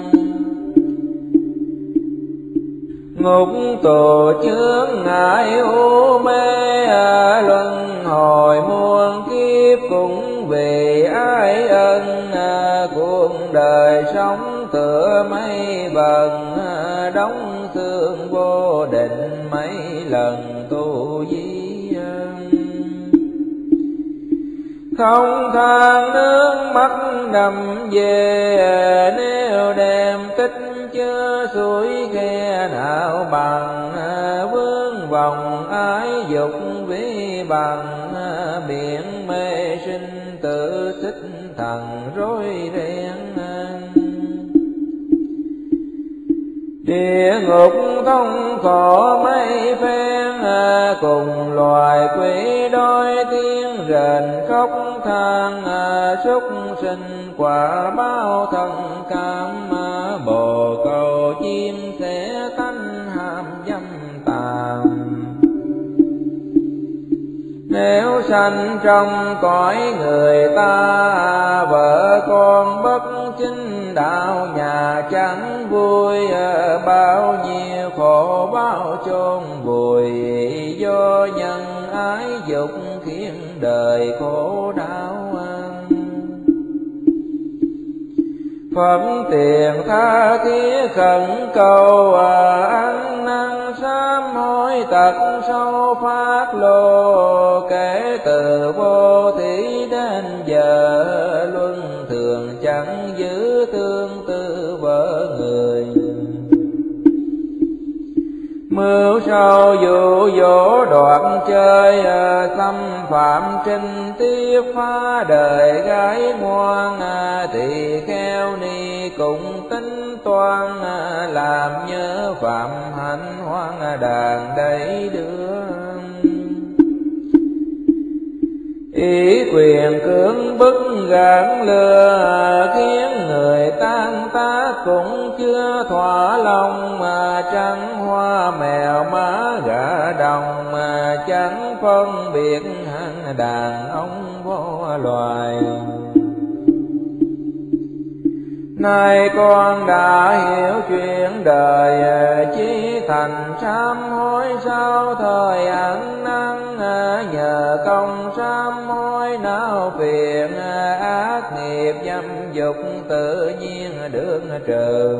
ngục tù chướng ngại u mê, luân hồi muôn kiếp cũng vì ái ân. Cuộc đời sống tựa mây vần, đóng xương vô định mấy lần tu di. Không than nước mắt đầm về, nếu đem tích chứa suối khe nào bằng. Vướng vòng ái dục vi bằng, biển mê sinh tự xích thần rối ren. Địa ngục thông khổ mấy phen, cùng loài quỷ đói tiếng rền khóc than. Súc sinh quả báo thân cam, bồ câu chim sẽ tánh ham dâm tàm. Nếu sanh trong cõi người ta, vợ con bất chính đạo nhà chẳng vui. Bao nhiêu khổ báo chôn vùi, do nhân ái dục khiến đời khổ đau. Phật tiền tha thiết khẩn cầu, ăn năn sám hối tật sâu phát lộ. Kể từ vô thí đến giờ, luân thường chẳng giữ tương tư vợ người. Mưu sâu dụ dỗ đoạt chơi, xâm phạm trinh tiết phá đời gái ngoan. Tỳ kheo ni cùng tính toan, làm nhớ phạm hạnh hoang đàn đầy đưa. Ý quyền cưỡng bức gạn lừa, khiến người tan tác cũng chưa thỏa lòng. Mà trắng hoa mèo má gà đồng, mà chẳng phân biệt hạng đàn ông vô loài. Nay con đã hiểu chuyện đời, chí thành sám hối sau thời ăn năn. Nhờ công sám hối não phiền, ác nghiệp dâm dục tự nhiên được trừ.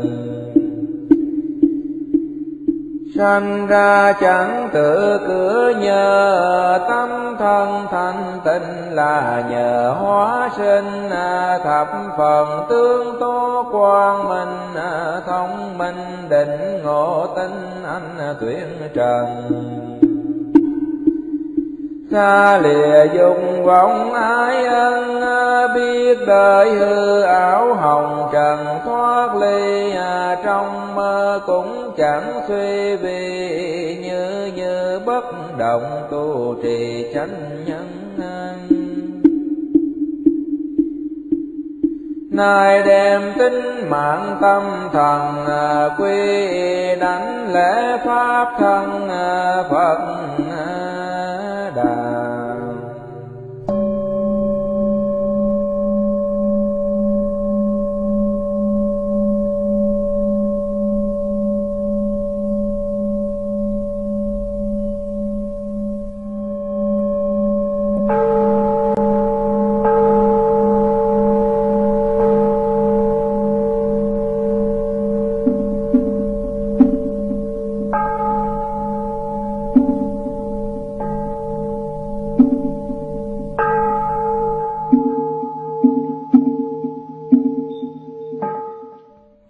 Sanh ra chẳng tự cửa nhờ, tâm thân thanh tịnh là nhờ hóa sinh. Thập phần tương tố quang minh, thông minh định ngộ tinh anh tuyển trần. Xa lìa dục vọng ái ân, biết đời hư ảo hồng trần thoát ly. Trong mơ cũng chẳng suy vì, như bất động tu trì chánh nhân. Nay đem tính mạng tâm thần, quy đảnh lễ pháp thân Phật Đà.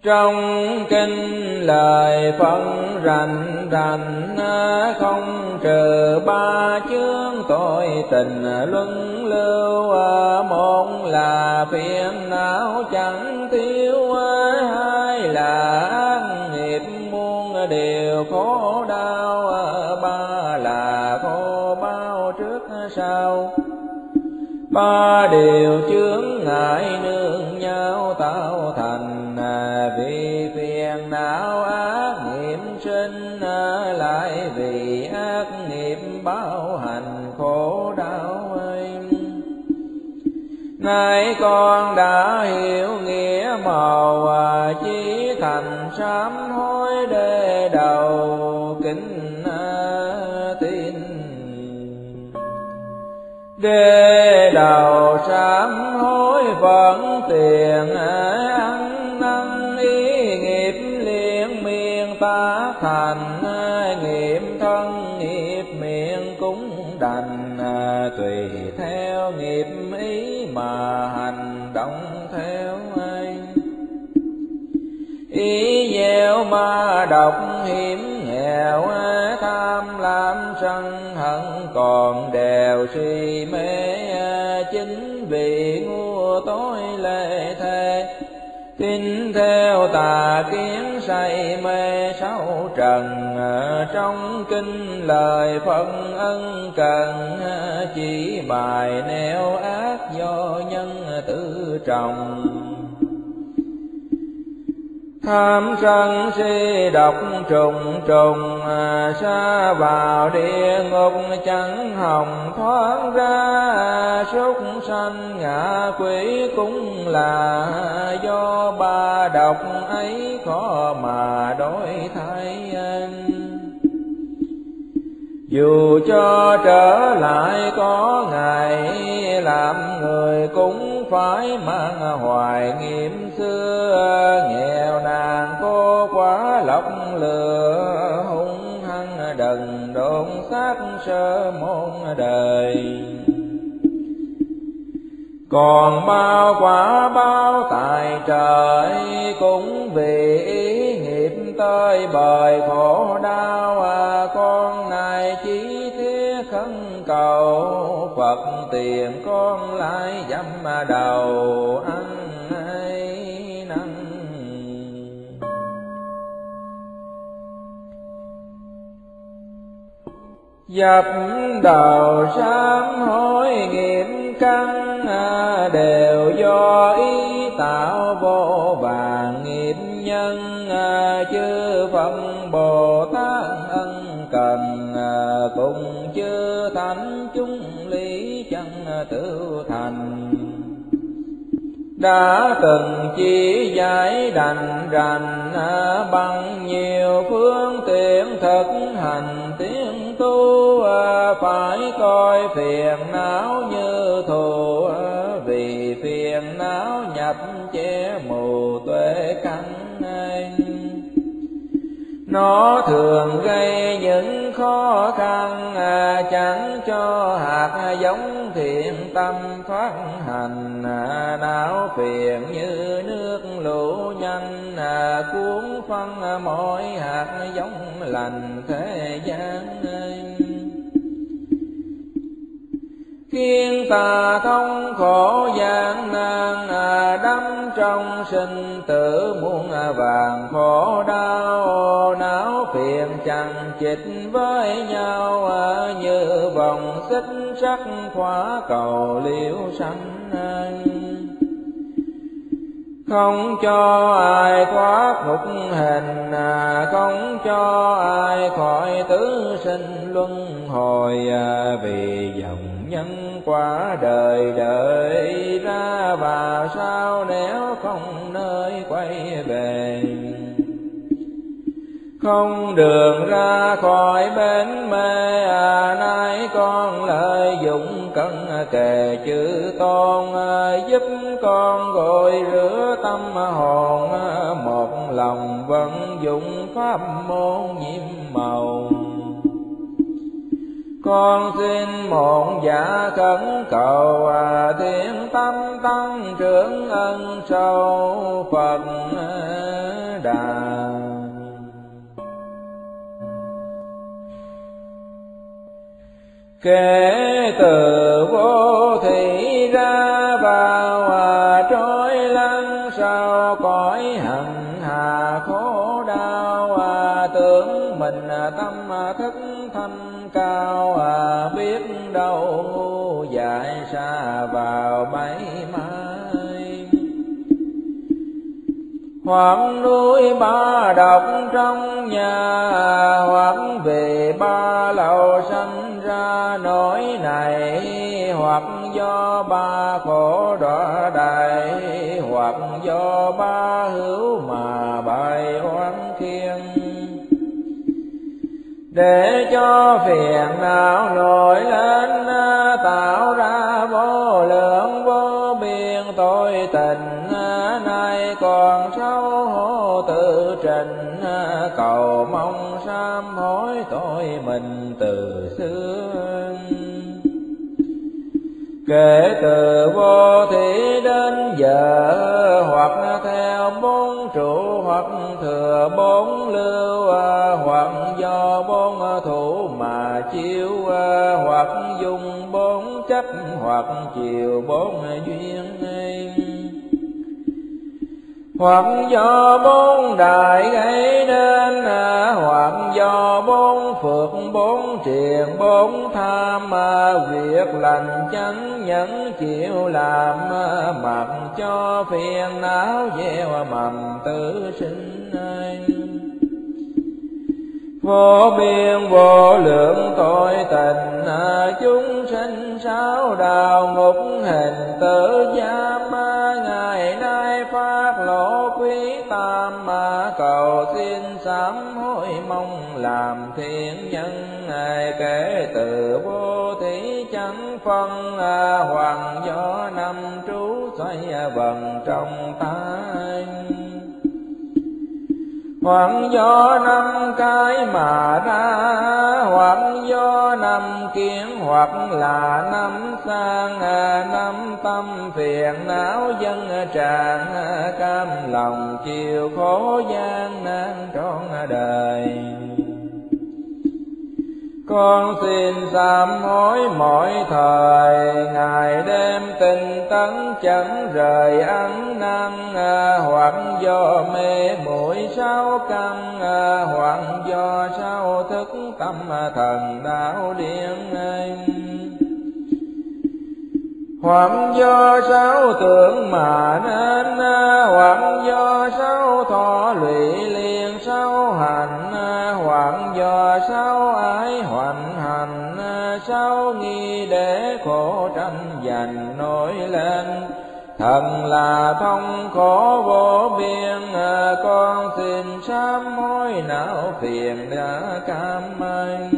Trong kinh lời phân rành rành, không trừ ba chướng tội tình luân lưu. Một là phiền não chẳng thiếu, hai là ác nghiệp muôn điều khổ đau, ba là khổ bao trước sau. Ba điều chướng ngại nương nhau tạo thành, vì phiền não ác nghiệp sinh, lại vì ác nghiệp báo hành khổ đau ấy. Nay con đã hiểu nghĩa màu, chí thành sám hối để đầu kính tin. Để đầu sám hối vẫn tiền, ăn năn ý nghiệp liên miên ta thành. Nghiệp thân nghiệp miệng cũng đành, tùy theo nghiệp ý mà hành động theo anh. Ý gieo ma độc hiểm nghèo, tham lam sân hận còn đều si mê. Chính vì ngu tối lệ thế, tin theo tà kiến say mê sáu trần. Trong kinh lời phân ân cần, chỉ bài neo ác do nhân tự trồng. Tham sân si độc trùng trùng, sa vào địa ngục chẳng hòng thoát ra. Súc sanh ngạ quỷ cũng là do ba độc ấy khó mà đổi thay. Dù cho trở lại có ngày, làm người cũng phải mang hoài nghiệp xưa. Nghèo nàn cô quá lọc lừa, hung hăng đần độn xác sơ môn đời. Còn bao quả báo tại trời, cũng vì ý nghiệp tới bời khổ đau. Con này chỉ thiết khấn cầu, Phật tiền con lại dăm đầu ăn ấy năn. Dập đầu sám hối nghiệp căn, đều do ý tạo vô vàn nghiệp nhân. Chư Phật Bồ Tát ân cần, cùng chư thánh chúng lý chân tự thành. Đã từng chỉ giải đành rành, bằng nhiều phương tiện thực hành tiến tu. Phải coi phiền não như thù, vì phiền não nhập che mù tuệ căn. Nó thường gây những khó khăn, chẳng cho hạt giống thiện tâm phát hành. Não phiền như nước lũ nhanh, cuốn phân mỗi hạt giống lành thế gian. Khiến ta thông khổ gian nan, đắm trong sinh tử muôn vàng khổ đau. Não phiền chằng chịt với nhau, như vòng xích sắt khóa cầu liễu sanh. Không cho ai thoát ngục hình, không cho ai khỏi tứ sinh luân hồi. Vì dòng nhân quả đời đợi ra, và sao nếu không nơi quay về. Không đường ra khỏi bến mê, nay con lợi dụng cẩn kề chữ tôn. Giúp con gội rửa tâm hồn, một lòng vận dụng pháp môn nhiệm màu. Con xin một dạ khẩn cầu, thiện tâm tăng trưởng ân sâu Phật. đà. Kể từ vô thị ra vào trôi lăn sau cõi hạnh hà khổ đau, tưởng mình tâm thức thanh cao, biết đâu ngu dại xa vào bẫy mai. Hoặc núi ba độc trong nhà, hoặc vì ba lậu sanh ra nỗi này, hoặc do ba khổ đọa đầy, hoặc do ba hữu mà bày oán khiên. Để cho phiền não nổi lên, tạo ra vô lượng vô biên tội tình, nay còn xấu hổ tự trình, cầu mong sám hối tội mình từ xưa. Kể từ vô thị đến giờ, hoặc theo bốn trụ, hoặc thừa bốn lưu, hoặc do bốn thủ mà chiếu, hoặc dùng bốn chấp, hoặc chiều bốn duyên nên, hoặc do bốn đại gây nên, hoặc do bốn phước bốn triền bốn tham, việc lành chánh nhẫn chịu làm, mặc cho phiền não gieo mầm tự sinh. Vô biên vô lượng tội tình, chúng sinh sáu đạo ngục hình tử giam, ngày nay phát lộ quý tam, cầu xin sám hối mong làm thiện nhân. Kể từ vô thí chẳng phân, hoàng do năm trú xoay vần trong tay, hoặc do năm cái mà ra, hoặc do năm kiến, hoặc là năm sang, năm tâm phiền não dân tràn, cam lòng chịu khổ gian nan trọn đời. Con xin sám hối mỗi thời, ngày đêm tinh tấn chẳng rời ăn năn, hoặc do mê muội sáu căn, hoặc do sáu thức tâm thần đạo điên, hoặc do sáu tưởng mà nên, hoặc do sáu thọ lụy liền sáu hành, hoặc do sáu ái hoành hành, sáu nghi để khổ tranh giành nổi lên. Thần là thông khổ vô biên, con xin sám hối não phiền đã cam anh.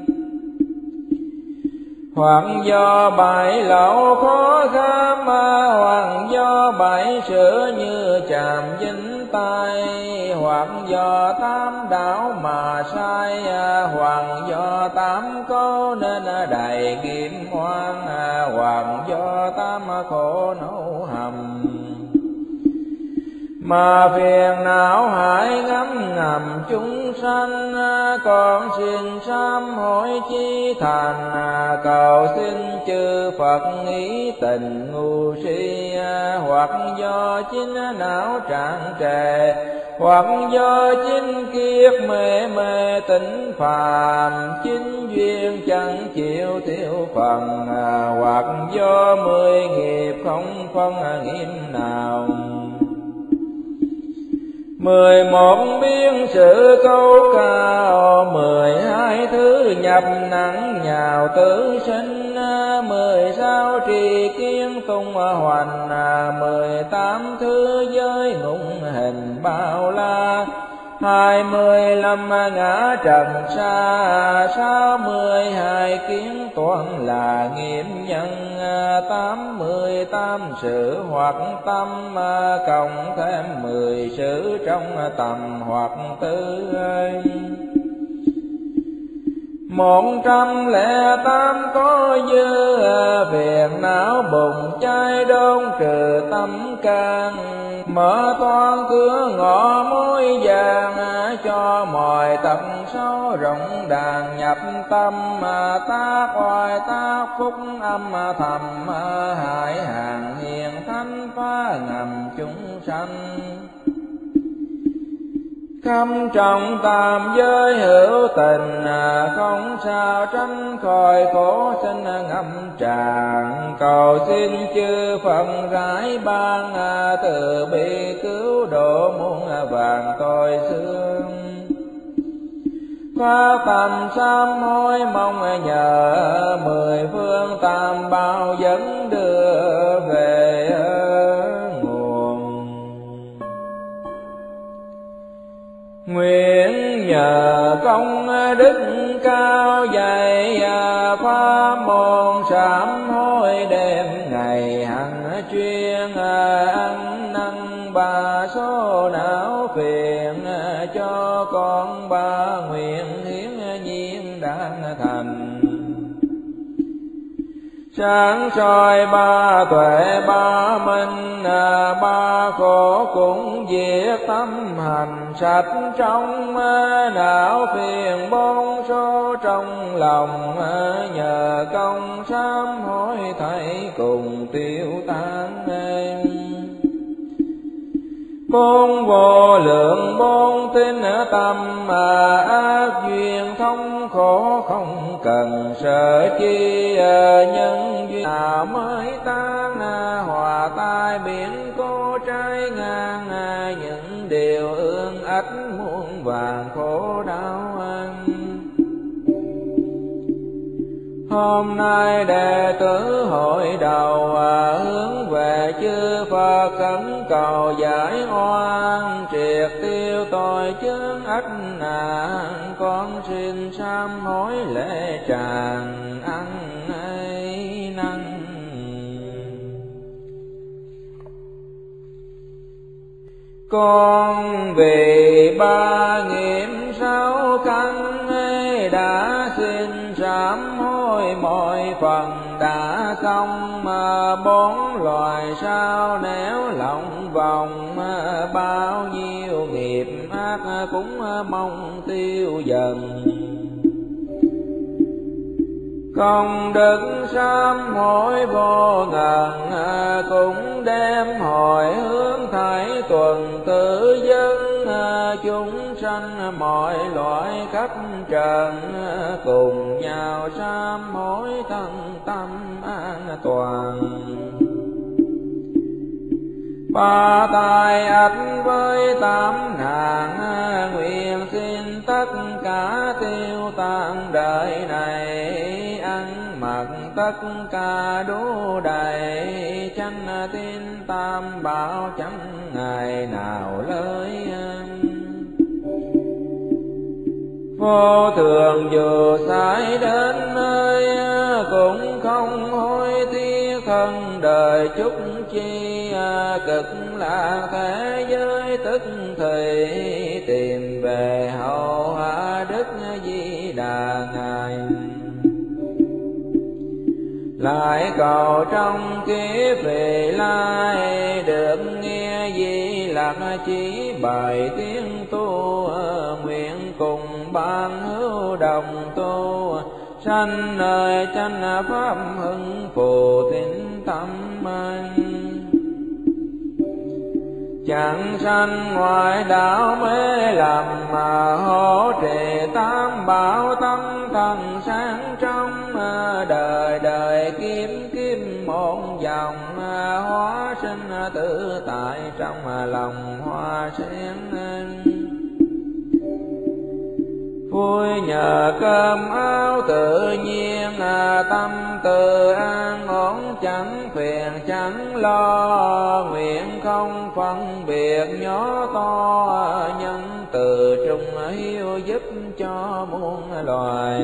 Hoặc do bảy lậu khó kham, hoặc do bảy sửa như chàm dính tay, hoặc do tám đạo mà sai, hoặc do tám câu nên đầy nghiệp oan, hoặc do tám khổ nấu hầm. Mà phiền não hại ngấm ngầm chúng sanh, con xin sám hối chí thành, cầu xin chư Phật ý tình ngu si, hoặc do chính não trạng trề, hoặc do chính kiết mê mê tỉnh phàm, chính duyên chẳng chịu thiếu phần, hoặc do 10 nghiệp không phân nghiệp nào. 11 biên sự câu cao, 12 thứ nhập nặng nhào tử sinh, 16 trì kiến tung hoành, 18 thứ giới ngụng hình bao la, 25 ngã trần xa, 62 kiến toàn là nghiệp nhân, 88 sự hoặc tâm, cộng thêm 10 sự trong tầm hoặc tư. 108 có dư, phiền não bùng cháy đốn trừ tâm can, mở toan cửa ngõ mối vàng, cho mọi tận sâu rộng đàn nhập tâm, tác oai tác phúc âm thầm, hại hàng hiền thánh phá ngầm chúng sanh. Khắp trong tam giới hữu tình, không sao tránh khỏi khổ sinh ngâm tràn, cầu xin chư Phật rải ban, từ bi cứu độ muôn vàng tội xương. Phát tâm sám hối mong nhờ, mười phương tam bảo dẫn đưa về nguồn. Nguyện nhờ công đức cao dày, pháp môn sám hối đêm ngày hằng chuyên, ăn năn ba số não phiền, cho con ba nguyện hiến nhiên đang thành. Sáng soi ba tuệ ba minh, ba khổ cũng diệt tâm hành sạch trong, não phiền bốn số trong lòng, nhờ công sám hối thảy cùng tiêu tan. Bốn vô lượng bốn tín tâm, ác duyên thống khổ không cần sợ chi, nhân duyên mới tan, hòa tai biển cô trái ngang, những điều ương ách muôn vàng khổ đau. Hôm nay đệ tử hội đầu, hướng về chư Phật khẩn cầu giải oan, triệt tiêu tội chướng ách nạn, con xin sám hối lễ tràng ăn ấy năn. Con vì ba nghiệp sáu căn, đã xin sám hối mọi phần đã xong, bốn loài sao néo lòng vòng, bao nhiêu nghiệp ác cũng mong tiêu dần. Công đức sám hối vô ngần, cũng đem hồi hướng thảy tuần tự dân, chúng sanh mọi loại khắp trần, cùng nhau sám hối thân tâm an toàn. Ba tai ách với tám nạn, nguyện xin tất cả tiêu tan đời này, ăn mặc tất cả đủ đầy, chánh tín tam bảo chẳng ngày nào lơi. Vô thường dù sai đến nơi, cũng không hối tiếc thân đời chút chi, cực lạc thế giới tức thì, tìm về hậu hạ đức Di Đà ngài. Lại cầu trong kiếp vị lai, được nghe Di Lặc chỉ bài tiếng tu, nguyện cùng ban hữu đồng tu, sanh nơi chánh pháp hưng phù tín tâm anh. Chẳng sanh ngoại đạo mê lầm, mà hỗ trì tam bảo tâm thần sáng trong, đời đời kiếm kiếm một vòng, hóa sinh tự tại trong lòng hoa sen. Vui nhờ cơm áo tự nhiên, tâm tự an ổn chẳng phiền chẳng lo, nguyện không phân biệt nhỏ to, nhân từ trung hiếu giúp cho muôn loài.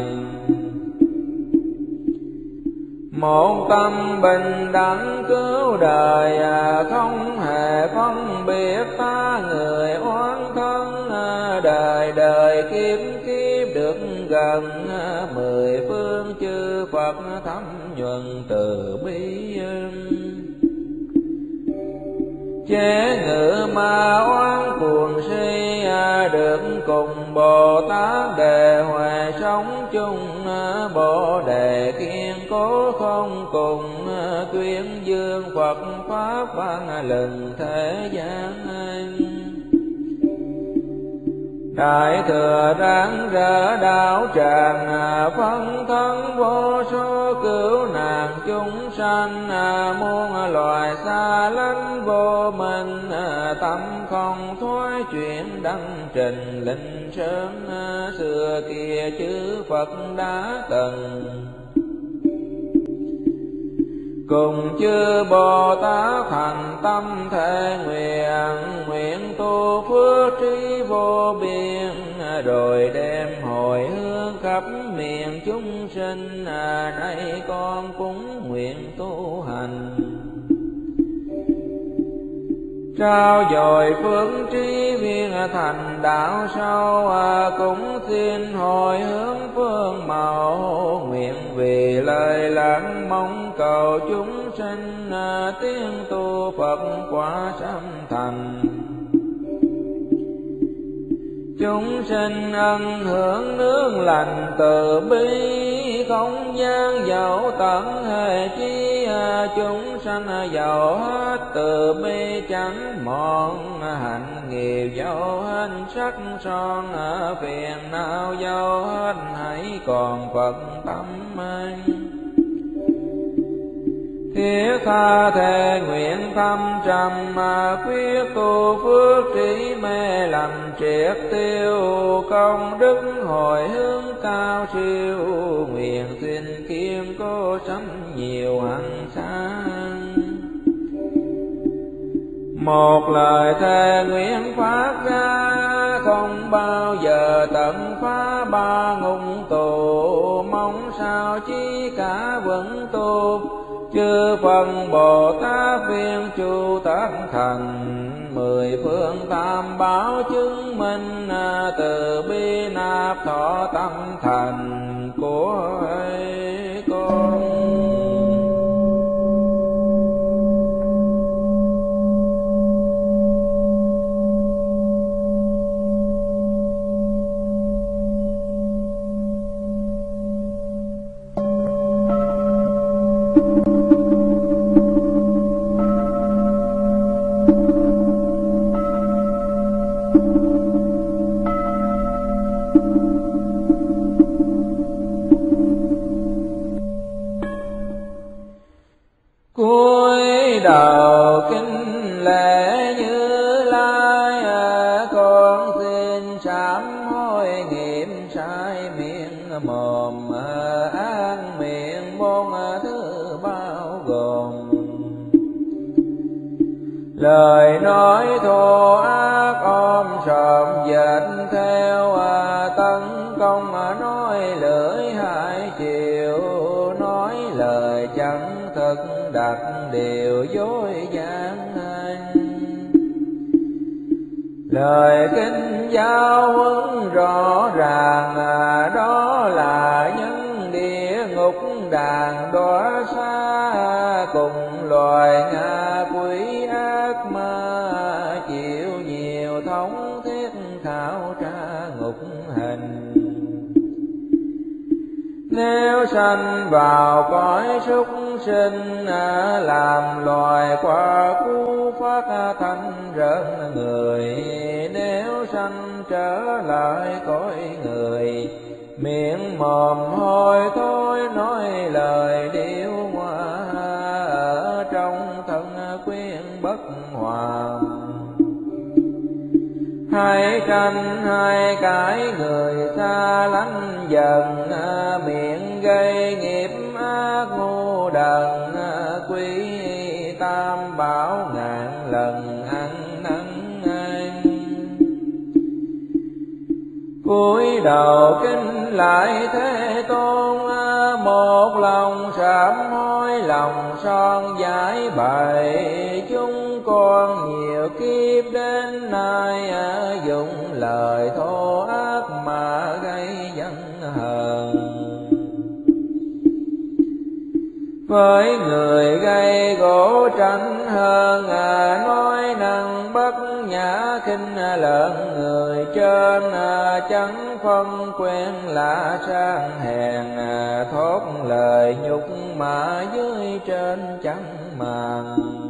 Một tâm bình đẳng cứu đời, không hề phân biệt ta người oán thân, đời đời kiếp kiếp được gần, mười phương chư Phật thăm nhuần từ bi. Chế ngự ma oán cuồng si, được cùng Bồ Tát Đề Huệ sống chung. Bồ Đề kiên cố không cùng, tuyên dương Phật Pháp ban lừng thế gian. Đại thừa ráng rỡ đạo tràng, phân thân vô số cứu nạn chúng sanh. Muôn loài xa lánh vô minh, tâm không thoái chuyển đăng trình linh sơn. Xưa kia chư Phật đã từng cùng chư Bồ Tát thành tâm thệ nguyện. Nguyện tu phước trí vô biên, rồi đem hồi hướng khắp miền chúng sinh. Nay con cũng nguyện tu hành, trao dồi phước trí viên thành đạo sâu. Cũng xin hồi hướng phương mẫu, nguyện vì lời lạc mong cầu chúng sinh. Tiếng tu Phật quả sanh thành, chúng sinh ân hưởng nương lành từ bi. Không gian dẫu tận hề chi, chúng sanh giàu hết từ bi chẳng mòn. Hạnh nghiệp dẫu hết sắc son, phiền não dẫu hết hãy còn Phật tâm. Thiết tha thề nguyện thâm trầm, quyết tu phước trí mê lầm triệt tiêu. Công đức hồi hướng cao siêu, nguyện xin kiên cố sanh nhiều hạnh sáng. Một lời thề nguyện phát ra, không bao giờ tận phá ba ngục tù. Mong sao chi cả vững tu, chư phần Bồ Tát viên chu tác thành. Mười phương tam bảo chứng minh, từ bi nạp thọ tâm thành của con. Cúi đầu kính lễ Như Lai, con xin sám hối nghiệp sai miệng mồm. Ác miệng bốn thứ bao gồm, lời nói thô ác ôm sòm dệt theo. Tấn công nói lưỡi hai chiều, nói lời chẳng thực đặt điều dối gian. Lời kinh giáo huấn rõ ràng, đó là nhân địa ngục đàn đọa xa. Cùng loài ngạ quỷ ác ma, chịu nhiều thống thiết khảo tra ngục hình. Nếu sanh vào cõi súc sinh, làm loài qua cú phát thanh rợn người. Nếu sanh trở lại cõi người, miệng mồm hôi thối nói lời điêu ngoa. Ở trong thân quyến bất hòa, hai tranh hai cái người xa lánh dần. Miệng gây nghiệp ác ngu đần, quý tam bảo ngàn lần ăn năn. Cúi đầu kính lại Thế Tôn, một lòng sám hối lòng son giải bày. Chúng con nhiều kiếp đến nay, dùng lời thô ác mà gây dân hờn. với người gây gỗ tranh hơn, nói năng bất nhã khinh lợn người trên, chẳng phân quen lạ sang hèn, thốt lời nhục mạ dưới trên chẳng màng.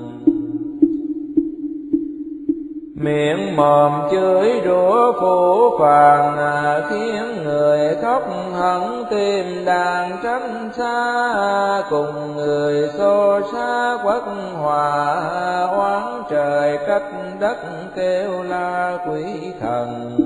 Miệng mồm chửi rủa phũ phàng, khiến người khóc hận tim đàn tránh xa, cùng người xô xá quất hòa, oán trời trách đất kêu la quỷ thần.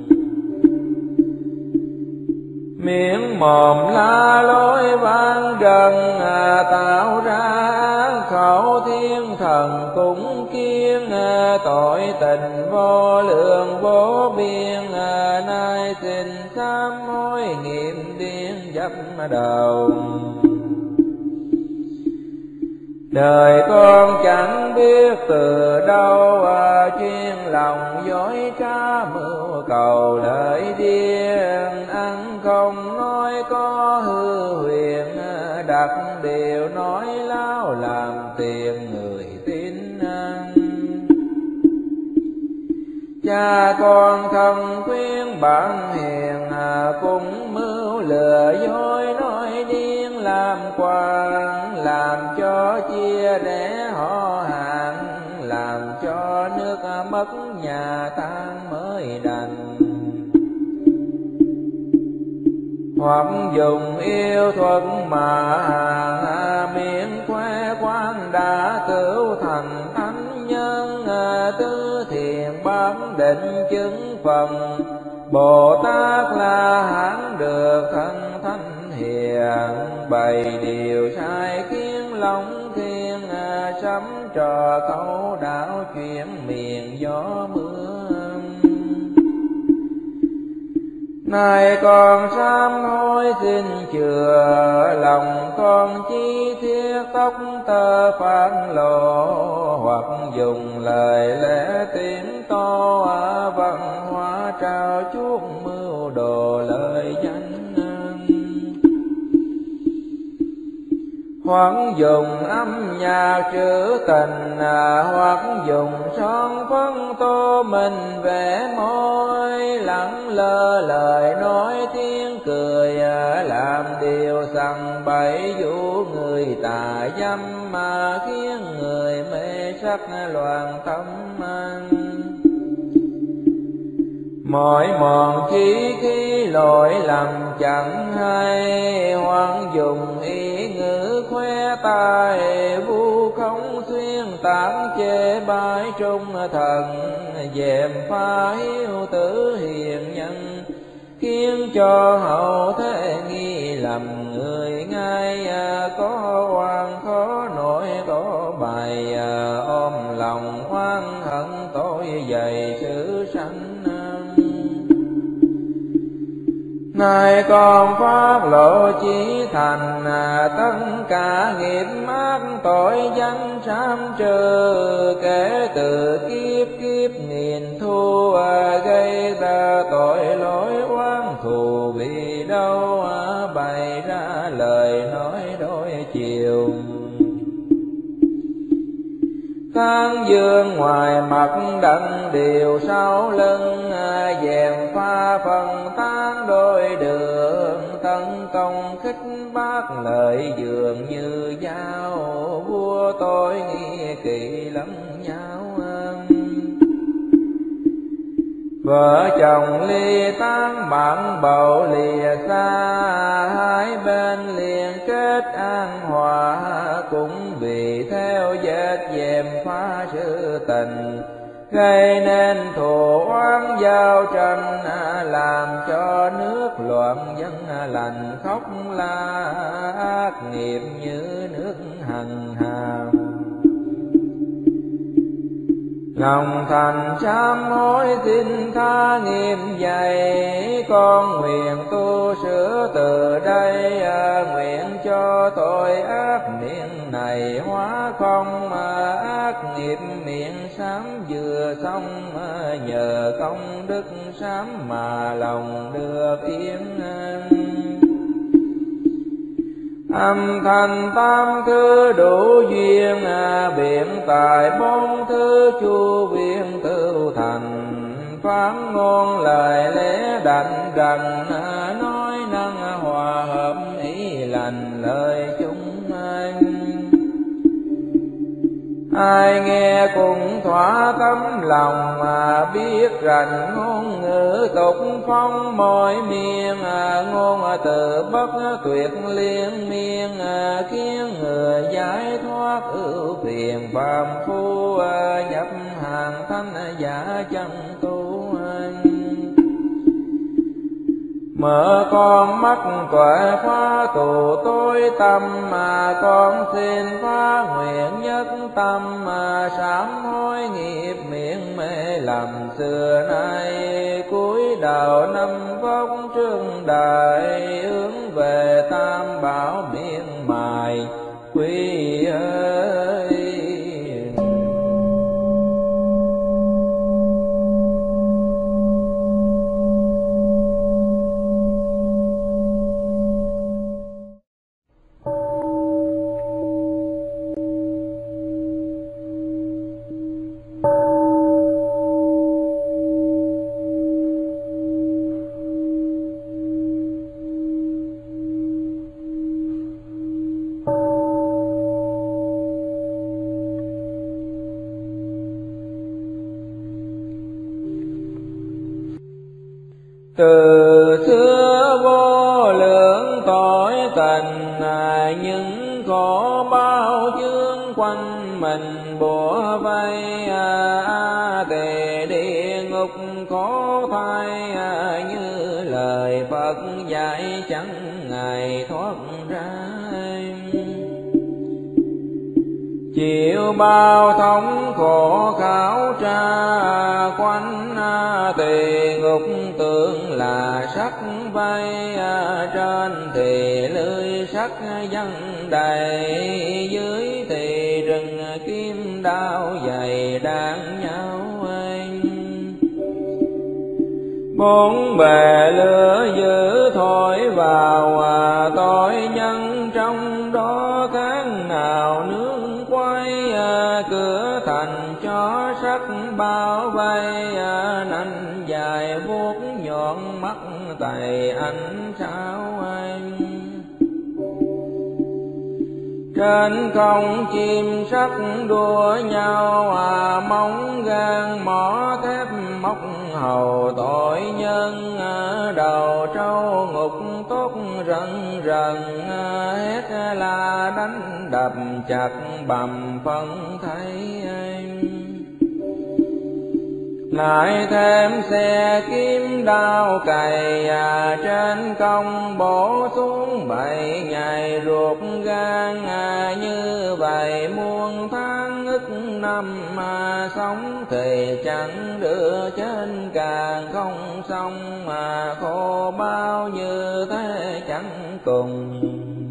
Miệng mồm la lối vang rần, tạo ra án khẩu thiên thần cũng kiêng, tội tình vô lượng vô biên, nay xin sám hối nghiệm điên dấp đầu. Đời con chẳng biết từ đâu, chuyên lòng dối trá mưu cầu lợi điên, ăn không nói có hư huyền, đặt điều nói láo làm tiền người tin ăn. Cha con thân khuyên bạn hiền, cũng mưu lừa dối nói điên làm quan, làm cho chia rẽ họ hàng, làm cho nước mất nhà tan mới đành. Hoặc dùng yêu thuật mà hàng, miệng khoe quan đã cứu thành thánh nhân, tứ thiền bán định chứng phần, Bồ Tát La Hán được thân thánh hiền, bày điều sai khiến lòng thiên, sắm trò câu đạo chuyện miền gió mưa. Nay con sám hối xin chừa, lòng con chi thiết tóc tơ phản lộ, hoặc dùng lời lẽ tiếng to, văn hóa trao chuốt mưu đồ lời danh. Hoặc dùng âm nhạc trữ tình, hoặc dùng son phấn tô mình vẽ môi, lẳng lơ lời nói tiếng cười, làm điều sằng bậy dụ người tà dâm, mà khiến người mê sắc loạn tâm anh. Mỗi mòn chí khi lỗi lầm chẳng hay, hoang dùng ý ngữ khoe tài, vu khống xuyên tán chê bai trung thần, dèm pha hiếu tử hiền nhân, khiến cho hậu thế nghi lầm người ngay, có oan khó nổi có bài, ôm lòng oan hận tội dày sự sanh. Nay con phát lộ chí thành, tất cả nghiệp ác tội danh sám trừ, kể từ kiếp kiếp nghìn thu, gây ra tội lỗi oán thù vì đâu, bày ra lời nói đôi chiều. Tán dương ngoài mặt đặng điều sau lưng, dèm pha phần tán đôi đường, tấn công khích bác lợi dường như dao, vua tôi nghi kỵ lẫn nhau. Vợ chồng ly tán bạn bầu lìa xa, hai bên liền kết an hòa, cũng vì theo vết dèm pha sự tình, gây nên thù oán giao tranh, làm cho nước loạn dân lành khóc la, ác nghiệp như nước hằng hào. Lòng thành sám hối xin tha nghiêm dày, con nguyện tu sửa từ đây, nguyện cho tội ác miệng này hóa không, ác nghiệp miệng sám vừa xong, nhờ công đức sám mà lòng được yên. Âm thanh tam thứ đủ duyên, biện tài bốn thứ chu viên tự thành. Phán ngôn lời lẽ đảnh rằng, nói năng hòa hợp ý lành lời chúng anh. Ai nghe cũng thỏa tấm lòng, biết rành ngôn ngữ tục phong mọi miền. Ngôn từ bất tuyệt liên miên, khiến người giải thoát ưu phiền phàm phu. Nhập hàng thanh giả chân tu anh. Mở con mắt tuệ phá tù tối tâm, con xin phá nguyện nhất tâm. Sám hối nghiệp miệng mê lầm xưa nay, cúi đầu năm vóc trương đại. Hướng về tam bảo miên mài quy ơi. Từ xưa vô lượng tội tình, nhưng có bao chương quanh mình bủa vây. Tề địa ngục có thay, như lời Phật dạy chẳng ngày thoát ra. Chịu bao thống khổ khảo tra, quanh tỳ ngục tưởng là sắc vây. Trên thì lưới sắc văng đầy, dưới thì rừng kim đao dày đan nhau anh. Bốn bề lửa dữ thổi vào, tội nhân trong đó tháng nào nương quay. Cửa thành cho sắc bao vây, nanh dài vuốt nhọn mắt tay ánh sao anh. Trên không chim sắc đua nhau, móng gan mỏ thép móc hầu tội nhân. Đầu trâu ngục tốt rần rần, hét la đánh đập chặt bầm phân thấy anh. Lại thêm xe kiếm đao cày, trên công bổ xuống 7 ngày ruột gan. Như vậy muôn tháng ức năm, sống thì chẳng đưa trên càng không xong. Khổ bao như thế chẳng cùng.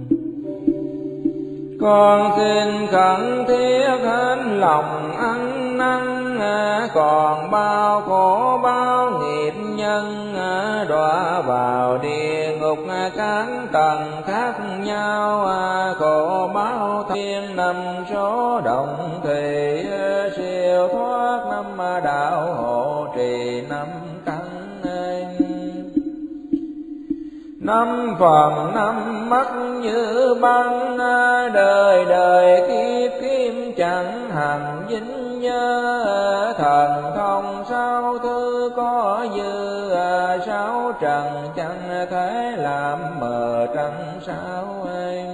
Con xin khẩn thiết hết lòng ăn năn, còn bao khổ bao nghiệp nhân. Đọa vào địa ngục các tầng khác nhau, khổ bao thiên năm số động thì. Siêu thoát năm đạo hộ trì năm căn anh. Năm phần năm mắt như băng, đời đời kiếp kiếp chẳng hằng dính nhớ. Thần thông sao thứ có dư, sáu trần chẳng thể làm mờ trăng sao anh.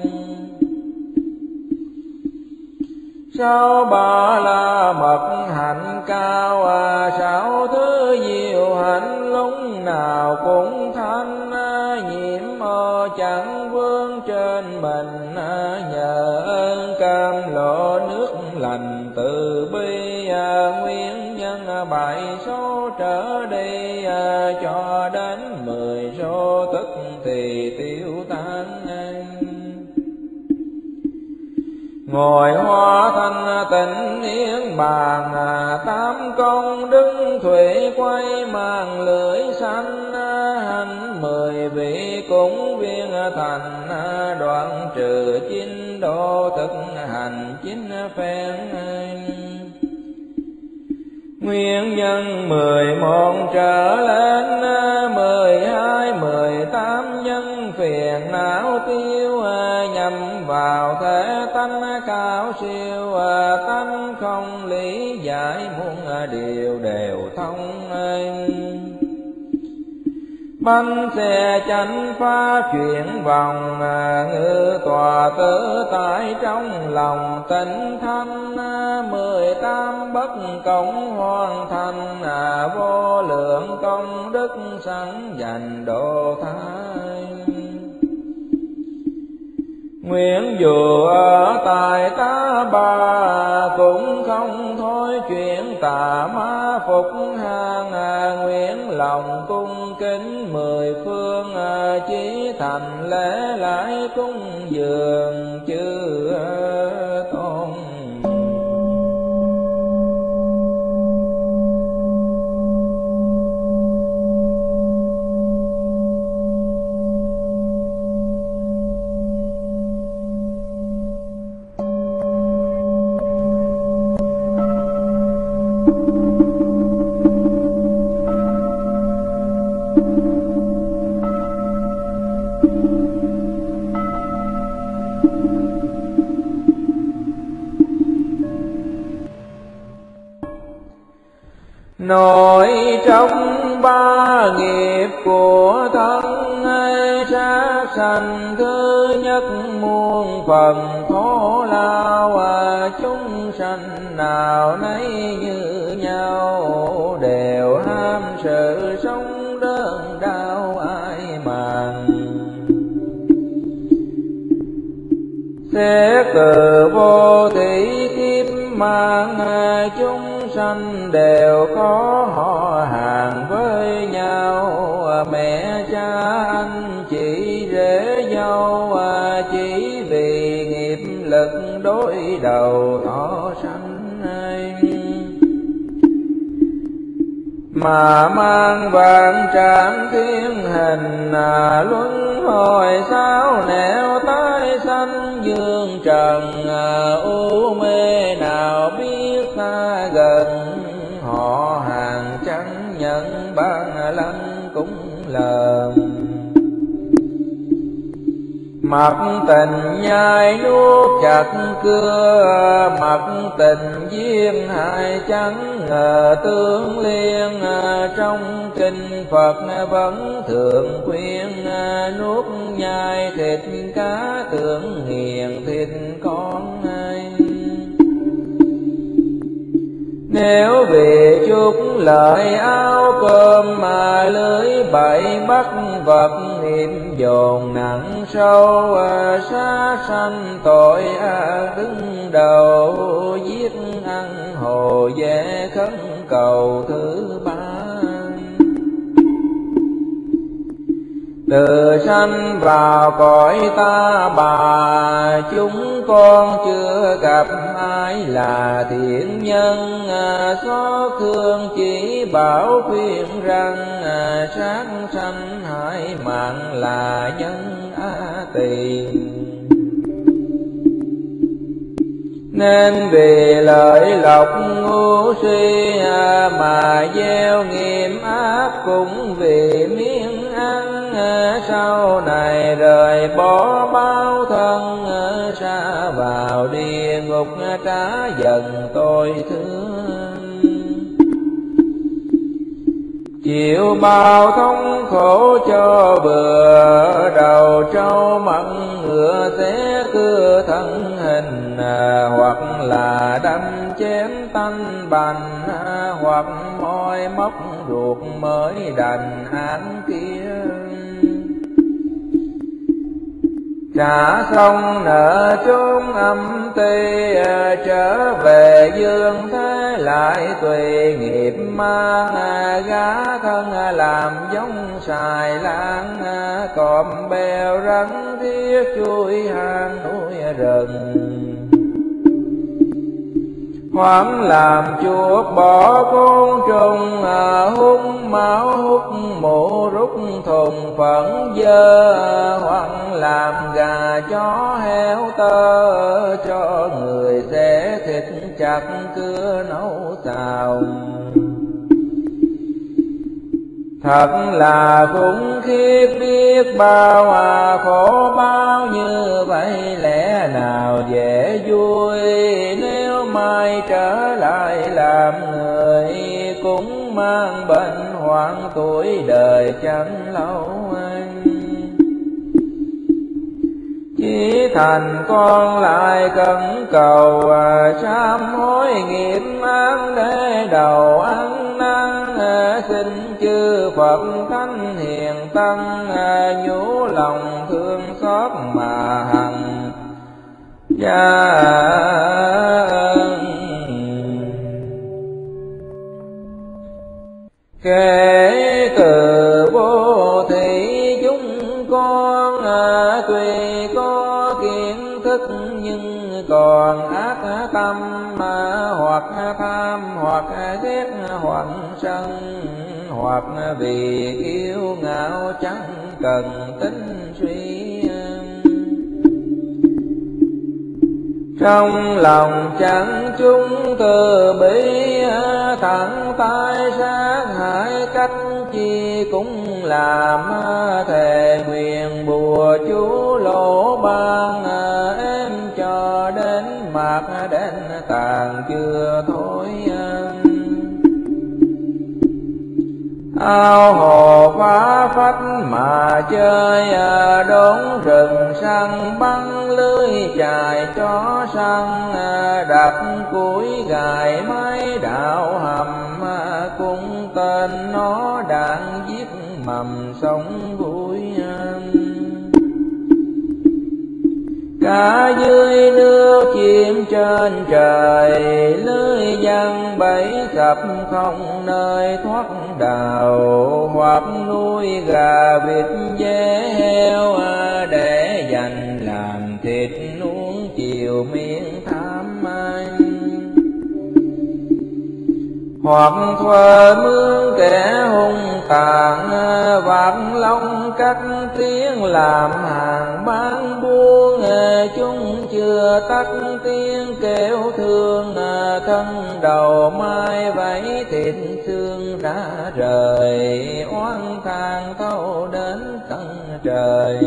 Sao ba la mật hạnh cao, sáu thứ diệu hạnh lúc nào cũng thanh. Nhiễm ô chẳng vương trên mình, nhờ ơn cam lộ nước lành từ bi. Nguyên nhân 7 số trở đi, cho đến 10 số tức thì tiêu tan anh. ngồi hoa thanh tịnh yên bàn, tám công đức thủy quay màn lưỡi xanh, hành 10 vị cúng viên thành, đoạn trừ chín độ thực hành chín phen. Nguyên nhân 11 trở lên, 12, 18 nhân phiền não tiêu, nhằm vào thể tánh cao siêu, tánh không lý giải muôn điều đều thông. Bánh xe chánh phá chuyển vòng, ngự tòa tự tại trong lòng tịnh thanh, 18 bất công hoàn thành, vô lượng công đức sẵn dành độ thái. Nguyện dù ở tại ta bà, cũng không thôi chuyện tà ma phục hàng, nguyện lòng cung kính 10 phương, chí thành lễ lại cúng dường chư tôn. Nội trong ba nghiệp của thân, sát sanh thứ nhất muôn phần khổ lao, chúng sanh nào nấy như nhau, đều ham sự sống đơn đau ai màng. Xét từ vô thủy kiếp mang, chúng sanh đều có họ hàng với nhau, mẹ cha anh chị rể dâu, chỉ vì nghiệp lực đối đầu thọ sanh mà mang vạn trạng thiên hình, luân hồi sao nẻo tái sanh dương trần, u mê nào biết xa gần, họ hàng chẳng nhận ban lăng cũng lờm. Mặc tình nhai nuốt chặt cưa, mặc tình duyên hại chẳng ngờ tương liên, trong kinh Phật vẫn thường khuyên, nuốt nhai thịt cá tưởng nghiền thịt con ai. Nếu vì chút lợi áo cơm mà lưới bậy bắt vật, nghiệp dồn nặng sâu, sát sanh tội ác đứng đầu, giết ăn hồ dễ khấn cầu thứ ba. Từ sanh vào cõi ta bà, chúng con chưa gặp ai là thiện nhân, xót thương chỉ bảo khuyên rằng, sát sanh hại mạng là nhân tiền. Nên vì lợi lộc ngu si mà gieo nghiệp ác, cũng vì miếng ăn sau này rời bỏ bao thân, xa vào địa ngục trả dần tôi thương. Chịu bao thống khổ cho bừa, đầu trâu mặn ngựa xé cưa thân hình, hoặc là đâm chém tanh bành, hoặc môi móc ruột mới đành án kia. Trả xong nợ chốn âm ty, trở về dương thế lại tùy nghiệp ma, gá thân làm giống xài lan, cọp bèo rắn riết chui hang núi rừng. hoảng làm chuột bỏ côn trùng, hút máu hút mũ rút thùng phẫn dơ, hoảng làm gà chó heo tơ, cho người xẻ thịt chặt cưa nấu xào. Thật là khủng khiếp biết bao, khổ bao như vậy lẽ nào dễ vui. Nếu mai trở lại làm người, cũng mang bệnh hoạn tuổi đời chẳng lâu anh. Chỉ thành con lại cẩn cầu, sám hối nghiệp án để đầu ăn năn. Xin chư Phật Thánh Hiền Tăng, nhủ lòng thương xót mà hằng gia ân. Kể từ vô thị chúng con, tuy có kiến thức nhưng còn ác tâm, hoặc tham hoặc ghét hoặc sân, hoặc vì kiêu ngạo chẳng cần tính suy. Trong lòng chẳng chúng từ bi, thẳng tay sát hại cách chi cũng làm. Thề nguyện bùa chú lỗ ban, em cho đến mạc đến tàn chưa thôi. Ao hồ phá phách mà chơi, đốn rừng săn bắn lưới chài chó săn. Đặt củi gài máy đạo hầm, cung tên nó đạn giết mầm sống vui. Cả dưới nước chim trên trời, lưới giăng bẫy sập không nơi thoát đào. Hoặc nuôi gà vịt dê heo, để dành làm thịt nuông chiều miệng tham anh. Hoặc thuê mướn kẻ hung tàn, vạt lông cắt tiếng làm hàng bán buôn. Chúng chưa tắt tiếng kêu thương, thân đầu mai vẫy thịt xương đã rời. Oán than thâu đến tận trời,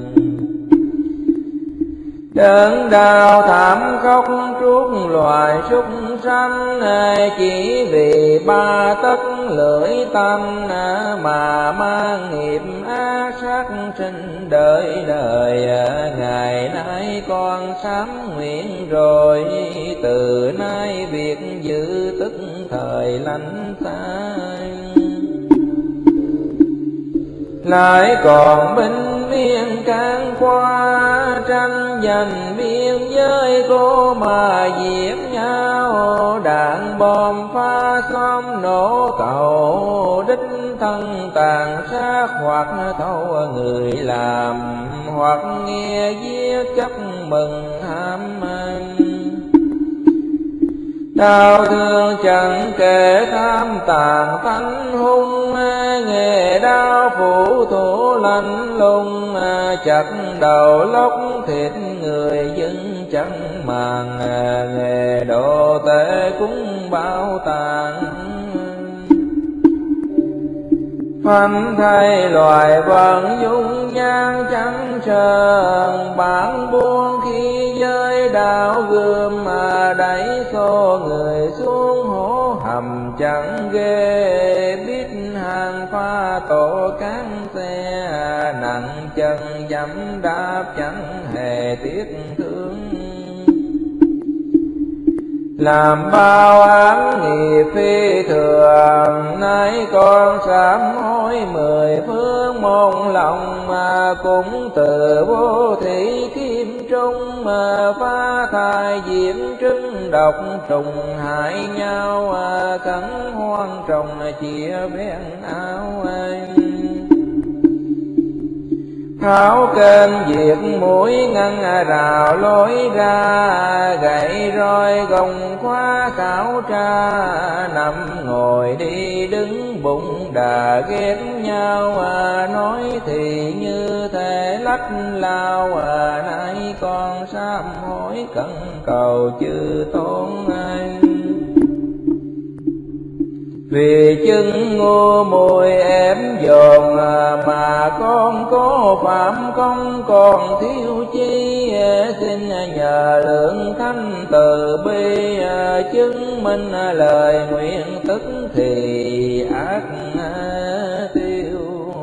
đớn đau thảm khóc trút loài súc sanh. Chỉ vì ba tấc lưỡi tâm, mà mang nghiệp ác sát sinh đời đời. Ngày nay con sám nguyện rồi, từ nay việc giữ tức thời lánh xa. Lại còn binh miên can qua, tranh giành biên giới cô mà giết nhau. Đạn bom phá xóm nổ cầu, đích thân tàn sát hoặc thâu người làm. Hoặc nghe giết chóc mừng ham anh, đau thương chẳng kể tham tàn tánh hung. Nghề đau phủ thủ lạnh lùng, chặt đầu lóc thịt người dân chẳng màng. Nghề độ tệ cũng bao tàn, phanh thay loài vận dung nhan chẳng sờn. Bản buông khi giới đạo gươm, mà đẩy xô người xuống hố hầm chẳng ghê. Biết hàng pha tổ cán xe, nặng chân dẫm đạp chẳng hề tiếc thương. Làm bao án nghiệp phi thường, nay con sám hối mười phương mong lòng. Mà cũng từ vô thị kim trung, mà phá thai diễm trứng độc trùng hại nhau. Cắn hoang trồng chia ven áo anh, tháo kênh diệt mũi ngăn rào lối ra, gậy roi gồng khóa khảo tra, nằm ngồi đi đứng bụng đà ghét nhau, nói thì như thể lách lao, nay con sám hối cẩn cầu chư tôn anh. Vì chân ngu muội ém dồn, mà con có phạm không còn thiếu chi, xin nhờ lượng thánh từ bi, chứng minh lời nguyện tức thì ác tiêu.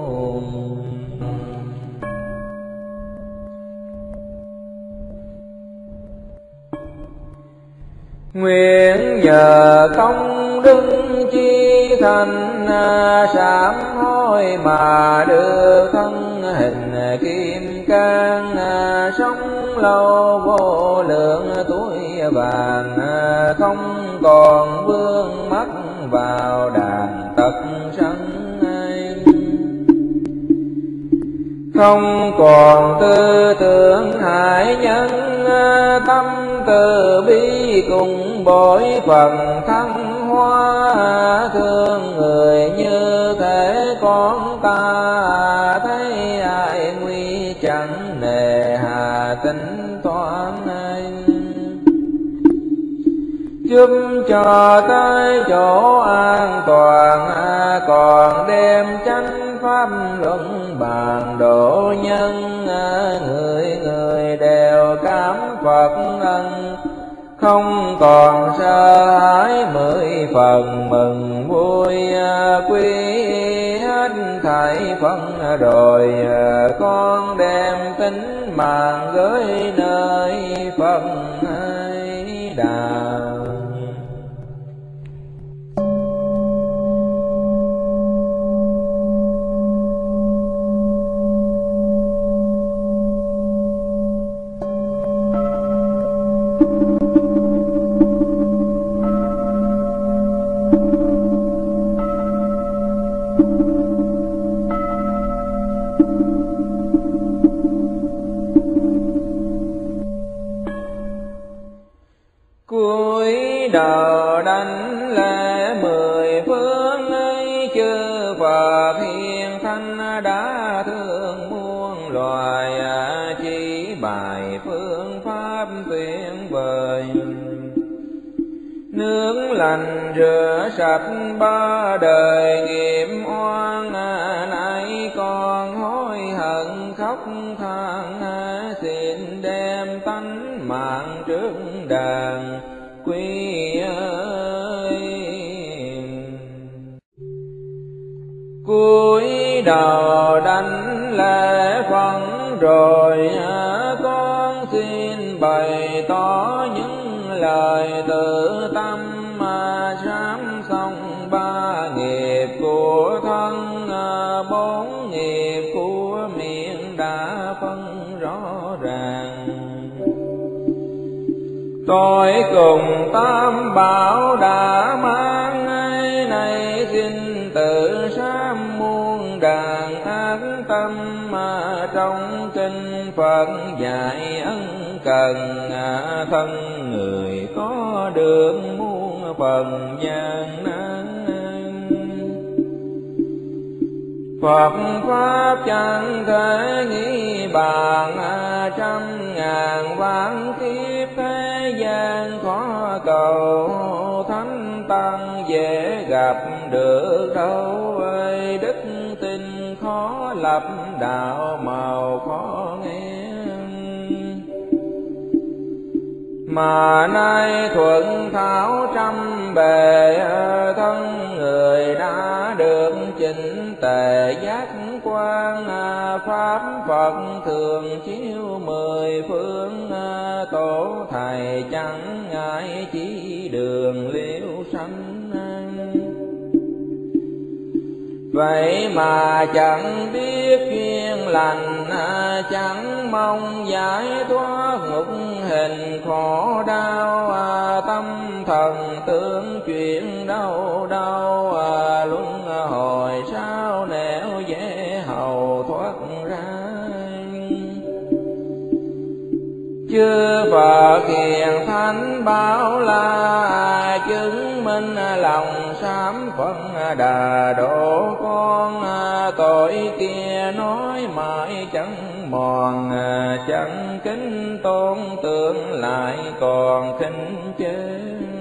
Nguyện nhờ công đức chi thành, sám hối mà được thân hình kim cang, sống lâu vô lượng tuổi vàng, không còn vương mắc vào đàn tật sân. Không còn tư tưởng hại nhân, tâm từ bi cùng bội phần thăng hoa, thương người như thể con ta, thấy ai nguy chẳng nề hà tính toán anh. Giúp cho tới chỗ an toàn, còn đem chánh pháp luận bàn độ nhân, người người đều cảm Phật ân, không còn sợ hãi 10 phần mừng vui, quy hết thảy phân rồi, con đem tính mạng gửi nơi Phật Đà. Cúi đầu đảnh lễ 10 phương ấy, chư Phật hiền thánh đã thương muôn loài, chỉ bài phương pháp tuyệt vời. Nương lành rửa sạch ba đời nghiệp oan, nay con hối hận khóc than, xin đem tánh mạng trước đàn quy ơi. Cúi đầu đảnh lễ Phật rồi, con xin bày tỏ những lời tự tâm, sám xong 3 nghiệp của thân, 4 nghiệp của miệng đã phân rõ ràng. Tôi cùng tam bảo đã mang này, xin tự sám muôn đàn an tâm, trong kinh Phật dạy ân cần, thân người có được muôn phần gian nan. Phật pháp chẳng thể nghĩ bàn, 100.000 vạn kiếp thế gian khó cầu, thánh tăng dễ gặp được đâu ơi, đức tin khó lập đạo màu khó nghe. Mà nay thuận thảo trăm bề, thân người đã được chỉnh tề giác quan, pháp Phật thường chiếu 10 phương, tổ thầy chẳng ngại chỉ đường liễu sanh. Vậy mà chẳng biết duyên lành, chẳng mong giải thoát ngục hình khổ đau, tâm thần tưởng chuyện đâu đâu, luân hồi sao nẻo dễ hầu thoát ra. chư Phật hiền thánh bảo la, chứng minh lòng sám Phật Đà độ con. Tội kia nói mãi chẳng mòn, chẳng kính tôn tượng lại còn khinh chê.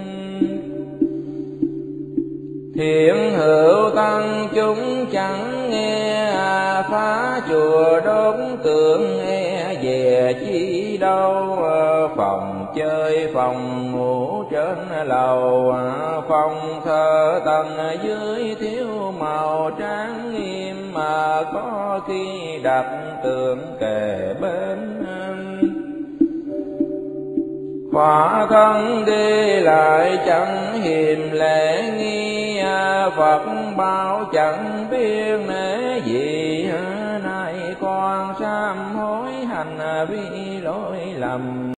Thiện hữu tăng chúng chẳng nghe, phá chùa đốt tượng e về chi đâu. Phòng chơi phòng ngủ trên lầu, phòng thờ tầng dưới thiếu màu trang nghiêm, mà có khi đặt tượng kề bên. Khỏa thân đi lại chẳng hiềm lễ nghi, Phật bảo chẳng biết nể gì. Nay con sám hối hành vi lỗi lầm,